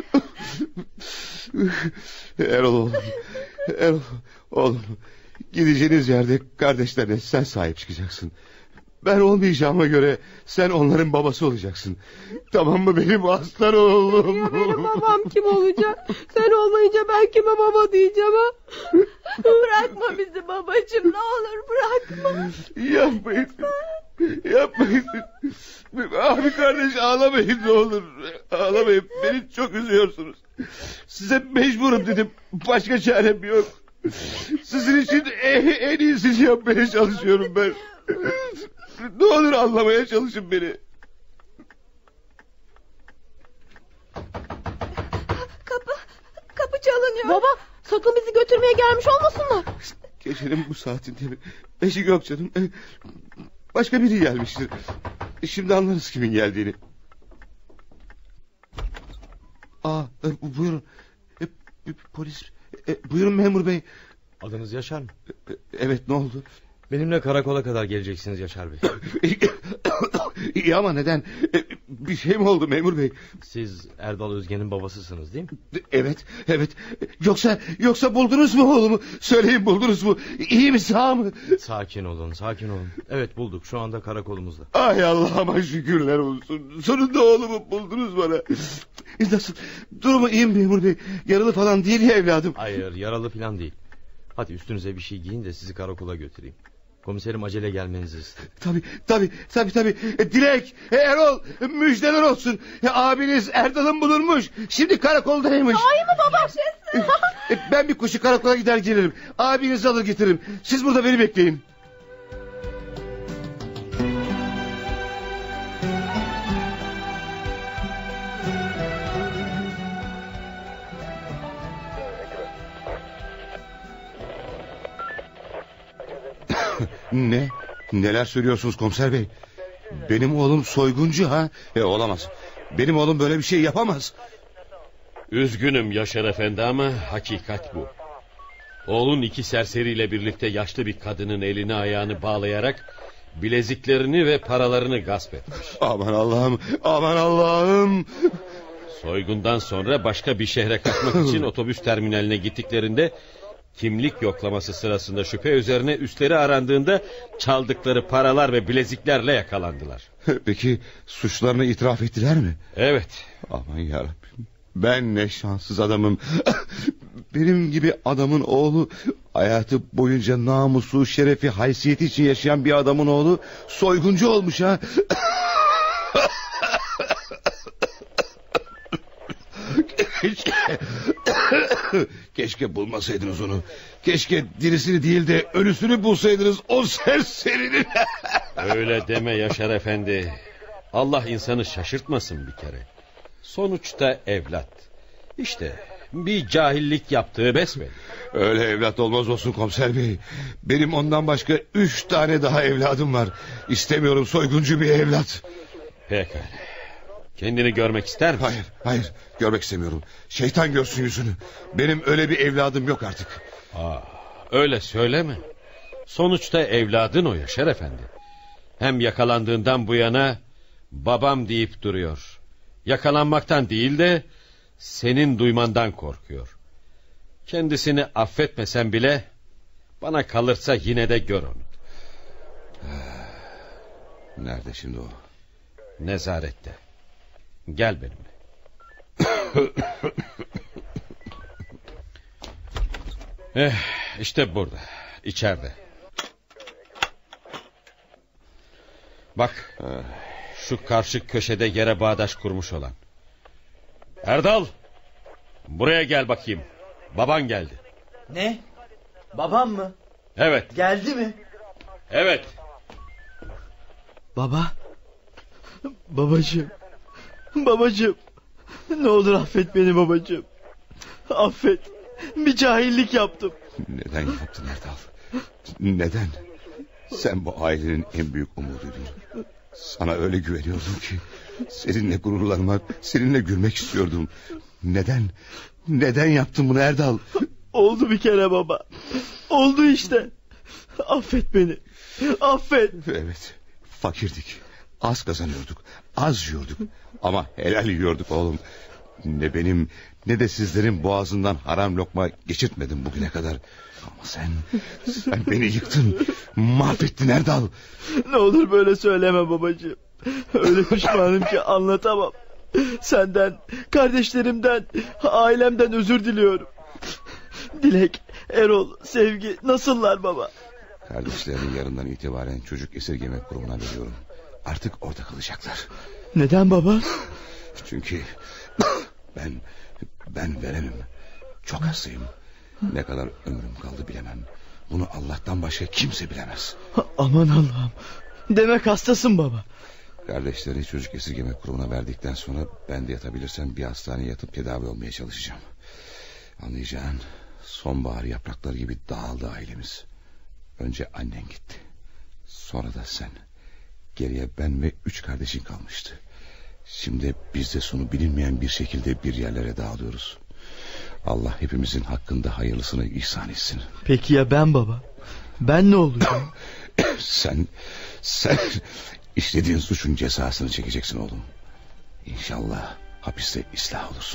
[SPEAKER 3] Erol oğlum, gideceğiniz yerde kardeşlerine sen sahip çıkacaksın. Ben olmayacağıma göre sen onların babası olacaksın. Tamam mı benim aslan oğlum?
[SPEAKER 7] Ya benim babam kim olacak? Sen olmayınca ben kime baba diyeceğim ha?
[SPEAKER 4] Bırakma bizi babacığım, ne olur bırakma.
[SPEAKER 3] Yapmayın. Abi kardeş, ağlamayın ne olur. Ağlamayın, beni çok üzüyorsunuz. Size mecburum dedim, başka çarem yok. Sizin için en iyisini yapmaya çalışıyorum ben. Ne olur anlamaya çalışın beni.
[SPEAKER 4] Kapı çalınıyor.
[SPEAKER 7] Baba, sakın bizi götürmeye gelmiş olmasınlar.
[SPEAKER 3] Gecenin bu saatinde mi? Eşik yok canım. Başka biri gelmiştir. Şimdi anlarız kimin geldiğini. Buyurun. Polis. Buyurun memur bey.
[SPEAKER 13] Adınız Yaşar mı?
[SPEAKER 3] Evet, ne oldu?
[SPEAKER 13] Benimle karakola kadar geleceksiniz Yaşar Bey.
[SPEAKER 3] İyi ama neden? Bir şey mi oldu memur bey?
[SPEAKER 13] Siz Erdal Özge'nin babasısınız değil mi?
[SPEAKER 3] Evet. Yoksa buldunuz mu oğlumu? Söyleyin, buldunuz mu? İyi mi, sağ mı?
[SPEAKER 13] Sakin olun. Evet, bulduk, şu anda karakolumuzda.
[SPEAKER 3] Ay Allah'ıma şükürler olsun. Sonunda oğlumu buldunuz bana. Nasıl? Durumu iyi mi memur bey? Yaralı falan değil ya evladım?
[SPEAKER 13] Hayır, yaralı falan değil. Hadi üstünüze bir şey giyin de sizi karakola götüreyim. Komiserim acele gelmenizi istedi.
[SPEAKER 3] Tabii. Dilek, Erol, müjdeler olsun. Abiniz Erdal'ın bulunmuş. Şimdi karakoldaymış.
[SPEAKER 4] Ay mı baba?
[SPEAKER 3] Ben bir koşu karakola gider gelirim. Abinizi alır getiririm. Siz burada beni bekleyin. Ne? Neler söylüyorsunuz komiser bey? Benim oğlum soyguncu ha? Olamaz. Benim oğlum böyle bir şey yapamaz.
[SPEAKER 16] Üzgünüm Yaşar Efendi ama hakikat bu. Oğlun iki serseriyle birlikte yaşlı bir kadının elini ayağını bağlayarak bileziklerini ve paralarını gasp etmiş.
[SPEAKER 3] Aman Allah'ım.
[SPEAKER 16] Soygundan sonra başka bir şehre kaçmak için otobüs terminaline gittiklerinde kimlik yoklaması sırasında şüphe üzerine üstleri arandığında çaldıkları paralar ve bileziklerle yakalandılar.
[SPEAKER 3] Peki suçlarını itiraf ettiler mi?
[SPEAKER 16] Evet.
[SPEAKER 3] Aman yarabbim, ben ne şanssız adamım. Benim gibi adamın oğlu, hayatı boyunca namusu, şerefi, haysiyeti için yaşayan bir adamın oğlu soyguncu olmuş ha. Keşke bulmasaydınız onu. Keşke dirisini değil de ölüsünü bulsaydınız o serserinin.
[SPEAKER 16] Öyle deme Yaşar Efendi. Allah insanı şaşırtmasın bir kere. Sonuçta evlat. İşte bir cahillik yaptığı besbelli.
[SPEAKER 3] Öyle evlat olmaz olsun komiser bey. Benim ondan başka 3 tane daha evladım var. İstemiyorum soyguncu bir evlat.
[SPEAKER 16] Pekala. Kendini görmek ister misin?
[SPEAKER 3] Hayır, görmek istemiyorum. Şeytan görsün yüzünü. Benim öyle bir evladım yok artık.
[SPEAKER 16] Öyle söyleme. Sonuçta evladın o Yaşar Efendi. Hem yakalandığından bu yana babam deyip duruyor. Yakalanmaktan değil de senin duymandan korkuyor. Kendisini affetmesen bile bana kalırsa yine de gör onu.
[SPEAKER 3] Nerede şimdi o?
[SPEAKER 16] Nezarette. Gel benimle. İşte burada, içeride. Bak, şu karşı köşede yere bağdaş kurmuş olan. Erdal, buraya gel bakayım. Baban geldi.
[SPEAKER 6] Ne? Babam mı?
[SPEAKER 16] Evet.
[SPEAKER 6] Geldi mi?
[SPEAKER 16] Evet.
[SPEAKER 6] Baba. Babacığım. Ne olur affet beni babacığım. Affet. Bir cahillik yaptım.
[SPEAKER 3] Neden yaptın Erdal? Neden? Sen bu ailenin en büyük umuduydun. Sana öyle güveniyordum ki seninle gururlanmak, seninle gülmek istiyordum. Neden yaptın bunu Erdal?
[SPEAKER 6] Oldu bir kere baba. Oldu işte. Affet beni. Affet.
[SPEAKER 3] Evet, fakirdik. Az kazanıyorduk, az yiyorduk. Ama helal yiyorduk oğlum. Ne benim ne de sizlerin boğazından haram lokma geçirtmedim bugüne kadar. Ama sen beni yıktın, mahvettin Erdal.
[SPEAKER 6] Ne olur böyle söyleme babacığım. Öyle pişmanım ki anlatamam. Senden, kardeşlerimden, ailemden özür diliyorum. Dilek, Erol, Sevgi nasıllar baba?
[SPEAKER 3] Kardeşlerini yarından itibaren çocuk esirgeme kurumuna veriyorum. Artık orada kalacaklar.
[SPEAKER 6] Neden baba?
[SPEAKER 3] Çünkü ben veremem. Çok hastayım. Ne kadar ömrüm kaldı bilemem. Bunu Allah'tan başka kimse bilemez.
[SPEAKER 6] Aman Allah'ım. Demek hastasın baba.
[SPEAKER 3] Kardeşleri çocuk esirgeme kurumuna verdikten sonra ben de yatabilirsem bir hastaneye yatıp tedavi olmaya çalışacağım. Anlayacağın sonbahar yaprakları gibi dağıldı ailemiz. Önce annen gitti. Sonra da sen. Geriye ben ve 3 kardeşin kalmıştı. Şimdi biz de sonu bilinmeyen bir şekilde bir yerlere dağılıyoruz. Allah hepimizin hakkında hayırlısını ihsan etsin.
[SPEAKER 6] Peki ya ben baba? Ben ne olacağım?
[SPEAKER 3] Sen işlediğin suçun cezasını çekeceksin oğlum. İnşallah hapiste ıslah olursun.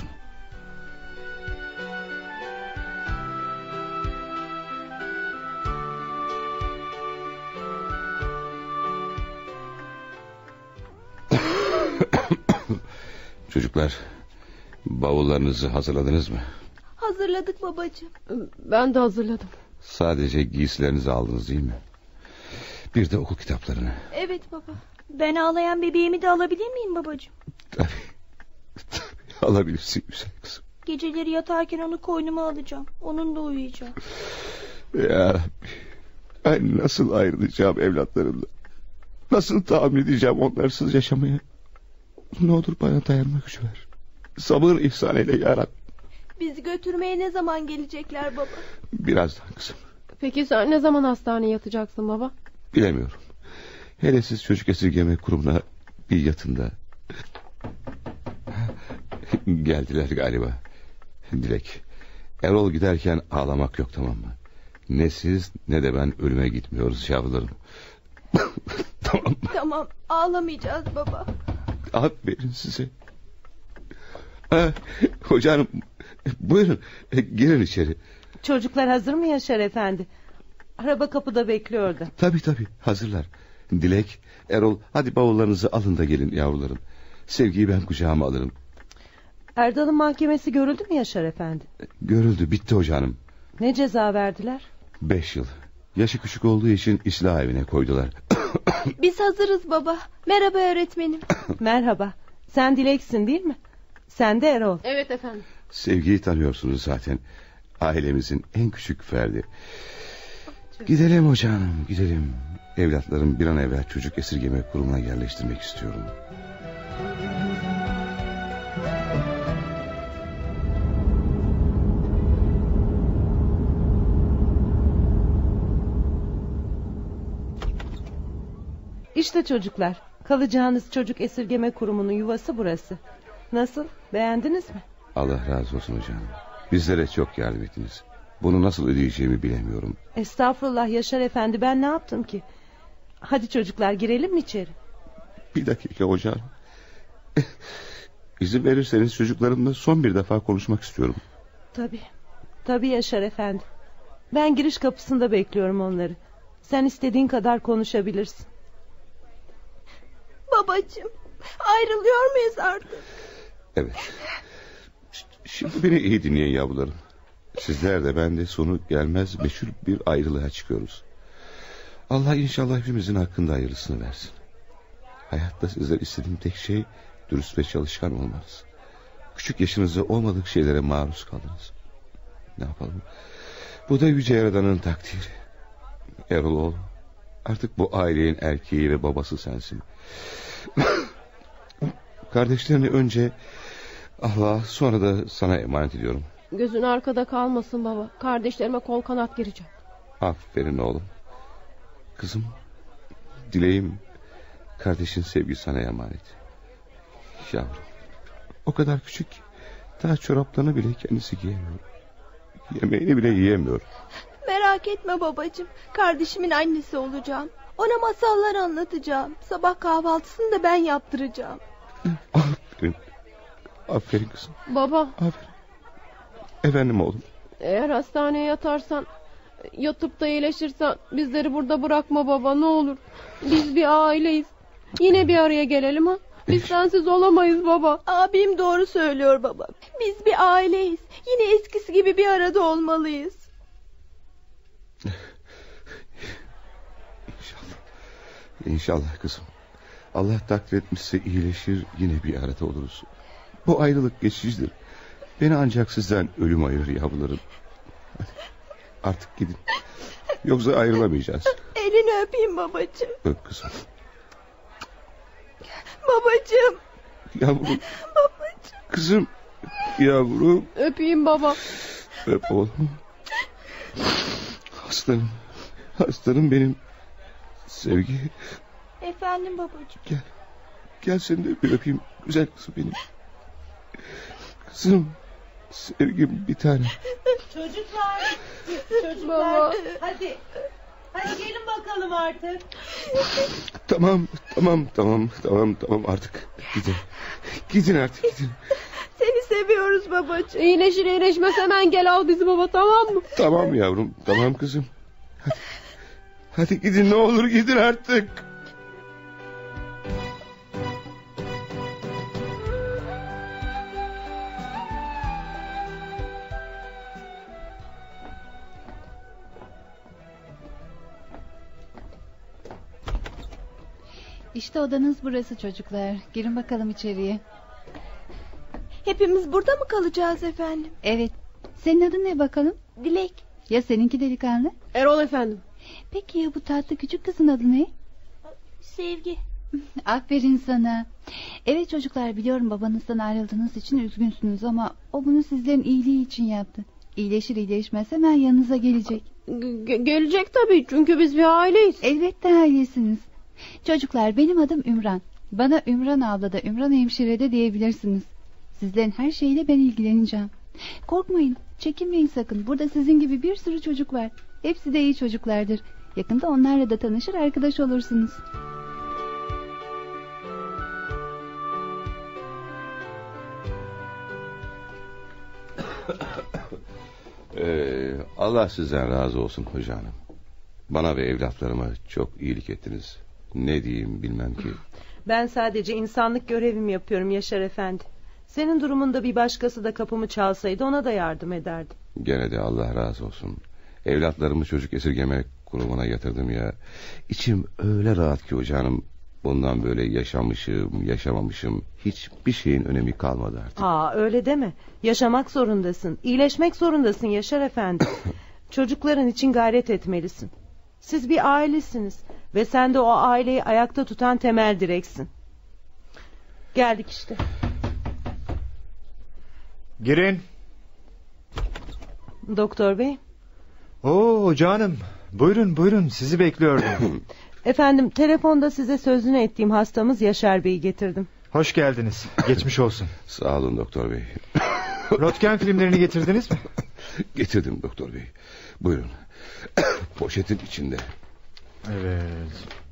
[SPEAKER 3] Çocuklar, bavullarınızı hazırladınız mı?
[SPEAKER 4] Hazırladık babacığım.
[SPEAKER 7] Ben de hazırladım.
[SPEAKER 3] Sadece giysilerinizi aldınız değil mi? Bir de okul kitaplarını.
[SPEAKER 4] Evet baba. Ben ağlayan bebeğimi de alabilir miyim babacığım?
[SPEAKER 3] Tabii alabilirsin güzel kızım.
[SPEAKER 4] Geceleri yatarken onu koynuma alacağım. Onunla uyuyacağım.
[SPEAKER 3] Ya Rabbi, ben nasıl ayrılacağım evlatlarımla? Nasıl tahammül edeceğim onlarsız yaşamaya? Ne olur bana dayanma gücü ver. Sabır ihsan eyle ya Rabbi.
[SPEAKER 4] Bizi götürmeye ne zaman gelecekler baba?
[SPEAKER 3] Birazdan kızım.
[SPEAKER 7] Peki sen ne zaman hastaneye yatacaksın baba?
[SPEAKER 3] Bilemiyorum. Hele siz çocuk esirgeme kurumuna bir yatın da. Geldiler galiba. Dilek, Erol giderken ağlamak yok, tamam mı? Ne siz ne de ben ölüme gitmiyoruz yavrularım. Tamam mı?
[SPEAKER 4] Tamam, ağlamayacağız baba.
[SPEAKER 3] Aferin size. Hocam buyurun girin içeri.
[SPEAKER 2] Çocuklar hazır mı Yaşar Efendi? Araba kapıda bekliyordu.
[SPEAKER 3] Tabii hazırlar. Dilek, Erol, hadi bavullarınızı alın da gelin yavrularım. Sevgiyi ben kucağıma alırım.
[SPEAKER 2] Erdal'ın mahkemesi görüldü mü Yaşar Efendi?
[SPEAKER 3] Görüldü, bitti hocanım.
[SPEAKER 2] Ne ceza verdiler?
[SPEAKER 3] 5 yıl. Yaşı küçük olduğu için ıslah evine koydular.
[SPEAKER 4] Biz hazırız baba. Merhaba öğretmenim.
[SPEAKER 2] Merhaba. Sen Dilek'sin değil mi? Sen de Erol.
[SPEAKER 7] Evet efendim.
[SPEAKER 3] Sevgiyi tanıyorsunuz zaten. Ailemizin en küçük ferdi. Gidelim hocam, gidelim. Evlatlarım bir an evvel çocuk esirgeme kurumuna yerleştirmek istiyorum.
[SPEAKER 2] İşte çocuklar, kalacağınız çocuk esirgeme kurumunun yuvası burası. Nasıl, beğendiniz mi?
[SPEAKER 3] Allah razı olsun hocam. Bizlere çok yardım ettiniz. Bunu nasıl ödeyeceğimi bilemiyorum.
[SPEAKER 2] Estağfurullah Yaşar Efendi, ben ne yaptım ki? Hadi çocuklar, girelim mi içeri?
[SPEAKER 3] Bir dakika hocam. İzin verirseniz çocuklarımla son bir defa konuşmak istiyorum.
[SPEAKER 2] Tabii Yaşar Efendi. Ben giriş kapısında bekliyorum onları. Sen istediğin kadar konuşabilirsin.
[SPEAKER 4] Babacığım, ayrılıyor muyuz artık?
[SPEAKER 3] Evet. Şimdi beni iyi dinleyin yavrularım. Sizler de ben de sonu gelmez meşhur bir ayrılığa çıkıyoruz. Allah inşallah hepimizin hakkında hayırlısını versin. Hayatta sizler istediğim tek şey dürüst ve çalışkan olmanız. Küçük yaşınızda olmadık şeylere maruz kaldınız. Ne yapalım? Bu da Yüce Yaradan'ın takdiri. Erol oğlum, artık bu ailenin erkeği ve babası sensin. Kardeşlerini önce Allah'a, sonra da sana emanet ediyorum.
[SPEAKER 7] Gözün arkada kalmasın baba. Kardeşlerime kol kanat gireceğim.
[SPEAKER 3] Aferin oğlum. Kızım, dileğim kardeşin Sevgi sana emanet. Yavrum, o kadar küçük ki daha çoraplarını bile kendisi giyemiyor. Yemeğini bile yiyemiyor.
[SPEAKER 4] Merak etme babacığım. Kardeşimin annesi olacağım. Ona masallar anlatacağım. Sabah kahvaltısını da ben yaptıracağım.
[SPEAKER 3] Aferin. Aferin kızım.
[SPEAKER 7] Baba.
[SPEAKER 3] Aferin. Efendim oğlum.
[SPEAKER 7] Eğer hastaneye yatarsan, yatıp da iyileşirsen bizleri burada bırakma baba, ne olur. Biz bir aileyiz. Yine bir araya gelelim ha. Biz sensiz olamayız baba.
[SPEAKER 4] Abim doğru söylüyor baba. Biz bir aileyiz. Yine eskisi gibi bir arada olmalıyız.
[SPEAKER 3] İnşallah kızım. Allah takdir etmişse iyileşir, yine bir arada oluruz. Bu ayrılık geçicidir. Beni ancak sizden ölüm ayırır yavrularım. Hadi, artık gidin. Yoksa ayrılamayacağız.
[SPEAKER 4] Elini öpeyim babacığım.
[SPEAKER 3] Öp kızım.
[SPEAKER 4] Babacığım.
[SPEAKER 3] Yavrum.
[SPEAKER 4] Babacığım.
[SPEAKER 3] Kızım. Yavrum.
[SPEAKER 7] Öpeyim baba.
[SPEAKER 3] Öp oğlum. Aslanım. Aslanım benim. Sevgi.
[SPEAKER 4] Efendim babacığım.
[SPEAKER 3] Gel. Gel seni de bir öpeyim. Güzel kızım benim. Kızım. Sevgim bir tane.
[SPEAKER 2] Çocuklar.
[SPEAKER 7] Baba.
[SPEAKER 2] Hadi. Hadi gelin bakalım artık.
[SPEAKER 3] Tamam artık. Gidin. Gidin artık gidin.
[SPEAKER 4] Seni seviyoruz babacığım.
[SPEAKER 7] İyileşir iyileşmez hemen gel al bizi baba, tamam mı?
[SPEAKER 3] Tamam yavrum, tamam kızım. Hadi gidin, ne olur gidin artık.
[SPEAKER 5] İşte odanız burası çocuklar. Girin bakalım içeriye.
[SPEAKER 4] Hepimiz burada mı kalacağız efendim?
[SPEAKER 5] Evet. Senin adın ne bakalım?
[SPEAKER 4] Dilek.
[SPEAKER 5] Ya seninki delikanlı?
[SPEAKER 7] Erol efendim.
[SPEAKER 5] Peki ya bu tatlı küçük kızın adı ne?
[SPEAKER 4] Sevgi.
[SPEAKER 5] Aferin sana. Evet çocuklar, biliyorum babanızdan ayrıldığınız için üzgünsünüz ama o bunu sizlerin iyiliği için yaptı. İyileşir iyileşmez hemen yanınıza gelecek.
[SPEAKER 7] Gelecek tabii, çünkü biz bir aileyiz.
[SPEAKER 5] Elbette ailesiniz. Çocuklar, benim adım Ümran. Bana Ümran abla da Ümran hemşire de diyebilirsiniz. Sizlerin her şeyle ben ilgileneceğim. Korkmayın, çekinmeyin sakın. Burada sizin gibi bir sürü çocuk var. Hepsi de iyi çocuklardır. Yakında onlarla da tanışır, arkadaş olursunuz.
[SPEAKER 3] Allah sizden razı olsun hoca hanım. Bana ve evlatlarıma çok iyilik ettiniz. Ne diyeyim bilmem ki.
[SPEAKER 2] Ben sadece insanlık görevimi yapıyorum Yaşar Efendi. Senin durumunda bir başkası da kapımı çalsaydı ona da yardım ederdim.
[SPEAKER 3] Gene de Allah razı olsun. Evlatlarımı çocuk esirgeme kurumuna yatırdım ya. İçim öyle rahat ki hoca hanım. Bundan böyle yaşamışım, yaşamamışım, hiçbir şeyin önemi kalmadı artık.
[SPEAKER 2] Öyle deme. Yaşamak zorundasın, iyileşmek zorundasın Yaşar Efendi. Çocukların için gayret etmelisin. Siz bir ailesiniz ve sen de o aileyi ayakta tutan temel direksin. Geldik işte.
[SPEAKER 10] Girin.
[SPEAKER 2] Doktor bey.
[SPEAKER 10] Oo canım. Buyurun sizi bekliyordum.
[SPEAKER 2] Efendim, telefonda size sözünü ettiğim hastamız Yaşar Bey'i getirdim.
[SPEAKER 10] Hoş geldiniz. Geçmiş olsun.
[SPEAKER 3] Sağ olun doktor bey.
[SPEAKER 10] Röntgen filmlerini getirdiniz mi?
[SPEAKER 3] Getirdim doktor bey. Buyurun. Poşetin içinde.
[SPEAKER 10] Evet.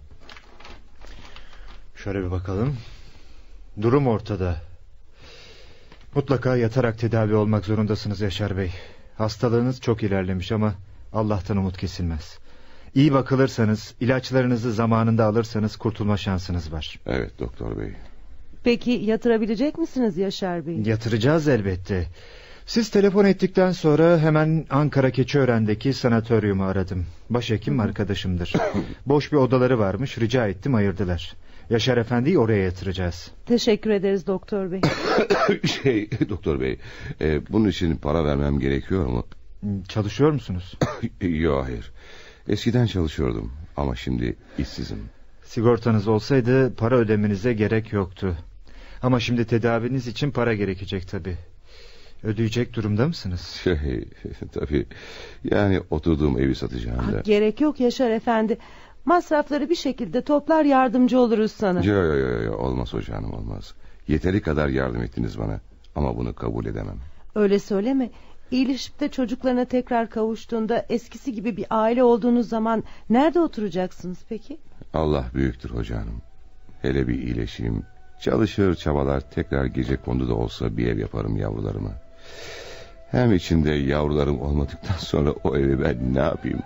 [SPEAKER 10] Şöyle bir bakalım. Durum ortada. Mutlaka yatarak tedavi olmak zorundasınız Yaşar Bey. Hastalığınız çok ilerlemiş ama Allah'tan umut kesilmez. İyi bakılırsanız, ilaçlarınızı zamanında alırsanız kurtulma şansınız var.
[SPEAKER 3] Evet doktor bey.
[SPEAKER 2] Peki yatırabilecek misiniz Yaşar Bey?
[SPEAKER 10] Yatıracağız elbette. Siz telefon ettikten sonra hemen Ankara Keçiören'deki sanatoryumu aradım. Başhekim arkadaşımdır. Boş bir odaları varmış, rica ettim, ayırdılar. Yaşar Efendi'yi oraya yatıracağız.
[SPEAKER 2] Teşekkür ederiz doktor bey.
[SPEAKER 3] Doktor bey, bunun için para vermem gerekiyor mu?
[SPEAKER 10] Çalışıyor musunuz?
[SPEAKER 3] Yok, hayır. Eskiden çalışıyordum ama şimdi işsizim.
[SPEAKER 10] Sigortanız olsaydı para ödemenize gerek yoktu. Ama şimdi tedaviniz için para gerekecek tabii. Ödeyecek durumda mısınız?
[SPEAKER 3] Tabii. Yani oturduğum evi satacağım da.
[SPEAKER 2] Gerek yok Yaşar Efendi. Masrafları bir şekilde toplar, yardımcı oluruz sana.
[SPEAKER 3] Yok, olmaz hocam, olmaz. Yeteri kadar yardım ettiniz bana. Ama bunu kabul edemem.
[SPEAKER 2] Öyle söyleme. İyileşip de çocuklarına tekrar kavuştuğunda eskisi gibi bir aile olduğunuz zaman nerede oturacaksınız peki?
[SPEAKER 3] Allah büyüktür hoca hanım. Hele bir iyileşeyim. Çalışır çabalar tekrar gecekonduda olsa bir ev yaparım yavrularıma. Hem içinde yavrularım olmadıktan sonra o evi ben ne yapayım?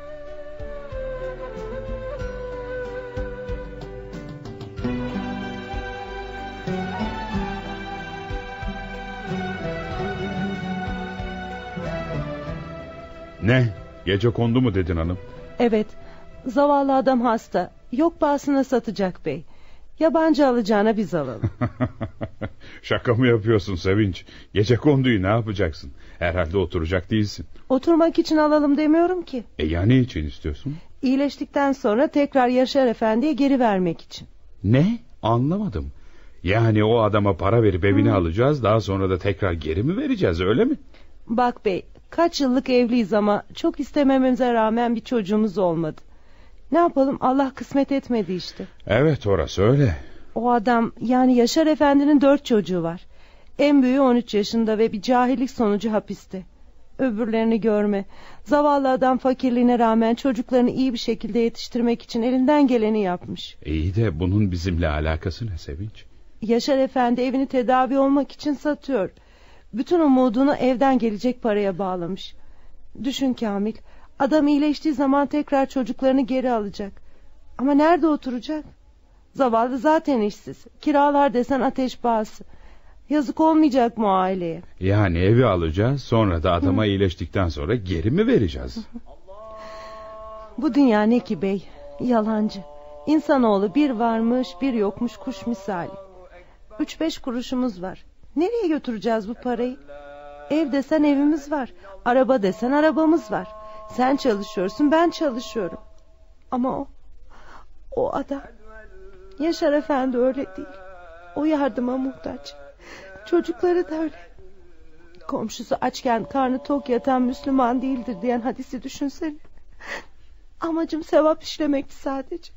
[SPEAKER 12] Ne? Gecekondu mu dedin hanım?
[SPEAKER 2] Evet. Zavallı adam hasta. Yok pahasına satacak bey. Yabancı alacağına biz alalım.
[SPEAKER 12] Şaka mı yapıyorsun Sevinç? Gecekonduyu ne yapacaksın? Herhalde oturacak değilsin.
[SPEAKER 2] Oturmak için alalım demiyorum ki.
[SPEAKER 12] Ya ne için istiyorsun?
[SPEAKER 2] İyileştikten sonra tekrar Yaşar Efendi'ye geri vermek için.
[SPEAKER 12] Ne? Anlamadım. Yani o adama para verip evini alacağız, daha sonra da tekrar geri mi vereceğiz, öyle mi?
[SPEAKER 2] Bak bey, kaç yıllık evliyiz ama çok istememize rağmen bir çocuğumuz olmadı. Ne yapalım, Allah kısmet etmedi işte.
[SPEAKER 12] Evet, orası öyle.
[SPEAKER 2] O adam, yani Yaşar Efendi'nin 4 çocuğu var. En büyüğü 13 yaşında ve bir cahillik sonucu hapiste. Öbürlerini görme. Zavallı adam fakirliğine rağmen çocuklarını iyi bir şekilde yetiştirmek için elinden geleni yapmış.
[SPEAKER 12] İyi de bunun bizimle alakası ne Sevinç?
[SPEAKER 2] Yaşar Efendi evini tedavi olmak için satıyor. Bütün umudunu evden gelecek paraya bağlamış. Düşün Kamil, adam iyileştiği zaman tekrar çocuklarını geri alacak. Ama nerede oturacak? Zavallı zaten işsiz. Kiralar desen ateş pahası. Yazık olmayacak mı o aileye?
[SPEAKER 12] Yani evi alacağız, sonra da adama iyileştikten sonra geri mi vereceğiz?
[SPEAKER 2] Bu dünya ne ki bey? Yalancı. İnsanoğlu bir varmış bir yokmuş kuş misali. 3-5 kuruşumuz var. Nereye götüreceğiz bu parayı? Ev desen evimiz var. Araba desen arabamız var. Sen çalışıyorsun, ben çalışıyorum. Ama o adam, Yaşar Efendi öyle değil. O yardıma muhtaç. Çocukları da öyle. Komşusu açken karnı tok yatan Müslüman değildir diyen hadisi düşünsene. Amacım sevap işlemekti sadece.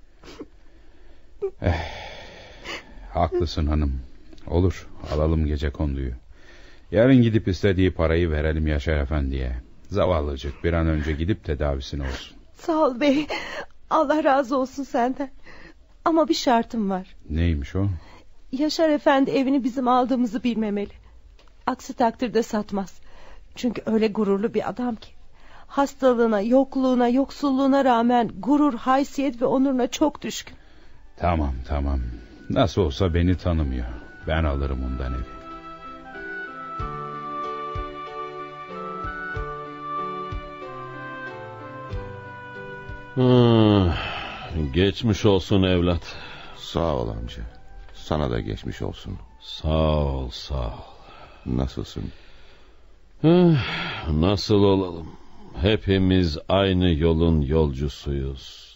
[SPEAKER 12] Haklısın hanım. Olur, alalım gecekonduyu. Yarın gidip istediği parayı verelim Yaşar Efendi'ye. Zavallıcık bir an önce gidip tedavisine olsun.
[SPEAKER 2] Sağ ol bey. Allah razı olsun senden. Ama bir şartım var.
[SPEAKER 12] Neymiş o?
[SPEAKER 2] Yaşar Efendi evini bizim aldığımızı bilmemeli. Aksi takdirde satmaz. Çünkü öyle gururlu bir adam ki. Hastalığına, yokluğuna, yoksulluğuna rağmen gurur, haysiyet ve onuruna çok düşkün.
[SPEAKER 12] Tamam. Nasıl olsa beni tanımıyor. Ben alırım ondan evi.
[SPEAKER 16] Geçmiş olsun evlat.
[SPEAKER 3] Sağ ol amca. Sana da geçmiş olsun.
[SPEAKER 16] Sağ ol.
[SPEAKER 3] Nasılsın?
[SPEAKER 16] Nasıl olalım? Hepimiz aynı yolun yolcusuyuz.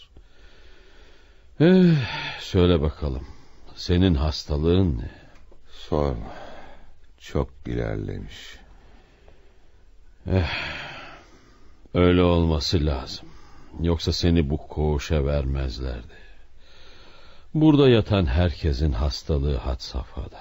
[SPEAKER 16] Söyle bakalım. Senin hastalığın ne?
[SPEAKER 3] Sorma. Çok ilerlemiş.
[SPEAKER 16] Öyle olması lazım. Yoksa seni bu koğuşa vermezlerdi. Burada yatan herkesin hastalığı had safhada.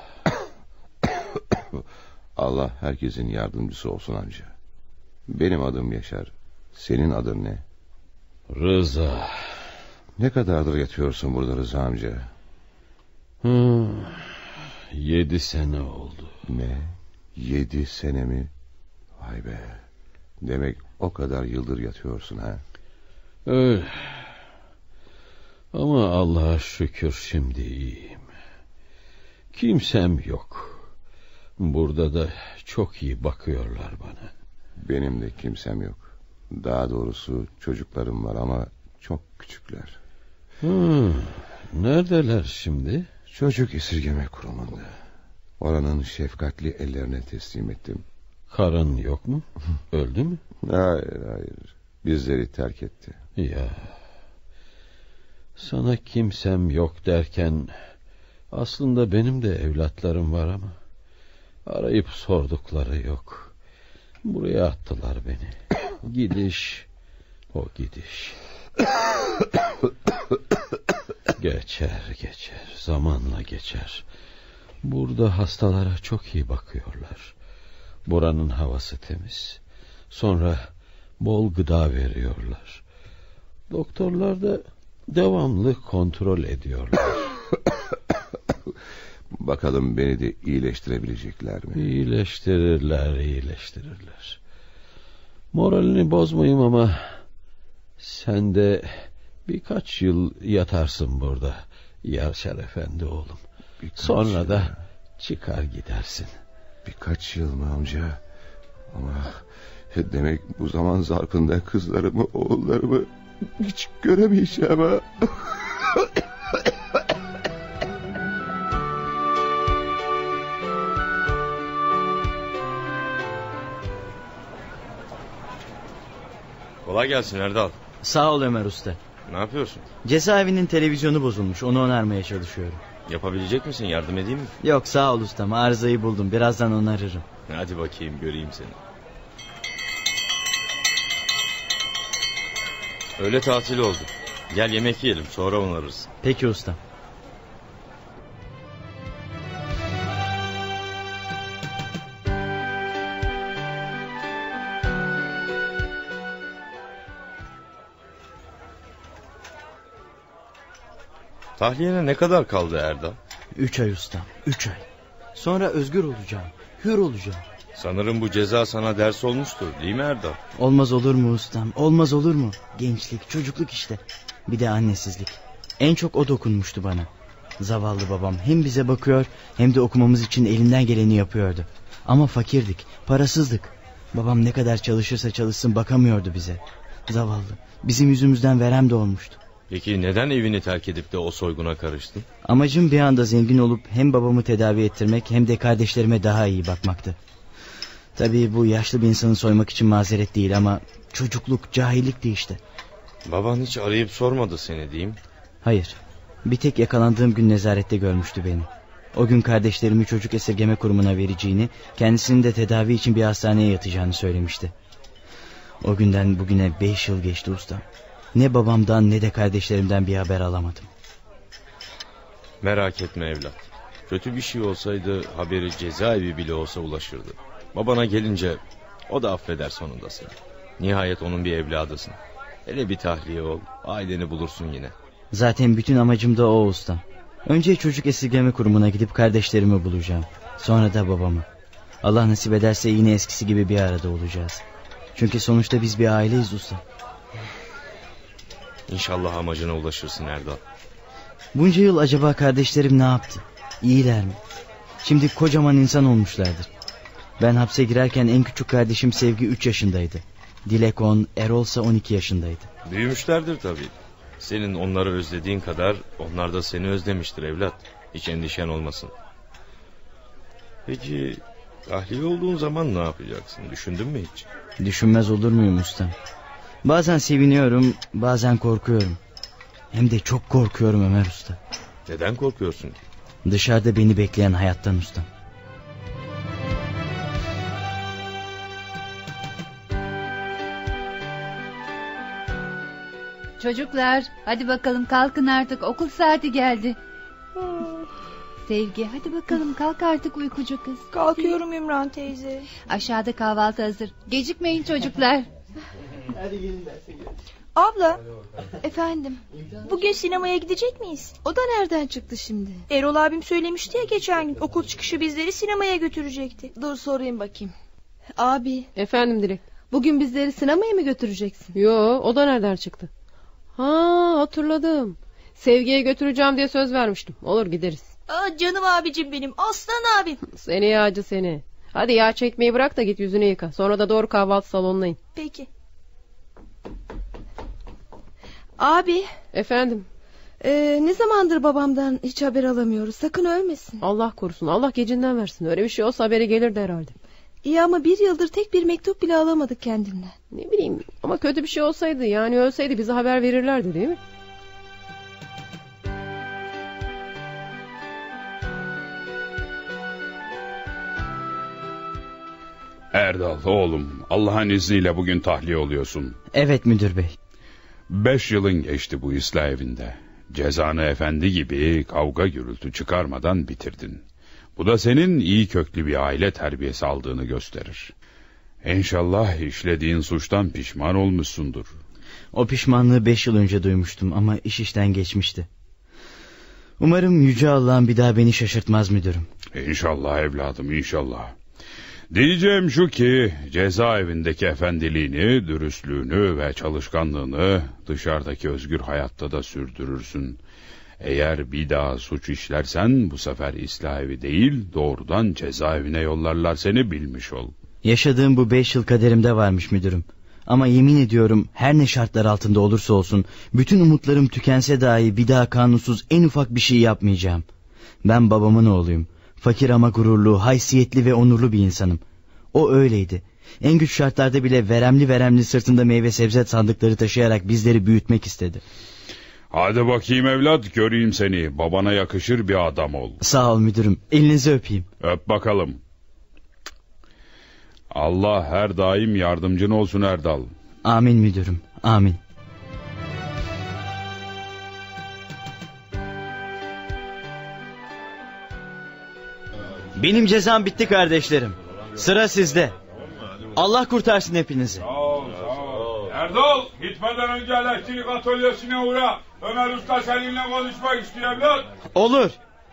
[SPEAKER 3] Allah herkesin yardımcısı olsun amca. Benim adım Yaşar. Senin adın ne?
[SPEAKER 16] Rıza.
[SPEAKER 3] Ne kadardır yatıyorsun burada Rıza amca?
[SPEAKER 16] 7 sene oldu.
[SPEAKER 3] Ne? 7 sene mi? Vay be. Demek o kadar yıldır yatıyorsun ha?
[SPEAKER 16] Öyle. Ama Allah'a şükür şimdi iyiyim. Kimsem yok. Burada da çok iyi bakıyorlar bana.
[SPEAKER 3] Benim de kimsem yok. Daha doğrusu çocuklarım var ama çok küçükler.
[SPEAKER 16] Neredeler şimdi?
[SPEAKER 3] Çocuk esirgeme kurumunda. Oranın şefkatli ellerine teslim ettim.
[SPEAKER 16] Karın yok mu? Öldü mü?
[SPEAKER 3] Hayır. Bizleri terk etti.
[SPEAKER 16] Ya. Sana kimsem yok derken aslında benim de evlatlarım var ama arayıp sordukları yok. Buraya attılar beni. Gidiş o gidiş. Geçer. Zamanla geçer. Burada hastalara çok iyi bakıyorlar. Buranın havası temiz. Sonra bol gıda veriyorlar. Doktorlar da
[SPEAKER 9] devamlı kontrol ediyorlar.
[SPEAKER 3] Bakalım beni de iyileştirebilecekler mi?
[SPEAKER 9] İyileştirirler. Moralini bozmayayım ama sen de birkaç yıl yatarsın burada Yaşar Efendi oğlum. Sonra da çıkar gidersin.
[SPEAKER 3] Birkaç yıl mı amca? Ama demek bu zaman zarfında kızlarımı, oğullarımı hiç göremeyeceğim ha.
[SPEAKER 17] Kolay gelsin Erdal.
[SPEAKER 6] Sağ ol Ömer Usta.
[SPEAKER 17] Ne yapıyorsun?
[SPEAKER 6] Cezaevinin televizyonu bozulmuş, onu onarmaya çalışıyorum.
[SPEAKER 17] Yapabilecek misin, yardım edeyim mi?
[SPEAKER 6] Yok sağ ol ustam, arızayı buldum, birazdan onarırım.
[SPEAKER 17] Hadi bakayım göreyim seni. Öğle tatili oldu. Gel yemek yiyelim, sonra onarırız.
[SPEAKER 6] Peki ustam.
[SPEAKER 17] Tahliyene ne kadar kaldı Erdal?
[SPEAKER 6] 3 ay ustam, 3 ay. Sonra özgür olacağım, hür olacağım.
[SPEAKER 17] Sanırım bu ceza sana ders olmuştur, değil mi Erdal?
[SPEAKER 6] Olmaz olur mu ustam, olmaz olur mu? Gençlik, çocukluk işte. Bir de annesizlik. En çok o dokunmuştu bana. Zavallı babam hem bize bakıyor hem de okumamız için elinden geleni yapıyordu. Ama fakirdik, parasızdık. Babam ne kadar çalışırsa çalışsın bakamıyordu bize. Zavallı, bizim yüzümüzden verem de olmuştu.
[SPEAKER 17] Peki neden evini terk edip de o soyguna karıştın?
[SPEAKER 6] Amacım bir anda zengin olup hem babamı tedavi ettirmek hem de kardeşlerime daha iyi bakmaktı. Tabii bu yaşlı bir insanı soymak için mazeret değil ama çocukluk, cahillikti işte.
[SPEAKER 17] Baban hiç arayıp sormadı seni değil mi?
[SPEAKER 6] Hayır, bir tek yakalandığım gün nezarette görmüştü beni. O gün kardeşlerimi çocuk esirgeme kurumuna vereceğini, kendisinin de tedavi için bir hastaneye yatacağını söylemişti. O günden bugüne 5 yıl geçti ustam. Ne babamdan ne de kardeşlerimden bir haber alamadım.
[SPEAKER 17] Merak etme evlat. Kötü bir şey olsaydı haberi cezaevi bile olsa ulaşırdı. Babana gelince o da affeder sonunda seni. Nihayet onun bir evladısın. Hele bir tahliye ol, aileni bulursun yine.
[SPEAKER 6] Zaten bütün amacım da o ustam. Önce çocuk esirgeme kurumuna gidip kardeşlerimi bulacağım. Sonra da babamı. Allah nasip ederse yine eskisi gibi bir arada olacağız. Çünkü sonuçta biz bir aileyiz usta.
[SPEAKER 17] İnşallah amacına ulaşırsın Erdal.
[SPEAKER 6] Bunca yıl acaba kardeşlerim ne yaptı? İyiler mi? Şimdi kocaman insan olmuşlardır. Ben hapse girerken en küçük kardeşim Sevgi 3 yaşındaydı. Dilek 10, Erol ise 12 yaşındaydı.
[SPEAKER 17] Büyümüşlerdir tabii. Senin onları özlediğin kadar onlar da seni özlemiştir evlat. Hiç endişen olmasın. Peki tahliye olduğun zaman ne yapacaksın? Düşündün mü hiç?
[SPEAKER 6] Düşünmez olur muyum ustam? Bazen seviniyorum, bazen korkuyorum. Hem de çok korkuyorum Ömer Usta.
[SPEAKER 17] Neden korkuyorsun ki?
[SPEAKER 6] Dışarıda beni bekleyen hayattan ustam.
[SPEAKER 5] Çocuklar hadi bakalım kalkın artık, okul saati geldi. Sevgi hadi bakalım kalk artık uykucu kız.
[SPEAKER 4] Kalkıyorum Ümran teyze.
[SPEAKER 5] Aşağıda kahvaltı hazır. Gecikmeyin çocuklar.
[SPEAKER 4] Abla, efendim, bugün sinemaya gidecek miyiz? O da nereden çıktı şimdi? Erol abim söylemişti ya geçen gün, okul çıkışı bizleri sinemaya götürecekti. Dur sorayım bakayım. Abi.
[SPEAKER 7] Efendim Dilek, bugün bizleri sinemaya mı götüreceksin? Yo, o da nereden çıktı? Ha, hatırladım. Sevgi'ye götüreceğim diye söz vermiştim. Olur gideriz.
[SPEAKER 4] Aa, canım abicim benim, aslan abim.
[SPEAKER 7] Seni yağcı seni. Hadi yağ çekmeyi bırak da git yüzünü yıka. Sonra da doğru kahvaltı salonuna in.
[SPEAKER 4] Peki. Abi.
[SPEAKER 7] Efendim.
[SPEAKER 4] Ne zamandır babamdan hiç haber alamıyoruz. Sakın ölmesin.
[SPEAKER 7] Allah korusun. Allah gecinden versin. Öyle bir şey olsa haberi gelirdi herhalde.
[SPEAKER 4] İyi ama 1 yıldır tek bir mektup bile alamadık kendinden.
[SPEAKER 7] Ne bileyim ama kötü bir şey olsaydı, yani ölseydi bize haber verirlerdi değil mi?
[SPEAKER 12] Erdal oğlum, Allah'ın izniyle bugün tahliye oluyorsun.
[SPEAKER 6] Evet müdür bey.
[SPEAKER 12] 5 yılın geçti bu ıslah evinde. Cezanı efendi gibi kavga gürültü çıkarmadan bitirdin. Bu da senin iyi köklü bir aile terbiyesi aldığını gösterir. İnşallah işlediğin suçtan pişman olmuşsundur.
[SPEAKER 6] O pişmanlığı 5 yıl önce duymuştum ama iş işten geçmişti. Umarım Yüce Allah'ın bir daha beni şaşırtmaz müdürüm.
[SPEAKER 12] İnşallah evladım, inşallah. Diyeceğim şu ki cezaevindeki efendiliğini, dürüstlüğünü ve çalışkanlığını dışarıdaki özgür hayatta da sürdürürsün. Eğer bir daha suç işlersen bu sefer islahevi değil doğrudan cezaevine yollarlar seni, bilmiş ol.
[SPEAKER 6] Yaşadığım bu 5 yıl kaderimde varmış müdürüm. Ama yemin ediyorum her ne şartlar altında olursa olsun bütün umutlarım tükense dahi bir daha kanunsuz en ufak bir şey yapmayacağım. Ben babamın oğluyum. Fakir ama gururlu, haysiyetli ve onurlu bir insanım. O öyleydi. En güç şartlarda bile veremli sırtında meyve sebze sandıkları taşıyarak bizleri büyütmek istedi.
[SPEAKER 12] Hadi bakayım evlat, göreyim seni. Babana yakışır bir adam ol.
[SPEAKER 6] Sağ ol müdürüm. Elinizi öpeyim.
[SPEAKER 12] Öp bakalım. Allah her daim yardımcın olsun Erdal.
[SPEAKER 6] Amin müdürüm. Amin. Benim cezam bitti kardeşlerim. Sıra sizde. Allah kurtarsın hepinizi.
[SPEAKER 12] Sağ ol. Erdal, gitmeden önce elektrik atölyesine uğra. Ömer Usta seninle konuşmak istiyor evlat.
[SPEAKER 6] Olur.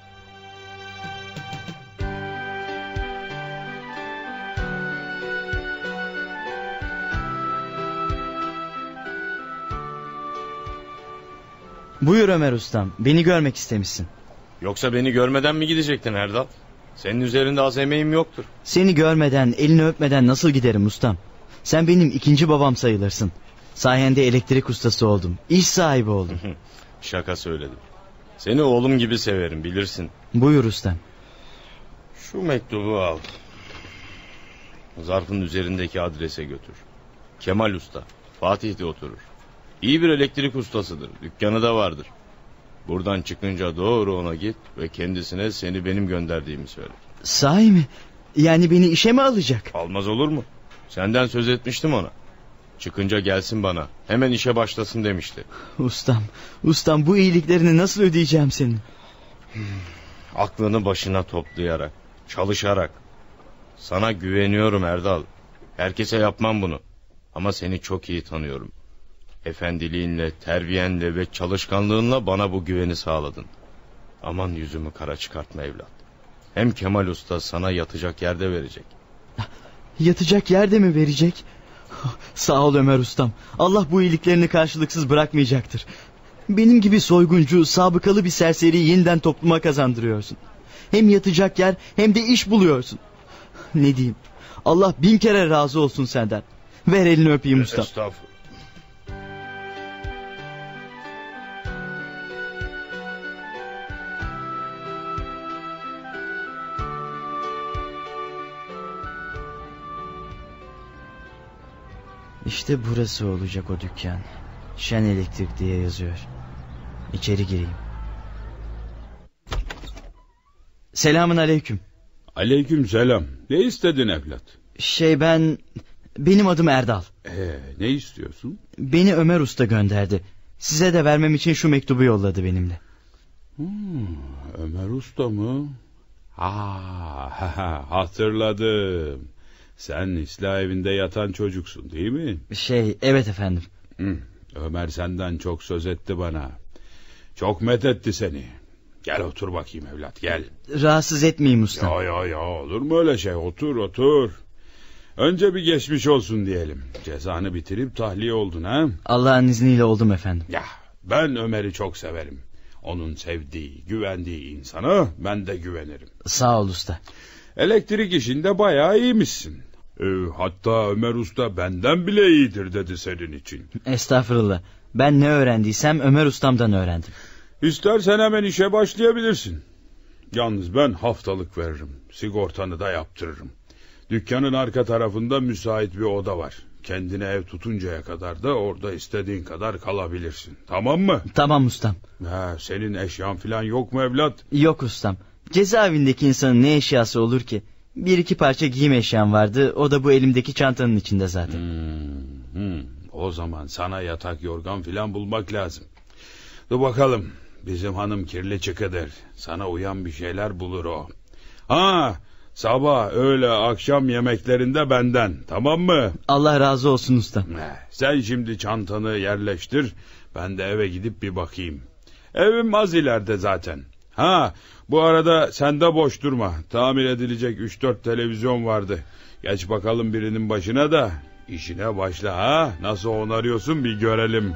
[SPEAKER 6] Buyur Ömer Ustam, beni görmek istemişsin.
[SPEAKER 17] Yoksa beni görmeden mi gidecektin Erdal? Senin üzerinde az emeğim yoktur.
[SPEAKER 6] Seni görmeden, elini öpmeden nasıl giderim ustam? Sen benim ikinci babam sayılırsın. Sayende elektrik ustası oldum, iş sahibi oldum.
[SPEAKER 17] Şaka söyledim. Seni oğlum gibi severim, bilirsin.
[SPEAKER 6] Buyur ustam.
[SPEAKER 17] Şu mektubu al. Zarfın üzerindeki adrese götür. Kemal Usta, Fatih'te oturur. İyi bir elektrik ustasıdır, dükkanı da vardır. Buradan çıkınca doğru ona git ve kendisine seni benim gönderdiğimi söyle.
[SPEAKER 6] Sahi mi? Yani beni işe mi alacak?
[SPEAKER 17] Almaz olur mu? Senden söz etmiştim ona. Çıkınca gelsin bana, hemen işe başlasın demişti.
[SPEAKER 6] Ustam bu iyiliklerini nasıl ödeyeceğim senin?
[SPEAKER 17] Aklını başına toplayarak, çalışarak. Sana güveniyorum Erdal. Herkese yapmam bunu. Ama seni çok iyi tanıyorum. Efendiliğinle, terbiyenle ve çalışkanlığınla bana bu güveni sağladın. Aman yüzümü kara çıkartma evlat. Hem Kemal Usta sana yatacak yerde verecek.
[SPEAKER 6] Yatacak yerde mi verecek? Sağ ol Ömer Ustam. Allah bu iyiliklerini karşılıksız bırakmayacaktır. Benim gibi soyguncu, sabıkalı bir serseriyi yeniden topluma kazandırıyorsun. Hem yatacak yer hem de iş buluyorsun. Ne diyeyim? Allah 1000 kere razı olsun senden. Ver elini öpeyim ustam.
[SPEAKER 17] Estağfurullah.
[SPEAKER 6] İşte burası olacak o dükkan. Şen Elektrik diye yazıyor. İçeri gireyim. Selamun aleyküm.
[SPEAKER 12] Aleyküm selam. Ne istedin evlat?
[SPEAKER 6] Benim adım Erdal.
[SPEAKER 12] Ne istiyorsun?
[SPEAKER 6] Beni Ömer Usta gönderdi. Size de vermem için şu mektubu yolladı benimle.
[SPEAKER 12] Ömer Usta mı? Hatırladım. Sen ıslah evinde yatan çocuksun değil mi?
[SPEAKER 6] Evet efendim.
[SPEAKER 12] Ömer senden çok söz etti bana. Çok methetti seni. Gel otur bakayım evlat, gel.
[SPEAKER 6] Rahatsız etmeyeyim usta.
[SPEAKER 12] Ya olur mu öyle şey? Otur. Önce bir geçmiş olsun diyelim. Cezanı bitirip tahliye oldun ha?
[SPEAKER 6] Allah'ın izniyle oldum efendim.
[SPEAKER 12] Ya ben Ömer'i çok severim. Onun sevdiği, güvendiği insana ben de güvenirim.
[SPEAKER 6] Sağ ol usta.
[SPEAKER 12] Elektrik işinde bayağı iyiymişsin. Hatta Ömer Usta benden bile iyidir dedi senin için.
[SPEAKER 6] Estağfurullah. Ben ne öğrendiysem Ömer Ustam'dan öğrendim.
[SPEAKER 12] İstersen hemen işe başlayabilirsin. Yalnız ben haftalık veririm. Sigortanı da yaptırırım. Dükkanın arka tarafında müsait bir oda var. Kendine ev tutuncaya kadar da orada istediğin kadar kalabilirsin. Tamam mı?
[SPEAKER 6] Tamam ustam.
[SPEAKER 12] Senin eşyan falan yok mu evlat?
[SPEAKER 6] Yok ustam. Cezaevindeki insanın ne eşyası olur ki? 1-2 parça giyim eşyam vardı. O da bu elimdeki çantanın içinde zaten.
[SPEAKER 12] O zaman sana yatak yorgan falan bulmak lazım. Dur bakalım. Bizim hanım kirli çıkıdır. Sana uyan bir şeyler bulur o. Sabah, öğle, akşam yemeklerinde benden, tamam mı?
[SPEAKER 6] Allah razı olsun usta.
[SPEAKER 12] Sen şimdi çantanı yerleştir. Ben de eve gidip bir bakayım. Evim az ileride zaten. Ha, bu arada sen de boş durma. Tamir edilecek 3-4 televizyon vardı. Geç bakalım birinin başına da işine başla ha. Nasıl onarıyorsun bir görelim.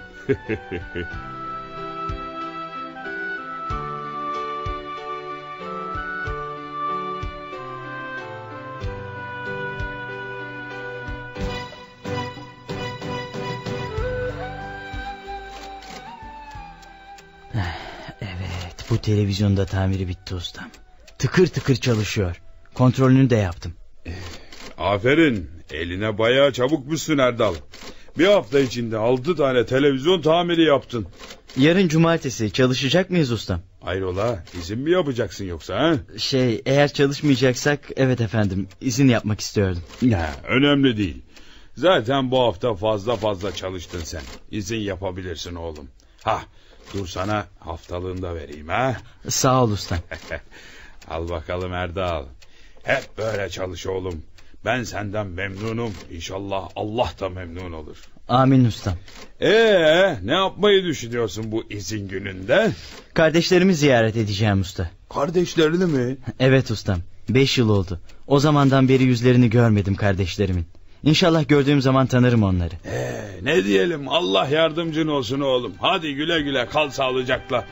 [SPEAKER 6] Evet, bu televizyonda tamiri bitti ustam. Tıkır tıkır çalışıyor. Kontrolünü de yaptım.
[SPEAKER 12] Aferin, eline bayağı çabukmuşsun Erdal. Bir hafta içinde 6 tane televizyon tamiri yaptın.
[SPEAKER 6] Yarın cumartesi çalışacak mıyız ustam?
[SPEAKER 12] Hayrola, izin mi yapacaksın yoksa ha?
[SPEAKER 6] Eğer çalışmayacaksak evet efendim, izin yapmak istiyordum.
[SPEAKER 12] Önemli değil. Zaten bu hafta fazla çalıştın sen. İzin yapabilirsin oğlum. Dur sana haftalığını da vereyim ha.
[SPEAKER 6] Sağ ol ustam.
[SPEAKER 12] Al bakalım Erdal. Hep böyle çalış oğlum. Ben senden memnunum. İnşallah Allah da memnun olur.
[SPEAKER 6] Amin ustam.
[SPEAKER 12] Ne yapmayı düşünüyorsun bu izin gününde?
[SPEAKER 6] Kardeşlerimi ziyaret edeceğim usta.
[SPEAKER 12] Kardeşlerini mi?
[SPEAKER 6] Evet ustam. 5 yıl oldu. O zamandan beri yüzlerini görmedim kardeşlerimin. İnşallah gördüğüm zaman tanırım onları.
[SPEAKER 12] Ne diyelim, Allah yardımcın olsun oğlum. Hadi güle güle, kal sağlıcakla.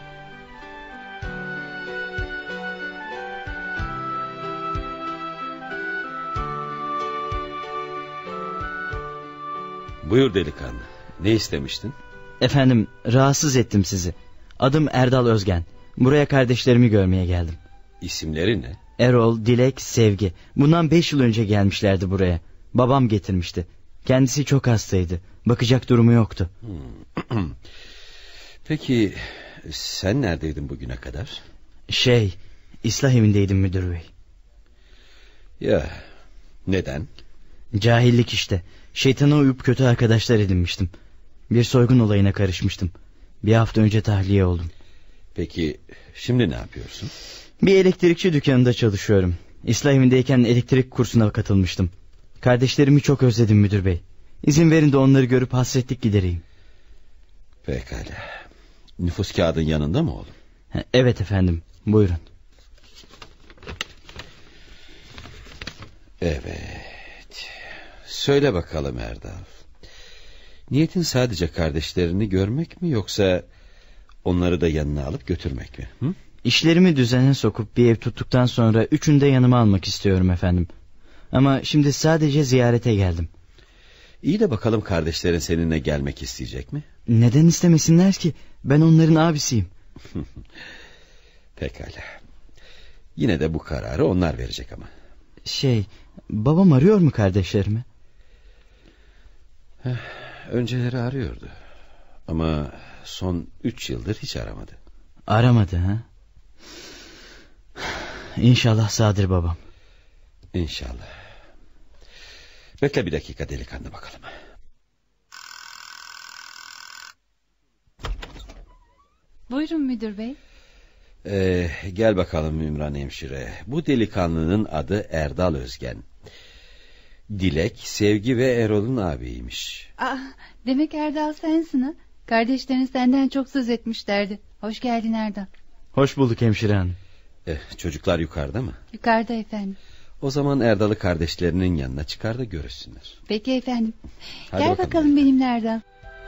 [SPEAKER 9] Buyur delikanlı. Ne istemiştin?
[SPEAKER 6] Efendim, rahatsız ettim sizi. Adım Erdal Özgen. Buraya kardeşlerimi görmeye geldim.
[SPEAKER 9] İsimleri ne?
[SPEAKER 6] Erol, Dilek, Sevgi. Bundan 5 yıl önce gelmişlerdi buraya. Babam getirmişti. Kendisi çok hastaydı. Bakacak durumu yoktu.
[SPEAKER 9] Peki sen neredeydin bugüne kadar?
[SPEAKER 6] İslah evindeydim müdür bey.
[SPEAKER 9] Ya neden?
[SPEAKER 6] Cahillik işte. Şeytana uyup kötü arkadaşlar edinmiştim. Bir soygun olayına karışmıştım. Bir hafta önce tahliye oldum.
[SPEAKER 9] Peki şimdi ne yapıyorsun?
[SPEAKER 6] Bir elektrikçi dükkanında çalışıyorum. İslah evindeyken elektrik kursuna katılmıştım. Kardeşlerimi çok özledim müdür bey. İzin verin de onları görüp hasretlik gidereyim.
[SPEAKER 9] Pekala. Nüfus kağıdın yanında mı oğlum?
[SPEAKER 6] Evet efendim, buyurun.
[SPEAKER 9] Evet. Söyle bakalım Erdal. Niyetin sadece kardeşlerini görmek mi, yoksa onları da yanına alıp götürmek mi? Hı?
[SPEAKER 6] İşlerimi düzene sokup bir ev tuttuktan sonra üçünü de yanıma almak istiyorum efendim. Ama şimdi sadece ziyarete geldim.
[SPEAKER 9] İyi de bakalım, kardeşlerin seninle gelmek isteyecek mi?
[SPEAKER 6] Neden istemesinler ki? Ben onların abisiyim.
[SPEAKER 9] Pekala. Yine de bu kararı onlar verecek ama.
[SPEAKER 6] Babam arıyor mu kardeşlerimi?
[SPEAKER 9] Önceleri arıyordu. Ama son 3 yıldır hiç aramadı.
[SPEAKER 6] Aramadı ha? İnşallah sağdır babam.
[SPEAKER 9] İnşallah. Bekle bir dakika delikanlı bakalım.
[SPEAKER 5] Buyurun müdür bey.
[SPEAKER 9] Gel bakalım Ümran hemşire. Bu delikanlının adı Erdal Özgen. Dilek, Sevgi ve Erol'un abiymiş.
[SPEAKER 5] Demek Erdal sensin ha? Kardeşlerin senden çok söz etmişlerdi. Hoş geldin Erdal.
[SPEAKER 6] Hoş bulduk hemşire hanım.
[SPEAKER 9] Çocuklar yukarıda mı?
[SPEAKER 5] Yukarıda efendim.
[SPEAKER 9] O zaman Erdal'ı kardeşlerinin yanına çıkar da görüşsünler.
[SPEAKER 5] Peki efendim.
[SPEAKER 9] Hadi
[SPEAKER 5] Gel bakalım benimle Erdal.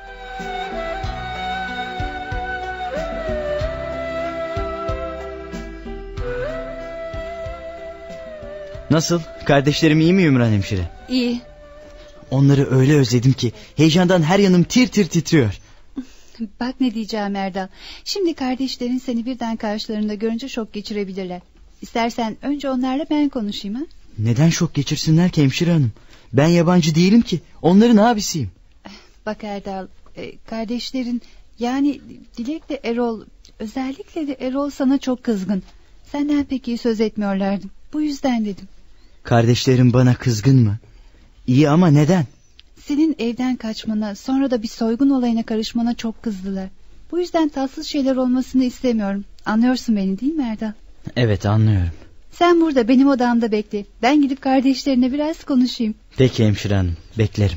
[SPEAKER 6] Nasıl? Kardeşlerim iyi mi Ümran hemşire?
[SPEAKER 5] İyi.
[SPEAKER 6] Onları öyle özledim ki heyecandan her yanım tir tir titriyor.
[SPEAKER 5] Bak ne diyeceğim Erdal. Şimdi kardeşlerin seni birden karşılarında görünce şok geçirebilirler. İstersen önce onlarla ben konuşayım ha?
[SPEAKER 6] Neden şok geçirsinler ki hemşire hanım? Ben yabancı değilim ki. Onların abisiyim.
[SPEAKER 5] Bak Erdal, kardeşlerin yani Dilek'le Erol, özellikle de Erol sana çok kızgın. Senden pek iyi söz etmiyorlardı. Bu yüzden dedim.
[SPEAKER 6] Kardeşlerim bana kızgın mı? İyi ama neden?
[SPEAKER 5] Senin evden kaçmana, sonra da bir soygun olayına karışmana çok kızdılar. Bu yüzden tatsız şeyler olmasını istemiyorum. Anlıyorsun beni değil mi Erdal?
[SPEAKER 6] Evet anlıyorum.
[SPEAKER 5] Sen burada benim odamda bekle. Ben gidip kardeşlerine biraz konuşayım.
[SPEAKER 6] Peki hemşire hanım, beklerim.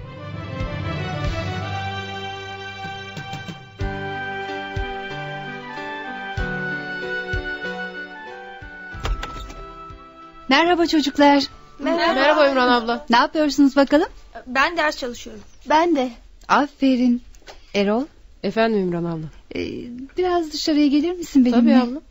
[SPEAKER 5] Merhaba çocuklar.
[SPEAKER 7] Merhaba Ümran abla.
[SPEAKER 5] Ne yapıyorsunuz bakalım?
[SPEAKER 4] Ben ders çalışıyorum. Ben de.
[SPEAKER 5] Aferin. Erol.
[SPEAKER 7] Efendim Ümran abla.
[SPEAKER 5] Biraz dışarıya gelir misin benimle?
[SPEAKER 7] Tabii abla.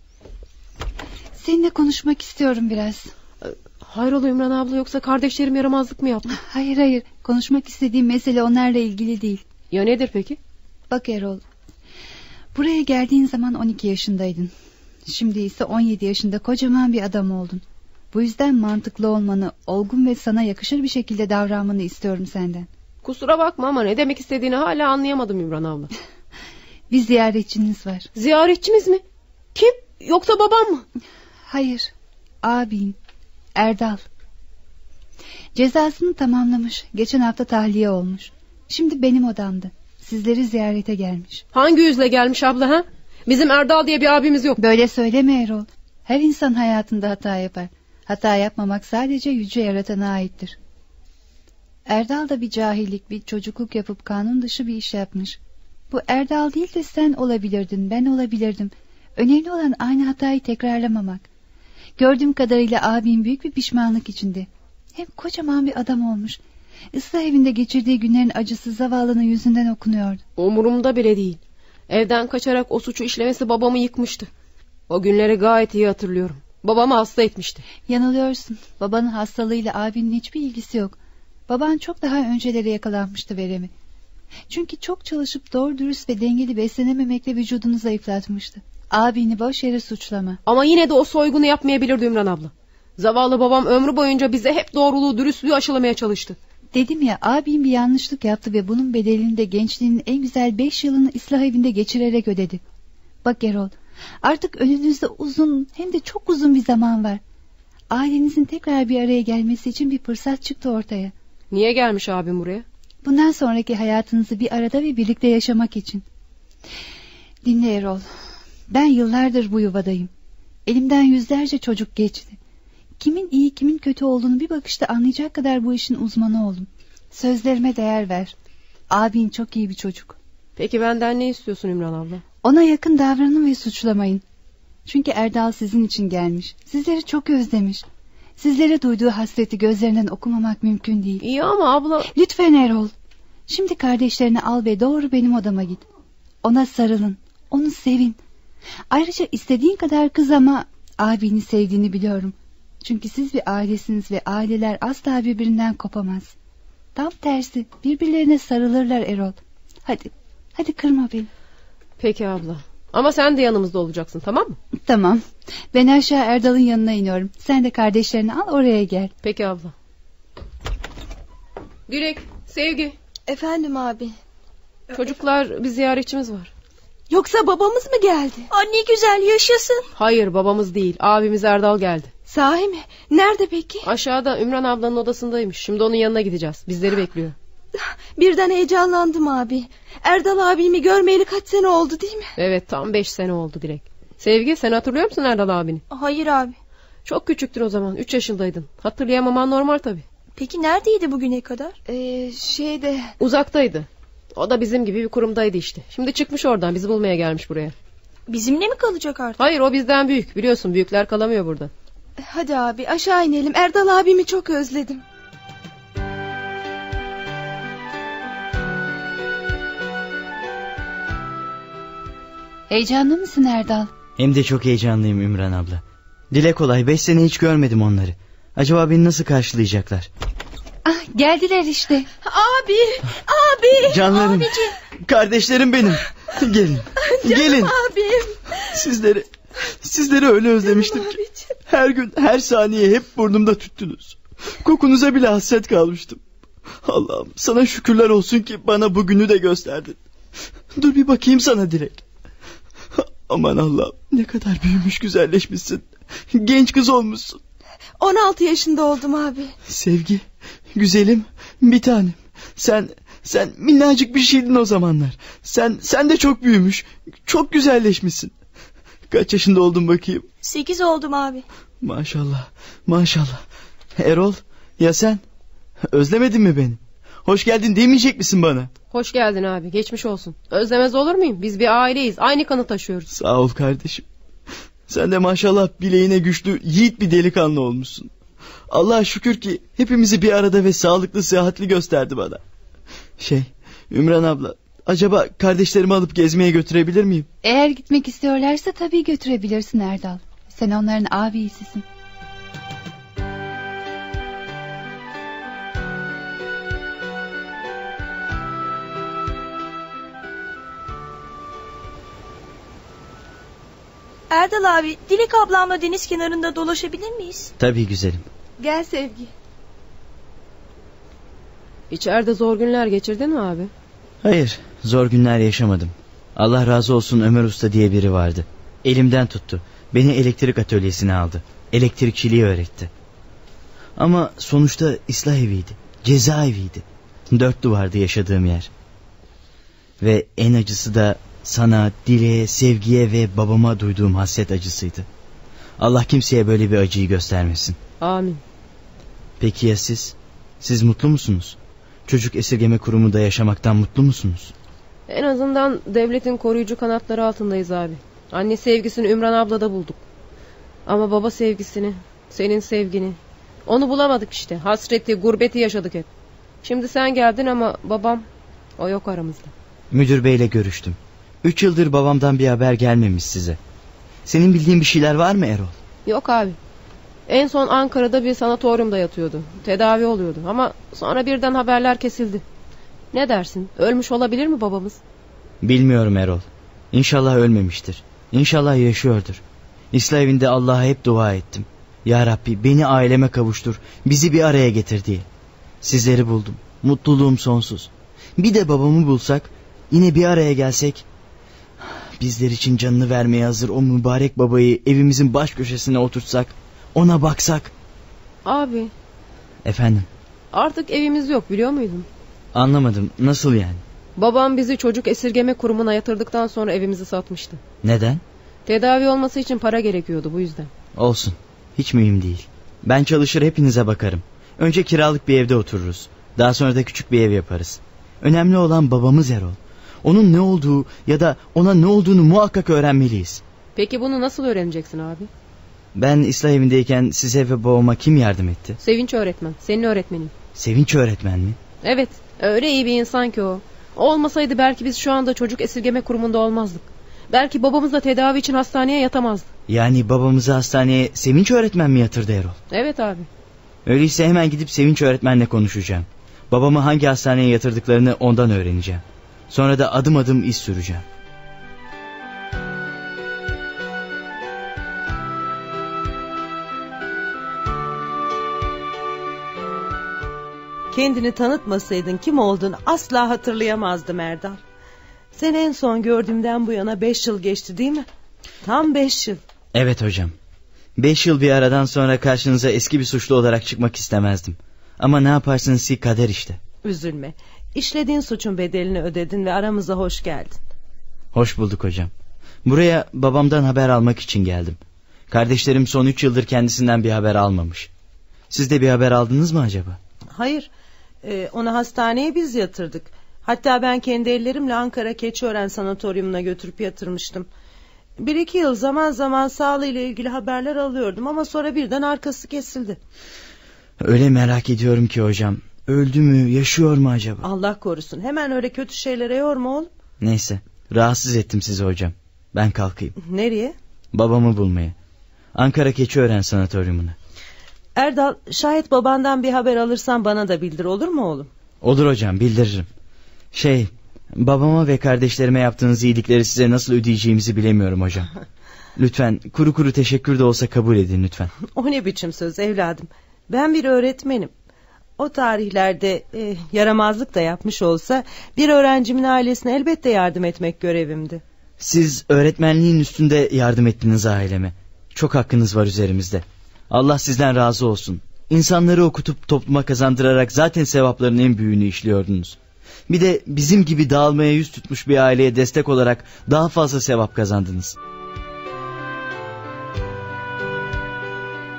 [SPEAKER 5] Seninle konuşmak istiyorum biraz.
[SPEAKER 7] Hayrola Ümran abla, yoksa kardeşlerim yaramazlık mı yaptı?
[SPEAKER 5] Hayır. Konuşmak istediğim mesele onlarla ilgili değil.
[SPEAKER 7] Ya nedir peki?
[SPEAKER 5] Bak Erol. Buraya geldiğin zaman 12 yaşındaydın. Şimdi ise 17 yaşında kocaman bir adam oldun. Bu yüzden mantıklı olmanı, olgun ve sana yakışır bir şekilde davranmanı istiyorum senden.
[SPEAKER 7] Kusura bakma ama ne demek istediğini hala anlayamadım Ümran abla.
[SPEAKER 5] Bir ziyaretçiniz var.
[SPEAKER 7] Ziyaretçimiz mi? Kim? Yoksa babam mı?
[SPEAKER 5] Hayır. Abin. Erdal. Cezasını tamamlamış. Geçen hafta tahliye olmuş. Şimdi benim odamda. Sizleri ziyarete gelmiş.
[SPEAKER 7] Hangi yüzle gelmiş abla ha? Bizim Erdal diye bir abimiz yok.
[SPEAKER 5] Böyle söyleme Erol. Her insan hayatında hata yapar. Hata yapmamak sadece yüce yaratana aittir. Erdal da bir cahillik, bir çocukluk yapıp kanun dışı bir iş yapmış. Bu Erdal değil de sen olabilirdin, ben olabilirdim. Önemli olan aynı hatayı tekrarlamamak. Gördüğüm kadarıyla abim büyük bir pişmanlık içinde. Hem kocaman bir adam olmuş. Islah evinde geçirdiği günlerin acısı zavallının yüzünden okunuyordu.
[SPEAKER 7] Umurumda bile değil. Evden kaçarak o suçu işlemesi babamı yıkmıştı. O günleri gayet iyi hatırlıyorum. Babamı hasta etmişti.
[SPEAKER 5] Yanılıyorsun. Babanın hastalığıyla abinin hiçbir ilgisi yok. Baban çok daha önceleri yakalanmıştı veremi. Çünkü çok çalışıp doğru dürüst ve dengeli beslenememekle vücudunu zayıflatmıştı. Abini boş yere suçlama.
[SPEAKER 7] Ama yine de o soygunu yapmayabilirdi Ümran abla. Zavallı babam ömrü boyunca bize hep doğruluğu, dürüstlüğü aşılamaya çalıştı.
[SPEAKER 5] Dedim ya, abim bir yanlışlık yaptı ve bunun bedelini de gençliğinin en güzel 5 yılını ıslah evinde geçirerek ödedi. Bak Erol, artık önünüzde uzun, hem de çok uzun bir zaman var. Ailenizin tekrar bir araya gelmesi için bir fırsat çıktı ortaya.
[SPEAKER 7] Niye gelmiş abim buraya?
[SPEAKER 5] Bundan sonraki hayatınızı bir arada ve birlikte yaşamak için. Dinle Erol, ben yıllardır bu yuvadayım. Elimden yüzlerce çocuk geçti. Kimin iyi kimin kötü olduğunu bir bakışta anlayacak kadar bu işin uzmanı oldum. Sözlerime değer ver. Abin çok iyi bir çocuk.
[SPEAKER 7] Peki benden ne istiyorsun Ümran abla?
[SPEAKER 5] Ona yakın davranın ve suçlamayın. Çünkü Erdal sizin için gelmiş. Sizleri çok özlemiş. Sizlere duyduğu hasreti gözlerinden okumamak mümkün değil.
[SPEAKER 7] İyi ama abla...
[SPEAKER 5] Lütfen Erol. Şimdi kardeşlerini al ve doğru benim odama git. Ona sarılın. Onu sevin. Ayrıca istediğin kadar kız ama abini sevdiğini biliyorum. Çünkü siz bir ailesiniz ve aileler asla birbirinden kopamaz. Tam tersi, birbirlerine sarılırlar Erol. Hadi kırma beni.
[SPEAKER 7] Peki abla. Ama sen de yanımızda olacaksın, tamam mı?
[SPEAKER 5] Tamam. Ben aşağı Erdal'ın yanına iniyorum. Sen de kardeşlerini al, oraya gel.
[SPEAKER 7] Peki abla. Dilek, Sevgi.
[SPEAKER 4] Efendim abi.
[SPEAKER 7] Çocuklar, bir ziyaretçimiz var.
[SPEAKER 4] Yoksa babamız mı geldi? Ne güzel, yaşasın.
[SPEAKER 7] Hayır, babamız değil. Abimiz Erdal geldi.
[SPEAKER 4] Sahi mi? Nerede peki?
[SPEAKER 7] Aşağıda Ümran ablanın odasındaymış. Şimdi onun yanına gideceğiz. Bizleri bekliyor.
[SPEAKER 4] Birden heyecanlandım abi. Erdal abimi görmeyeli kaç sene oldu değil mi?
[SPEAKER 7] Evet, tam 5 sene oldu Dilek. Sevgi, sen hatırlıyor musun Erdal abini?
[SPEAKER 4] Hayır abi.
[SPEAKER 7] Çok küçüktün o zaman, 3 yaşındaydın. Hatırlayamaman normal tabii.
[SPEAKER 4] Peki neredeydi bugüne kadar?
[SPEAKER 7] Uzaktaydı. O da bizim gibi bir kurumdaydı işte. Şimdi çıkmış oradan, bizi bulmaya gelmiş buraya.
[SPEAKER 4] Bizimle mi kalacak artık?
[SPEAKER 7] Hayır, o bizden büyük. Biliyorsun, büyükler kalamıyor burada.
[SPEAKER 4] Hadi abi, aşağı inelim. Erdal abimi çok özledim.
[SPEAKER 5] Heyecanlı mısın Erdal?
[SPEAKER 6] Hem de çok heyecanlıyım Ümran abla. Dile kolay, 5 sene hiç görmedim onları. Acaba beni nasıl karşılayacaklar?
[SPEAKER 5] Geldiler işte.
[SPEAKER 4] Abi.
[SPEAKER 6] Canlarım.
[SPEAKER 4] Abiciğim.
[SPEAKER 6] Kardeşlerim benim. Gelin. Gelin.
[SPEAKER 4] Abim.
[SPEAKER 6] Sizleri öyle özlemiştim ki. Her gün, her saniye hep burnumda tüttünüz. Kokunuza bile hasret kalmıştım. Allah'ım, sana şükürler olsun ki bana bugünü de gösterdin. Dur bir bakayım sana Dilek. Aman Allah'ım, ne kadar büyümüş, güzelleşmişsin. Genç kız olmuşsun.
[SPEAKER 4] 16 yaşında oldum abi.
[SPEAKER 6] Sevgi, güzelim, bir tanem. Sen minnacık bir şeydin o zamanlar. Sen de çok büyümüş, çok güzelleşmişsin. Kaç yaşında oldun bakayım?
[SPEAKER 4] 8 oldum abi.
[SPEAKER 6] Maşallah, maşallah. Erol, ya sen? Özlemedin mi beni? Hoş geldin demeyecek misin bana?
[SPEAKER 7] Hoş geldin abi, geçmiş olsun. Özlemez olur muyum? Biz bir aileyiz, aynı kanı taşıyoruz.
[SPEAKER 6] Sağ ol kardeşim. Sen de maşallah bileğine güçlü, yiğit bir delikanlı olmuşsun. Allah'a şükür ki hepimizi bir arada ve sağlıklı, sıhhatli gösterdi bana. Ümran abla, acaba kardeşlerimi alıp gezmeye götürebilir miyim?
[SPEAKER 5] Eğer gitmek istiyorlarsa tabii götürebilirsin Erdal. Sen onların abisisin.
[SPEAKER 18] Erdal abi, Dilek ablamla deniz kenarında dolaşabilir miyiz?
[SPEAKER 6] Tabii güzelim.
[SPEAKER 4] Gel Sevgi.
[SPEAKER 7] İçeride zor günler geçirdin mi abi?
[SPEAKER 6] Hayır, zor günler yaşamadım. Allah razı olsun, Ömer Usta diye biri vardı. Elimden tuttu. Beni elektrik atölyesine aldı. Elektrikçiliği öğretti. Ama sonuçta ıslah eviydi. Cezaeviydi. 4 duvardı yaşadığım yer. Ve en acısı da sana, Dilek'e, Sevgi'ye ve babama duyduğum hasret acısıydı. Allah kimseye böyle bir acıyı göstermesin.
[SPEAKER 7] Amin.
[SPEAKER 6] Peki ya siz? Siz mutlu musunuz? Çocuk esirgeme kurumunda yaşamaktan mutlu musunuz?
[SPEAKER 7] En azından devletin koruyucu kanatları altındayız abi. Anne sevgisini Ümran ablada bulduk. Ama baba sevgisini, senin sevgini, onu bulamadık işte. Hasreti, gurbeti yaşadık hep. Şimdi sen geldin ama babam, o yok aramızda.
[SPEAKER 6] Müdür beyle görüştüm. 3 yıldır babamdan bir haber gelmemiş size. Senin bildiğin bir şeyler var mı Erol?
[SPEAKER 7] Yok abi. En son Ankara'da bir sanatoryumda yatıyordu. Tedavi oluyordu ama sonra birden haberler kesildi. Ne dersin? Ölmüş olabilir mi babamız?
[SPEAKER 6] Bilmiyorum Erol. İnşallah ölmemiştir. İnşallah yaşıyordur. İslah evinde Allah'a hep dua ettim. Ya Rabbi beni aileme kavuştur, bizi bir araya getir diye. Sizleri buldum. Mutluluğum sonsuz. Bir de babamı bulsak, yine bir araya gelsek, bizler için canını vermeye hazır o mübarek babayı evimizin baş köşesine oturtsak, ona baksak.
[SPEAKER 7] Abi.
[SPEAKER 6] Efendim?
[SPEAKER 7] Artık evimiz yok, biliyor muydun?
[SPEAKER 6] Anlamadım, nasıl yani?
[SPEAKER 7] Babam bizi çocuk esirgeme kurumuna yatırdıktan sonra evimizi satmıştı.
[SPEAKER 6] Neden?
[SPEAKER 7] Tedavi olması için para gerekiyordu, bu yüzden.
[SPEAKER 6] Olsun, hiç mühim değil. Ben çalışır hepinize bakarım. Önce kiralık bir evde otururuz. Daha sonra da küçük bir ev yaparız. Önemli olan babamız Erol. Onun ne olduğu ya da ona ne olduğunu muhakkak öğrenmeliyiz.
[SPEAKER 7] Peki bunu nasıl öğreneceksin abi?
[SPEAKER 6] Ben ıslah evindeyken size ve babama kim yardım etti?
[SPEAKER 7] Sevinç öğretmen, senin öğretmenin.
[SPEAKER 6] Sevinç öğretmen mi?
[SPEAKER 7] Evet, öyle iyi bir insan ki o. Olmasaydı belki biz şu anda çocuk esirgeme kurumunda olmazdık. Belki babamız da tedavi için hastaneye yatamazdı.
[SPEAKER 6] Yani babamızı hastaneye Sevinç öğretmen mi yatırdı Erol?
[SPEAKER 7] Evet abi.
[SPEAKER 6] Öyleyse hemen gidip Sevinç öğretmenle konuşacağım. Babamı hangi hastaneye yatırdıklarını ondan öğreneceğim. Sonra da adım adım iz süreceğim.
[SPEAKER 2] Kendini tanıtmasaydın kim olduğunu asla hatırlayamazdım Erdal. Seni en son gördüğümden bu yana 5 yıl geçti değil mi? Tam 5 yıl.
[SPEAKER 6] Evet hocam. 5 yıl bir aradan sonra karşınıza eski bir suçlu olarak çıkmak istemezdim. Ama ne yaparsınız ki kader işte.
[SPEAKER 2] Üzülme. İşlediğin suçun bedelini ödedin ve aramıza hoş geldin.
[SPEAKER 6] Hoş bulduk hocam. Buraya babamdan haber almak için geldim. Kardeşlerim son 3 yıldır kendisinden bir haber almamış. Siz de bir haber aldınız mı acaba?
[SPEAKER 2] Hayır. Onu hastaneye biz yatırdık. Hatta ben kendi ellerimle Ankara Keçiören Sanatoryumuna götürüp yatırmıştım. 1-2 yıl zaman zaman sağlığıyla ilgili haberler alıyordum ama sonra birden arkası kesildi.
[SPEAKER 6] Öyle merak ediyorum ki hocam. Öldü mü, yaşıyor mu acaba?
[SPEAKER 2] Allah korusun. Hemen öyle kötü şeylere yorma oğlum.
[SPEAKER 6] Neyse, rahatsız ettim sizi hocam. Ben kalkayım.
[SPEAKER 2] Nereye?
[SPEAKER 6] Babamı bulmaya. Ankara Keçiören Sanatoryumuna.
[SPEAKER 2] Erdal, şayet babandan bir haber alırsan bana da bildir, olur mu oğlum?
[SPEAKER 6] Olur hocam, bildiririm. Babama ve kardeşlerime yaptığınız iyilikleri size nasıl ödeyeceğimizi bilemiyorum hocam. Lütfen kuru kuru teşekkür de olsa kabul edin lütfen.
[SPEAKER 2] O ne biçim söz evladım? Ben bir öğretmenim. O tarihlerde yaramazlık da yapmış olsa bir öğrencimin ailesine elbette yardım etmek görevimdi.
[SPEAKER 6] Siz öğretmenliğin üstünde yardım ettiniz aileme. Çok hakkınız var üzerimizde. Allah sizden razı olsun. İnsanları okutup topluma kazandırarak zaten sevapların en büyüğünü işliyordunuz. Bir de bizim gibi dağılmaya yüz tutmuş bir aileye destek olarak daha fazla sevap kazandınız.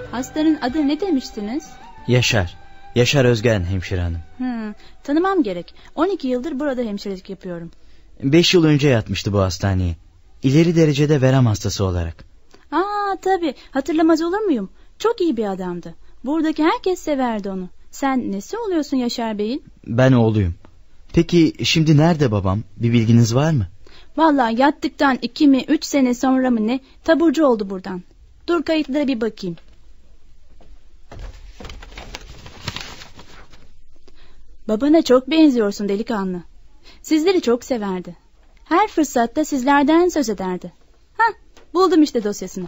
[SPEAKER 19] Hastanın adı ne demiştiniz?
[SPEAKER 6] Yaşar. Yaşar Özgen hemşire hanım.
[SPEAKER 19] Tanımam gerek. 12 yıldır burada hemşirelik yapıyorum.
[SPEAKER 6] 5 yıl önce yatmıştı bu hastaneye. İleri derecede verem hastası olarak.
[SPEAKER 19] Tabii hatırlamaz olur muyum? Çok iyi bir adamdı. Buradaki herkes severdi onu. Sen nesi oluyorsun Yaşar Bey'in?
[SPEAKER 6] Ben oğluyum. Peki şimdi nerede babam? Bir bilginiz var mı?
[SPEAKER 19] Vallahi yattıktan 2 mi 3 sene sonra mı ne taburcu oldu buradan. Dur kayıtlara bir bakayım. Babana çok benziyorsun delikanlı. Sizleri çok severdi. Her fırsatta sizlerden söz ederdi. Buldum işte dosyasını.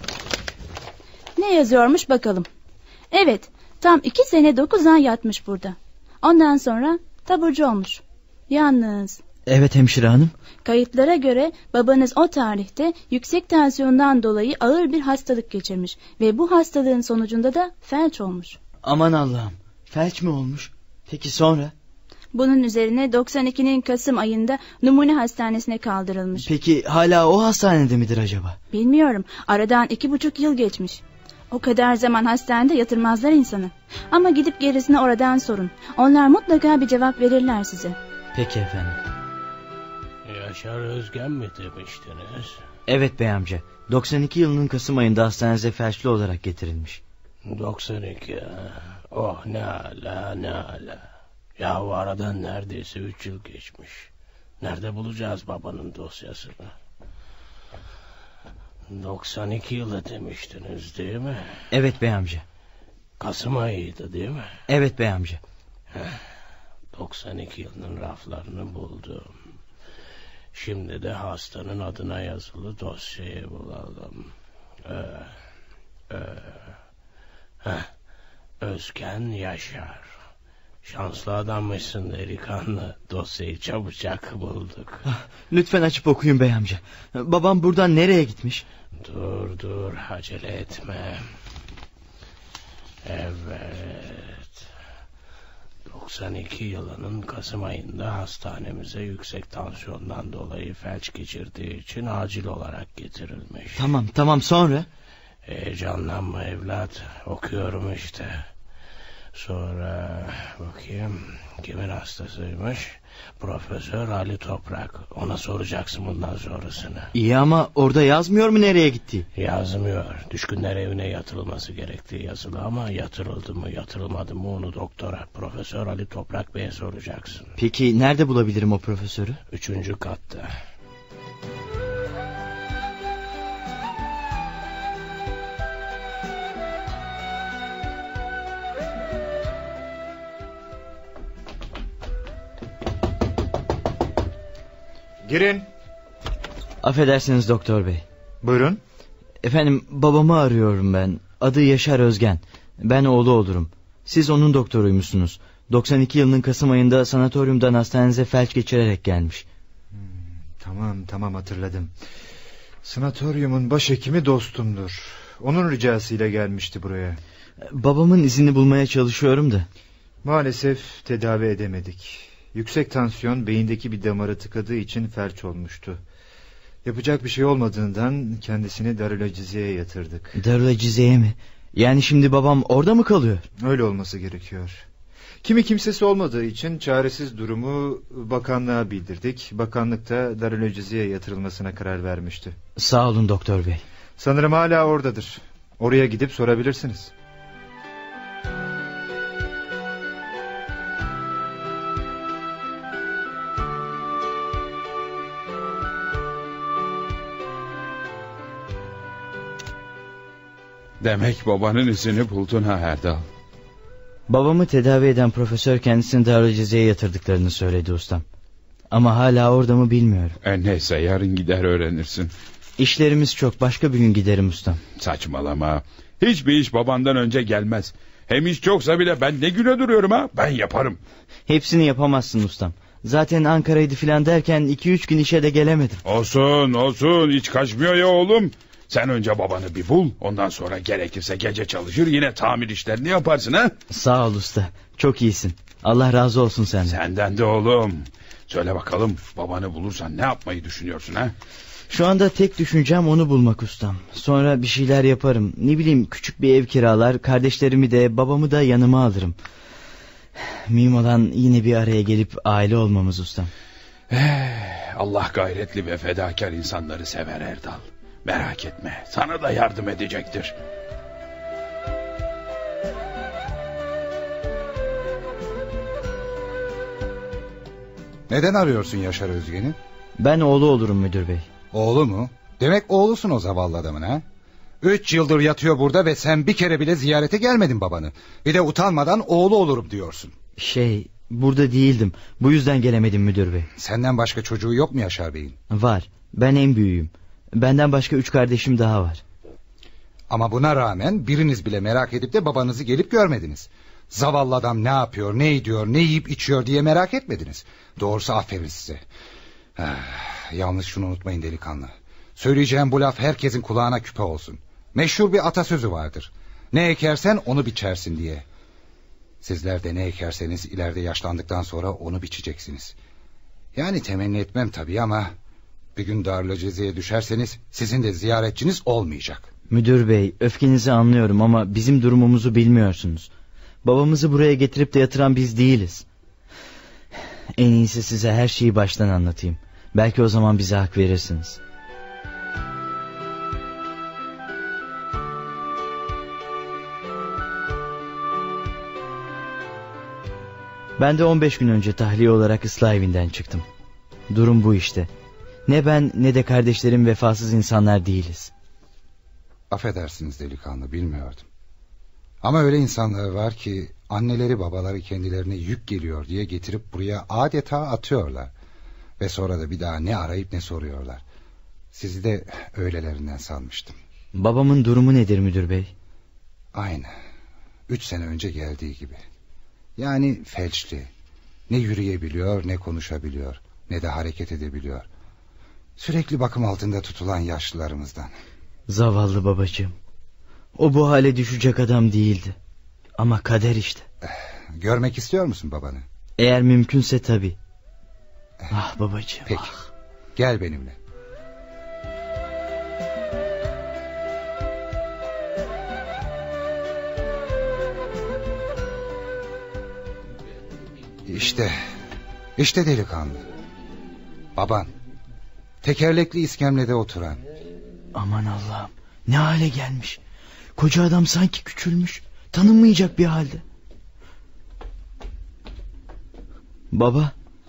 [SPEAKER 19] Ne yazıyormuş bakalım. Evet, tam 2 sene 9 ay yatmış burada. Ondan sonra taburcu olmuş. Yalnız...
[SPEAKER 6] Evet hemşire hanım.
[SPEAKER 19] Kayıtlara göre babanız o tarihte yüksek tansiyondan dolayı ağır bir hastalık geçirmiş. Ve bu hastalığın sonucunda da felç olmuş.
[SPEAKER 6] Aman Allah'ım, felç mi olmuş? Peki sonra?
[SPEAKER 19] Bunun üzerine 92'nin Kasım ayında numune hastanesine kaldırılmış.
[SPEAKER 6] Peki hala o hastanede midir acaba?
[SPEAKER 19] Bilmiyorum. Aradan 2,5 yıl geçmiş. O kadar zaman hastanede yatırmazlar insanı. Ama gidip gerisini oradan sorun. Onlar mutlaka bir cevap verirler size.
[SPEAKER 6] Peki efendim.
[SPEAKER 11] Yaşar Özgen mi demiştiniz?
[SPEAKER 6] Evet bey amca. 92 yılının Kasım ayında hastanede felçli olarak getirilmiş.
[SPEAKER 11] 92. Oh ne ala ne ala. Ya o aradan neredeyse 3 yıl geçmiş. Nerede bulacağız babanın dosyasını? 92 yılı demiştiniz değil mi?
[SPEAKER 6] Evet bey amca.
[SPEAKER 11] Kasım ayıydı değil mi?
[SPEAKER 6] Evet bey amca.
[SPEAKER 11] 92 yılının raflarını buldum. Şimdi de hastanın adına yazılı dosyayı bulalım. Özgen Yaşar. Şanslı adammışsın delikanlı. Dosyayı çabucak bulduk.
[SPEAKER 6] Lütfen açıp okuyun bey amca. Babam buradan nereye gitmiş?
[SPEAKER 11] Dur acele etme. Evet. 92 yılının Kasım ayında hastanemize yüksek tansiyondan dolayı felç geçirdiği için acil olarak getirilmiş.
[SPEAKER 6] Tamam sonra?
[SPEAKER 11] Heyecanlanma evlat. Okuyorum işte. Sonra bakayım kimin hastasıymış? Profesör Ali Toprak. Ona soracaksın bundan sonrasını.
[SPEAKER 6] İyi ama orada yazmıyor mu nereye gitti?
[SPEAKER 11] Yazmıyor. Düşkünler evine yatırılması gerektiği yazılı ama yatırıldı mı yatırılmadı mı onu doktora Profesör Ali Toprak Bey'e soracaksın.
[SPEAKER 6] Peki nerede bulabilirim o profesörü?
[SPEAKER 11] 3. katta.
[SPEAKER 10] Girin.
[SPEAKER 6] Affedersiniz doktor bey.
[SPEAKER 10] Buyurun.
[SPEAKER 6] Efendim babamı arıyorum ben. Adı Yaşar Özgen. Ben oğlu olurum. Siz onun doktoruymuşsunuz. 92 yılının Kasım ayında sanatoryumdan hastanenize felç geçirerek gelmiş.
[SPEAKER 10] Tamam hatırladım. Sanatoryumun başhekimi dostumdur. Onun ricasıyla gelmişti buraya.
[SPEAKER 6] Babamın izini bulmaya çalışıyorum da.
[SPEAKER 10] Maalesef tedavi edemedik. Yüksek tansiyon beyindeki bir damarı tıkadığı için felç olmuştu. Yapacak bir şey olmadığından kendisini Darülacize'ye yatırdık.
[SPEAKER 6] Darülacize'ye mi? Yani şimdi babam orada mı kalıyor?
[SPEAKER 10] Öyle olması gerekiyor. Kimsesi olmadığı için çaresiz durumu bakanlığa bildirdik. Bakanlık da Darülacize'ye yatırılmasına karar vermişti.
[SPEAKER 6] Sağ olun doktor bey.
[SPEAKER 10] Sanırım hala oradadır. Oraya gidip sorabilirsiniz.
[SPEAKER 12] Demek babanın izini buldun ha Erdal.
[SPEAKER 6] Babamı tedavi eden profesör kendisini Darülacize'ye yatırdıklarını söyledi ustam. Ama hala orada mı bilmiyorum.
[SPEAKER 12] Neyse yarın gider öğrenirsin.
[SPEAKER 6] İşlerimiz çok, başka bir gün giderim ustam.
[SPEAKER 12] Saçmalama. Hiçbir iş babandan önce gelmez. Hem iş çoksa bile ben ne güne duruyorum ha? Ben yaparım.
[SPEAKER 6] Hepsini yapamazsın ustam. Zaten Ankara'ydı filan derken 2-3 gün işe de gelemedim.
[SPEAKER 12] Olsun hiç kaçmıyor ya oğlum. Sen önce babanı bir bul, ondan sonra gerekirse gece çalışır yine tamir işlerini yaparsın ha?
[SPEAKER 6] Sağ ol usta, çok iyisin. Allah razı olsun senden.
[SPEAKER 12] Senden de oğlum. Söyle bakalım babanı bulursan ne yapmayı düşünüyorsun ha?
[SPEAKER 6] Şu anda tek düşüncem onu bulmak ustam. Sonra bir şeyler yaparım. Ne bileyim, küçük bir ev kiralar, kardeşlerimi de babamı da yanıma alırım. Mühim olan yine bir araya gelip aile olmamız ustam.
[SPEAKER 12] Allah gayretli ve fedakar insanları sever Erdal. Merak etme, sana da yardım edecektir.
[SPEAKER 14] Neden arıyorsun Yaşar Özgen'i?
[SPEAKER 6] Ben oğlu olurum müdür bey.
[SPEAKER 14] Oğlu mu? Demek oğlusun o zavallı adamın ha? 3 yıldır yatıyor burada ve sen bir kere bile ziyarete gelmedin babanı. Bir de utanmadan oğlu olurum diyorsun.
[SPEAKER 6] Burada değildim. Bu yüzden gelemedim müdür bey.
[SPEAKER 14] Senden başka çocuğu yok mu Yaşar Bey'in?
[SPEAKER 6] Var. Ben en büyüğüm. Benden başka 3 kardeşim daha var.
[SPEAKER 14] Ama buna rağmen biriniz bile merak edip de babanızı gelip görmediniz. Zavallı adam ne yapıyor, ne ediyor, ne yiyip içiyor diye merak etmediniz. Doğrusu aferin size. Yalnız şunu unutmayın delikanlı. Söyleyeceğim bu laf herkesin kulağına küpe olsun. Meşhur bir atasözü vardır. Ne ekersen onu biçersin diye. Sizler de ne ekerseniz ileride yaşlandıktan sonra onu biçeceksiniz. Yani temenni etmem tabii ama bir gün darülcezeye düşerseniz sizin de ziyaretçiniz olmayacak.
[SPEAKER 6] Müdür bey, öfkenizi anlıyorum ama bizim durumumuzu bilmiyorsunuz. Babamızı buraya getirip de yatıran biz değiliz. En iyisi size her şeyi baştan anlatayım. Belki o zaman bize hak verirsiniz. Ben de 15 gün önce tahliye olarak ıslah evinden çıktım. Durum bu işte. Ne ben ne de kardeşlerim vefasız insanlar değiliz.
[SPEAKER 14] Affedersiniz delikanlı, bilmiyordum. Ama öyle insanlar var ki anneleri babaları kendilerine yük geliyor diye getirip buraya adeta atıyorlar. Ve sonra da bir daha ne arayıp ne soruyorlar. Sizi de öylelerinden sanmıştım.
[SPEAKER 6] Babamın durumu nedir müdür bey?
[SPEAKER 14] Aynı. 3 sene önce geldiği gibi. Yani felçli. Ne yürüyebiliyor, ne konuşabiliyor, ne de hareket edebiliyor. Sürekli bakım altında tutulan yaşlılarımızdan.
[SPEAKER 6] Zavallı babacığım. O bu hale düşecek adam değildi. Ama kader işte.
[SPEAKER 14] Görmek istiyor musun babanı?
[SPEAKER 6] Eğer mümkünse tabii. Ah babacığım.
[SPEAKER 14] Peki. Gel benimle. İşte delikanlı. Baban. Tekerlekli iskemlede oturan.
[SPEAKER 6] Aman Allah'ım, ne hale gelmiş. Koca adam sanki küçülmüş. Tanınmayacak bir halde. Baba.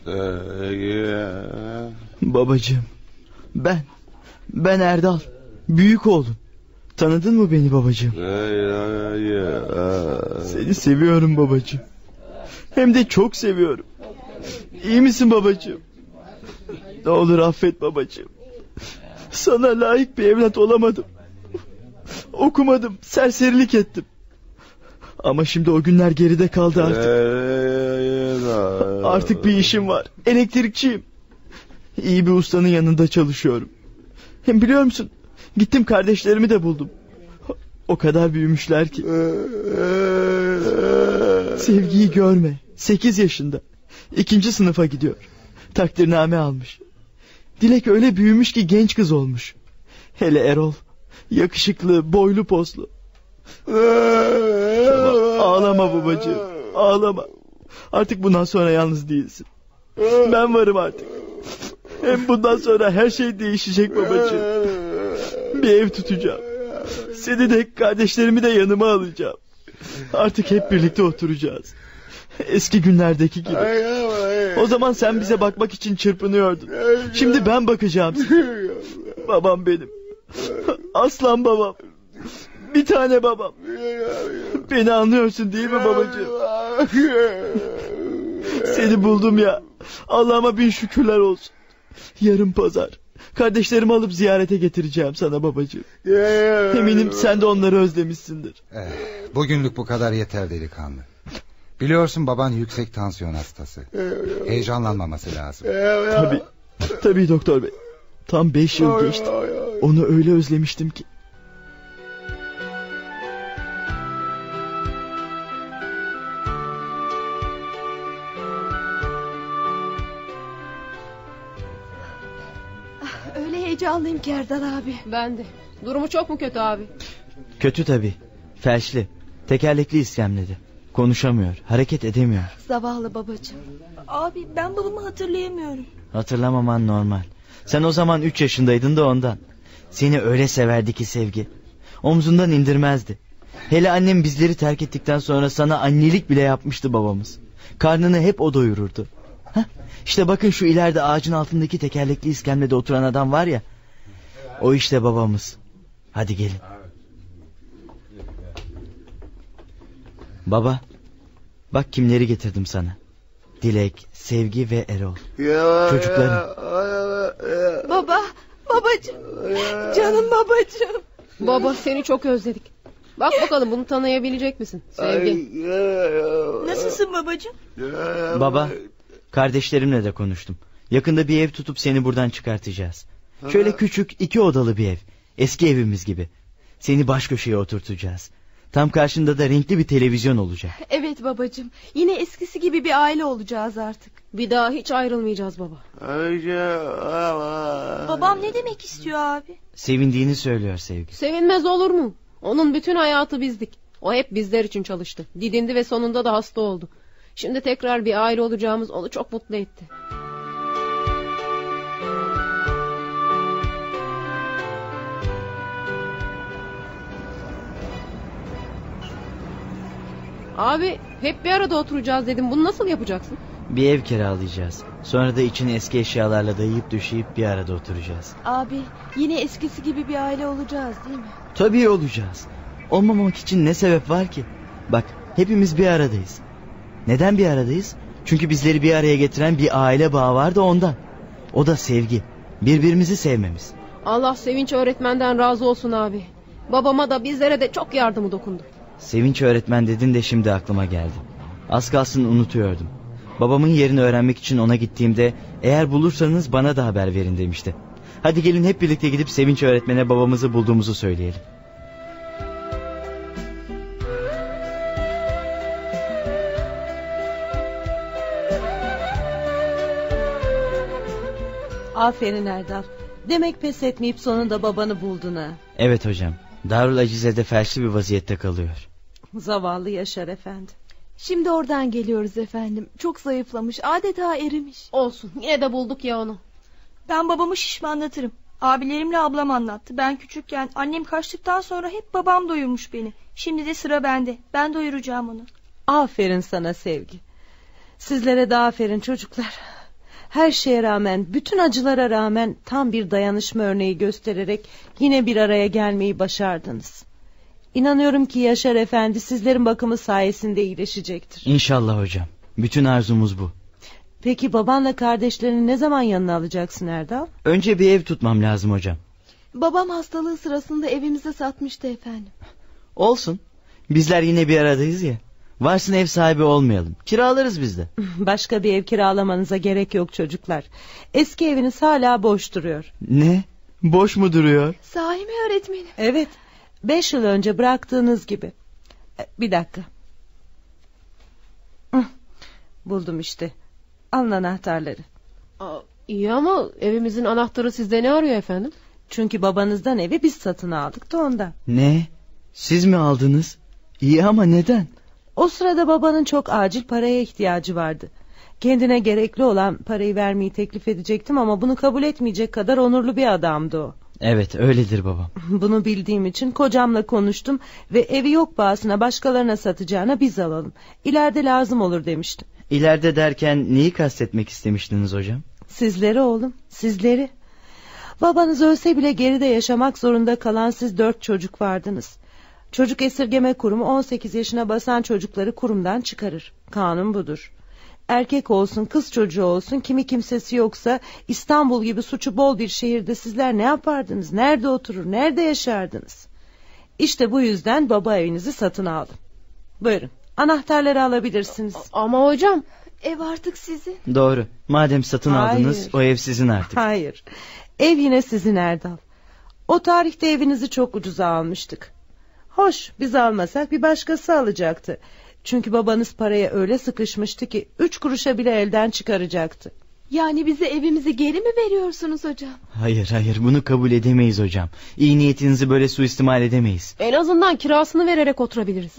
[SPEAKER 6] Babacığım. Ben Erdal. Büyük oğlum. Tanıdın mı beni babacığım? Seni seviyorum babacığım. Hem de çok seviyorum. İyi misin babacığım? Ne olur affet babacığım. Sana layık bir evlat olamadım. Okumadım, serserilik ettim. Ama şimdi o günler geride kaldı artık. Artık bir işim var. Elektrikçiyim. İyi bir ustanın yanında çalışıyorum. Hem biliyor musun? Gittim kardeşlerimi de buldum. O kadar büyümüşler ki. Sevgiyi görme. 8 yaşında. 2. sınıfa gidiyor. Takdirname almış. Dilek öyle büyümüş ki genç kız olmuş. Hele Erol. Yakışıklı, boylu poslu. Tamam, ağlama babacığım. Ağlama. Artık bundan sonra yalnız değilsin. Ben varım artık. Hem bundan sonra her şey değişecek babacığım. Bir ev tutacağım. Seni de kardeşlerimi de yanıma alacağım. Artık hep birlikte oturacağız. Eski günlerdeki gibi. O zaman sen bize bakmak için çırpınıyordun. Şimdi ben bakacağım size. Babam benim. Aslan babam. Bir tane babam. Beni anlıyorsun değil mi babacığım? Seni buldum ya. Allah'ıma bin şükürler olsun. Yarın pazar. Kardeşlerimi alıp ziyarete getireceğim sana babacığım. Eminim sen de onları özlemişsindir.
[SPEAKER 14] Bugünlük bu kadar yeter delikanlı. Biliyorsun baban yüksek tansiyon hastası. Heyecanlanmaması lazım.
[SPEAKER 6] Tabii doktor bey. Tam 5 yıl geçti. Onu öyle özlemiştim ki.
[SPEAKER 4] Öyle heyecanlıyım ki Erdal abi.
[SPEAKER 7] Ben de. Durumu çok mu kötü abi?
[SPEAKER 6] Kötü tabii. Felçli. Tekerlekli iskemlede. Konuşamıyor. Hareket edemiyor.
[SPEAKER 4] Zavallı babacığım.
[SPEAKER 18] Abi ben babamı hatırlayamıyorum.
[SPEAKER 6] Hatırlamaman normal. Sen o zaman 3 yaşındaydın da ondan. Seni öyle severdi ki Sevgi. Omzundan indirmezdi. Hele annem bizleri terk ettikten sonra sana annelik bile yapmıştı babamız. Karnını hep o doyururdu. Heh, işte bakın şu ileride ağacın altındaki tekerlekli iskemlede oturan adam var ya. O işte babamız. Hadi gelin. Baba, bak kimleri getirdim sana. Dilek, Sevgi ve Erol. Çocuklarım.
[SPEAKER 4] Baba, babacığım. Canım babacığım.
[SPEAKER 7] Baba seni çok özledik. Bak bakalım bunu tanıyabilecek misin Sevgi?
[SPEAKER 18] Nasılsın babacığım?
[SPEAKER 6] Baba, kardeşlerimle de konuştum. Yakında bir ev tutup seni buradan çıkartacağız. Şöyle küçük 2 odalı bir ev. Eski evimiz gibi. Seni baş köşeye oturtacağız. Tam karşında da renkli bir televizyon olacak.
[SPEAKER 4] Evet babacığım. Yine eskisi gibi bir aile olacağız artık.
[SPEAKER 7] Bir daha hiç ayrılmayacağız baba.
[SPEAKER 18] Babam ne demek istiyor abi?
[SPEAKER 6] Sevindiğini söylüyor Sevgi.
[SPEAKER 7] Sevinmez olur mu? Onun bütün hayatı bizdik. O hep bizler için çalıştı. Didindi ve sonunda da hasta oldu. Şimdi tekrar bir aile olacağımız onu çok mutlu etti. Abi hep bir arada oturacağız dedim. Bunu nasıl yapacaksın?
[SPEAKER 6] Bir ev kiralayacağız. Sonra da içini eski eşyalarla dayayıp döşeyip bir arada oturacağız.
[SPEAKER 4] Abi yine eskisi gibi bir aile olacağız değil mi?
[SPEAKER 6] Tabii olacağız. Olmamak için ne sebep var ki? Bak hepimiz bir aradayız. Neden bir aradayız? Çünkü bizleri bir araya getiren bir aile bağı var da ondan. O da sevgi. Birbirimizi sevmemiz.
[SPEAKER 7] Allah Sevinç öğretmenden razı olsun abi. Babama da bizlere de çok yardımı dokundu.
[SPEAKER 6] Sevinç öğretmen dedin de şimdi aklıma geldi. Az kalsın unutuyordum. Babamın yerini öğrenmek için ona gittiğimde eğer bulursanız bana da haber verin demişti. Hadi gelin hep birlikte gidip Sevinç öğretmene babamızı bulduğumuzu söyleyelim.
[SPEAKER 2] Aferin Erdal. Demek pes etmeyip sonunda babanı buldun ha.
[SPEAKER 6] Evet hocam. Darül Acize'de felçli bir vaziyette kalıyor.
[SPEAKER 2] Zavallı Yaşar efendi.
[SPEAKER 4] Şimdi oradan geliyoruz efendim. Çok zayıflamış, adeta erimiş.
[SPEAKER 7] Olsun, yine de bulduk ya onu.
[SPEAKER 18] Ben babamı şişmanlatırım. Abilerimle ablam anlattı. Ben küçükken annem kaçtıktan sonra hep babam doyurmuş beni. Şimdi de sıra bende. Ben doyuracağım onu.
[SPEAKER 2] Aferin sana Sevgi. Sizlere de aferin çocuklar. Her şeye rağmen, bütün acılara rağmen tam bir dayanışma örneği göstererek yine bir araya gelmeyi başardınız. İnanıyorum ki Yaşar efendi sizlerin bakımı sayesinde iyileşecektir.
[SPEAKER 6] İnşallah hocam. Bütün arzumuz bu.
[SPEAKER 2] Peki babanla kardeşlerini ne zaman yanına alacaksın Erdal?
[SPEAKER 6] Önce bir ev tutmam lazım hocam.
[SPEAKER 4] Babam hastalığı sırasında evimizi satmıştı efendim.
[SPEAKER 6] Olsun. Bizler yine bir aradayız ya. Varsın ev sahibi olmayalım. Kiralarız biz de.
[SPEAKER 2] Başka bir ev kiralamanıza gerek yok çocuklar. Eski eviniz hala boş duruyor.
[SPEAKER 6] Ne? Boş mu duruyor?
[SPEAKER 4] Sahi mi öğretmenim?
[SPEAKER 2] Evet. 5 yıl önce bıraktığınız gibi. Bir dakika. Buldum işte. Alın anahtarları.
[SPEAKER 7] İyi ama evimizin anahtarı sizde ne arıyor efendim?
[SPEAKER 2] Çünkü babanızdan evi biz satın aldık da ondan.
[SPEAKER 6] Ne? Siz mi aldınız? İyi ama neden?
[SPEAKER 2] O sırada babanın çok acil paraya ihtiyacı vardı. Kendine gerekli olan parayı vermeyi teklif edecektim ama bunu kabul etmeyecek kadar onurlu bir adamdı o.
[SPEAKER 6] Evet öyledir babam.
[SPEAKER 2] Bunu bildiğim için kocamla konuştum ve evi yok pahasına başkalarına satacağına biz alalım. İleride lazım olur demiştim.
[SPEAKER 6] İleride derken neyi kastetmek istemiştiniz hocam?
[SPEAKER 2] Sizleri oğlum, sizleri. Babanız ölse bile geride yaşamak zorunda kalan siz 4 çocuk vardınız. Çocuk esirgeme kurumu 18 yaşına basan çocukları kurumdan çıkarır. Kanun budur. Erkek olsun kız çocuğu olsun kimi kimsesi yoksa İstanbul gibi suçu bol bir şehirde sizler ne yapardınız? Nerede oturur, nerede yaşardınız? İşte bu yüzden baba evinizi satın aldım. Buyurun anahtarları alabilirsiniz.
[SPEAKER 7] Ama hocam
[SPEAKER 4] ev artık sizin.
[SPEAKER 6] Doğru. Madem satın aldınız o ev sizin artık.
[SPEAKER 2] Hayır. Ev yine sizin Erdal. O tarihte evinizi çok ucuza almıştık. Hoş biz almasak bir başkası alacaktı. Çünkü babanız paraya öyle sıkışmıştı ki 3 kuruşa bile elden çıkaracaktı.
[SPEAKER 4] Yani bize evimizi geri mi veriyorsunuz hocam?
[SPEAKER 6] Hayır bunu kabul edemeyiz hocam. İyi niyetinizi böyle suistimal edemeyiz.
[SPEAKER 7] En azından kirasını vererek oturabiliriz.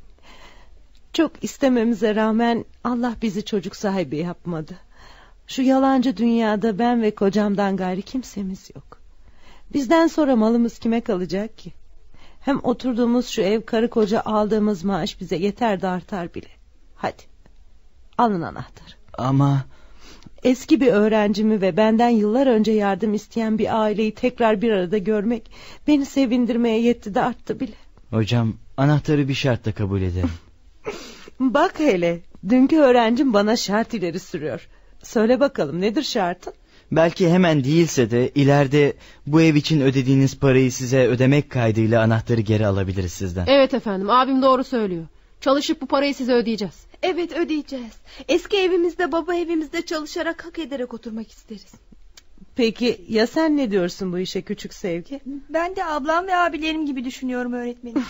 [SPEAKER 2] Çok istememize rağmen Allah bizi çocuk sahibi yapmadı. Şu yalancı dünyada ben ve kocamdan gayri kimsemiz yok. Bizden sonra malımız kime kalacak ki? Hem oturduğumuz şu ev, karı koca aldığımız maaş bize yeter de artar bile. Hadi alın anahtarı.
[SPEAKER 6] Ama...
[SPEAKER 2] Eski bir öğrencimi ve benden yıllar önce yardım isteyen bir aileyi tekrar bir arada görmek beni sevindirmeye yetti de arttı bile.
[SPEAKER 6] Hocam anahtarı bir şartla kabul ederim.
[SPEAKER 2] Bak hele, dünkü öğrencim bana şart ileri sürüyor. Söyle bakalım, nedir şartın?
[SPEAKER 6] Belki hemen değilse de ileride bu ev için ödediğiniz parayı size ödemek kaydıyla anahtarı geri alabiliriz sizden.
[SPEAKER 7] Evet efendim, abim doğru söylüyor. Çalışıp bu parayı size ödeyeceğiz.
[SPEAKER 4] Evet, ödeyeceğiz. Eski evimizde, baba evimizde çalışarak, hak ederek oturmak isteriz.
[SPEAKER 2] Peki ya sen ne diyorsun bu işe küçük Sevgi?
[SPEAKER 18] Ben de ablam ve abilerim gibi düşünüyorum öğretmenim.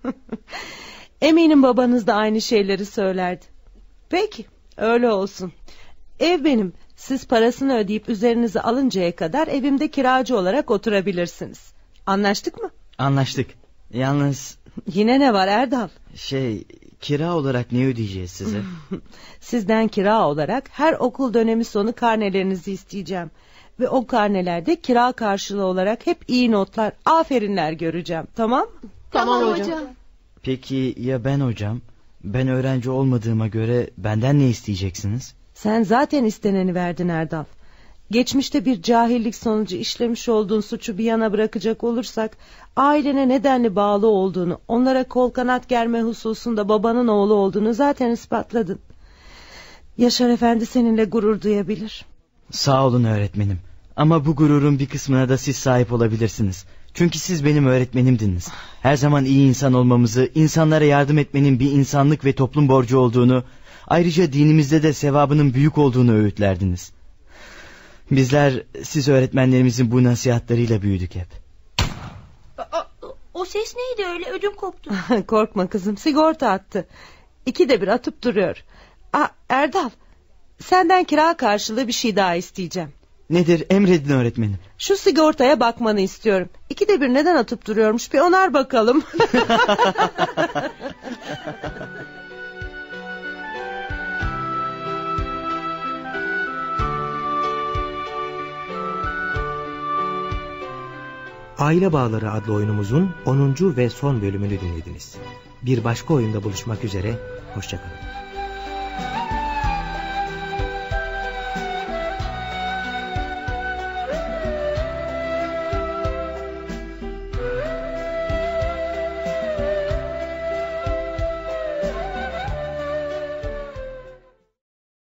[SPEAKER 2] Eminim babanız da aynı şeyleri söylerdi. Peki, öyle olsun. Ev benim. Siz parasını ödeyip üzerinize alıncaya kadar evimde kiracı olarak oturabilirsiniz. Anlaştık mı?
[SPEAKER 6] Anlaştık. Yalnız...
[SPEAKER 2] Yine ne var Erdal?
[SPEAKER 6] Kira olarak ne ödeyeceğiz size?
[SPEAKER 2] Sizden kira olarak her okul dönemi sonu karnelerinizi isteyeceğim. Ve o karnelerde kira karşılığı olarak hep iyi notlar, aferinler göreceğim. Tamam mı?
[SPEAKER 4] Tamam hocam.
[SPEAKER 6] Peki ya ben hocam? Ben öğrenci olmadığıma göre benden ne isteyeceksiniz?
[SPEAKER 2] Sen zaten isteneni verdin Erdal. Geçmişte bir cahillik sonucu işlemiş olduğun suçu bir yana bırakacak olursak... ailene nedenli bağlı olduğunu, onlara kol kanat germe hususunda babanın oğlu olduğunu zaten ispatladın. Yaşar Efendi seninle gurur duyabilir.
[SPEAKER 6] Sağ olun öğretmenim. Ama bu gururun bir kısmına da siz sahip olabilirsiniz. Çünkü siz benim öğretmenimdiniz. Her zaman iyi insan olmamızı, insanlara yardım etmenin bir insanlık ve toplum borcu olduğunu... ayrıca dinimizde de sevabının büyük olduğunu öğütlerdiniz. Bizler siz öğretmenlerimizin bu nasihatlarıyla büyüdük hep.
[SPEAKER 18] O ses neydi öyle, ödüm koptu.
[SPEAKER 2] Korkma kızım, sigorta attı. 2'de 1 atıp duruyor. Erdal, senden kira karşılığı bir şey daha isteyeceğim.
[SPEAKER 6] Nedir, emredin öğretmenim.
[SPEAKER 2] Şu sigortaya bakmanı istiyorum. 2'de 1 neden atıp duruyormuş, bir onar bakalım.
[SPEAKER 1] Aile Bağları adlı oyunumuzun 10. ve son bölümünü dinlediniz. Bir başka oyunda buluşmak üzere, hoşça kalın.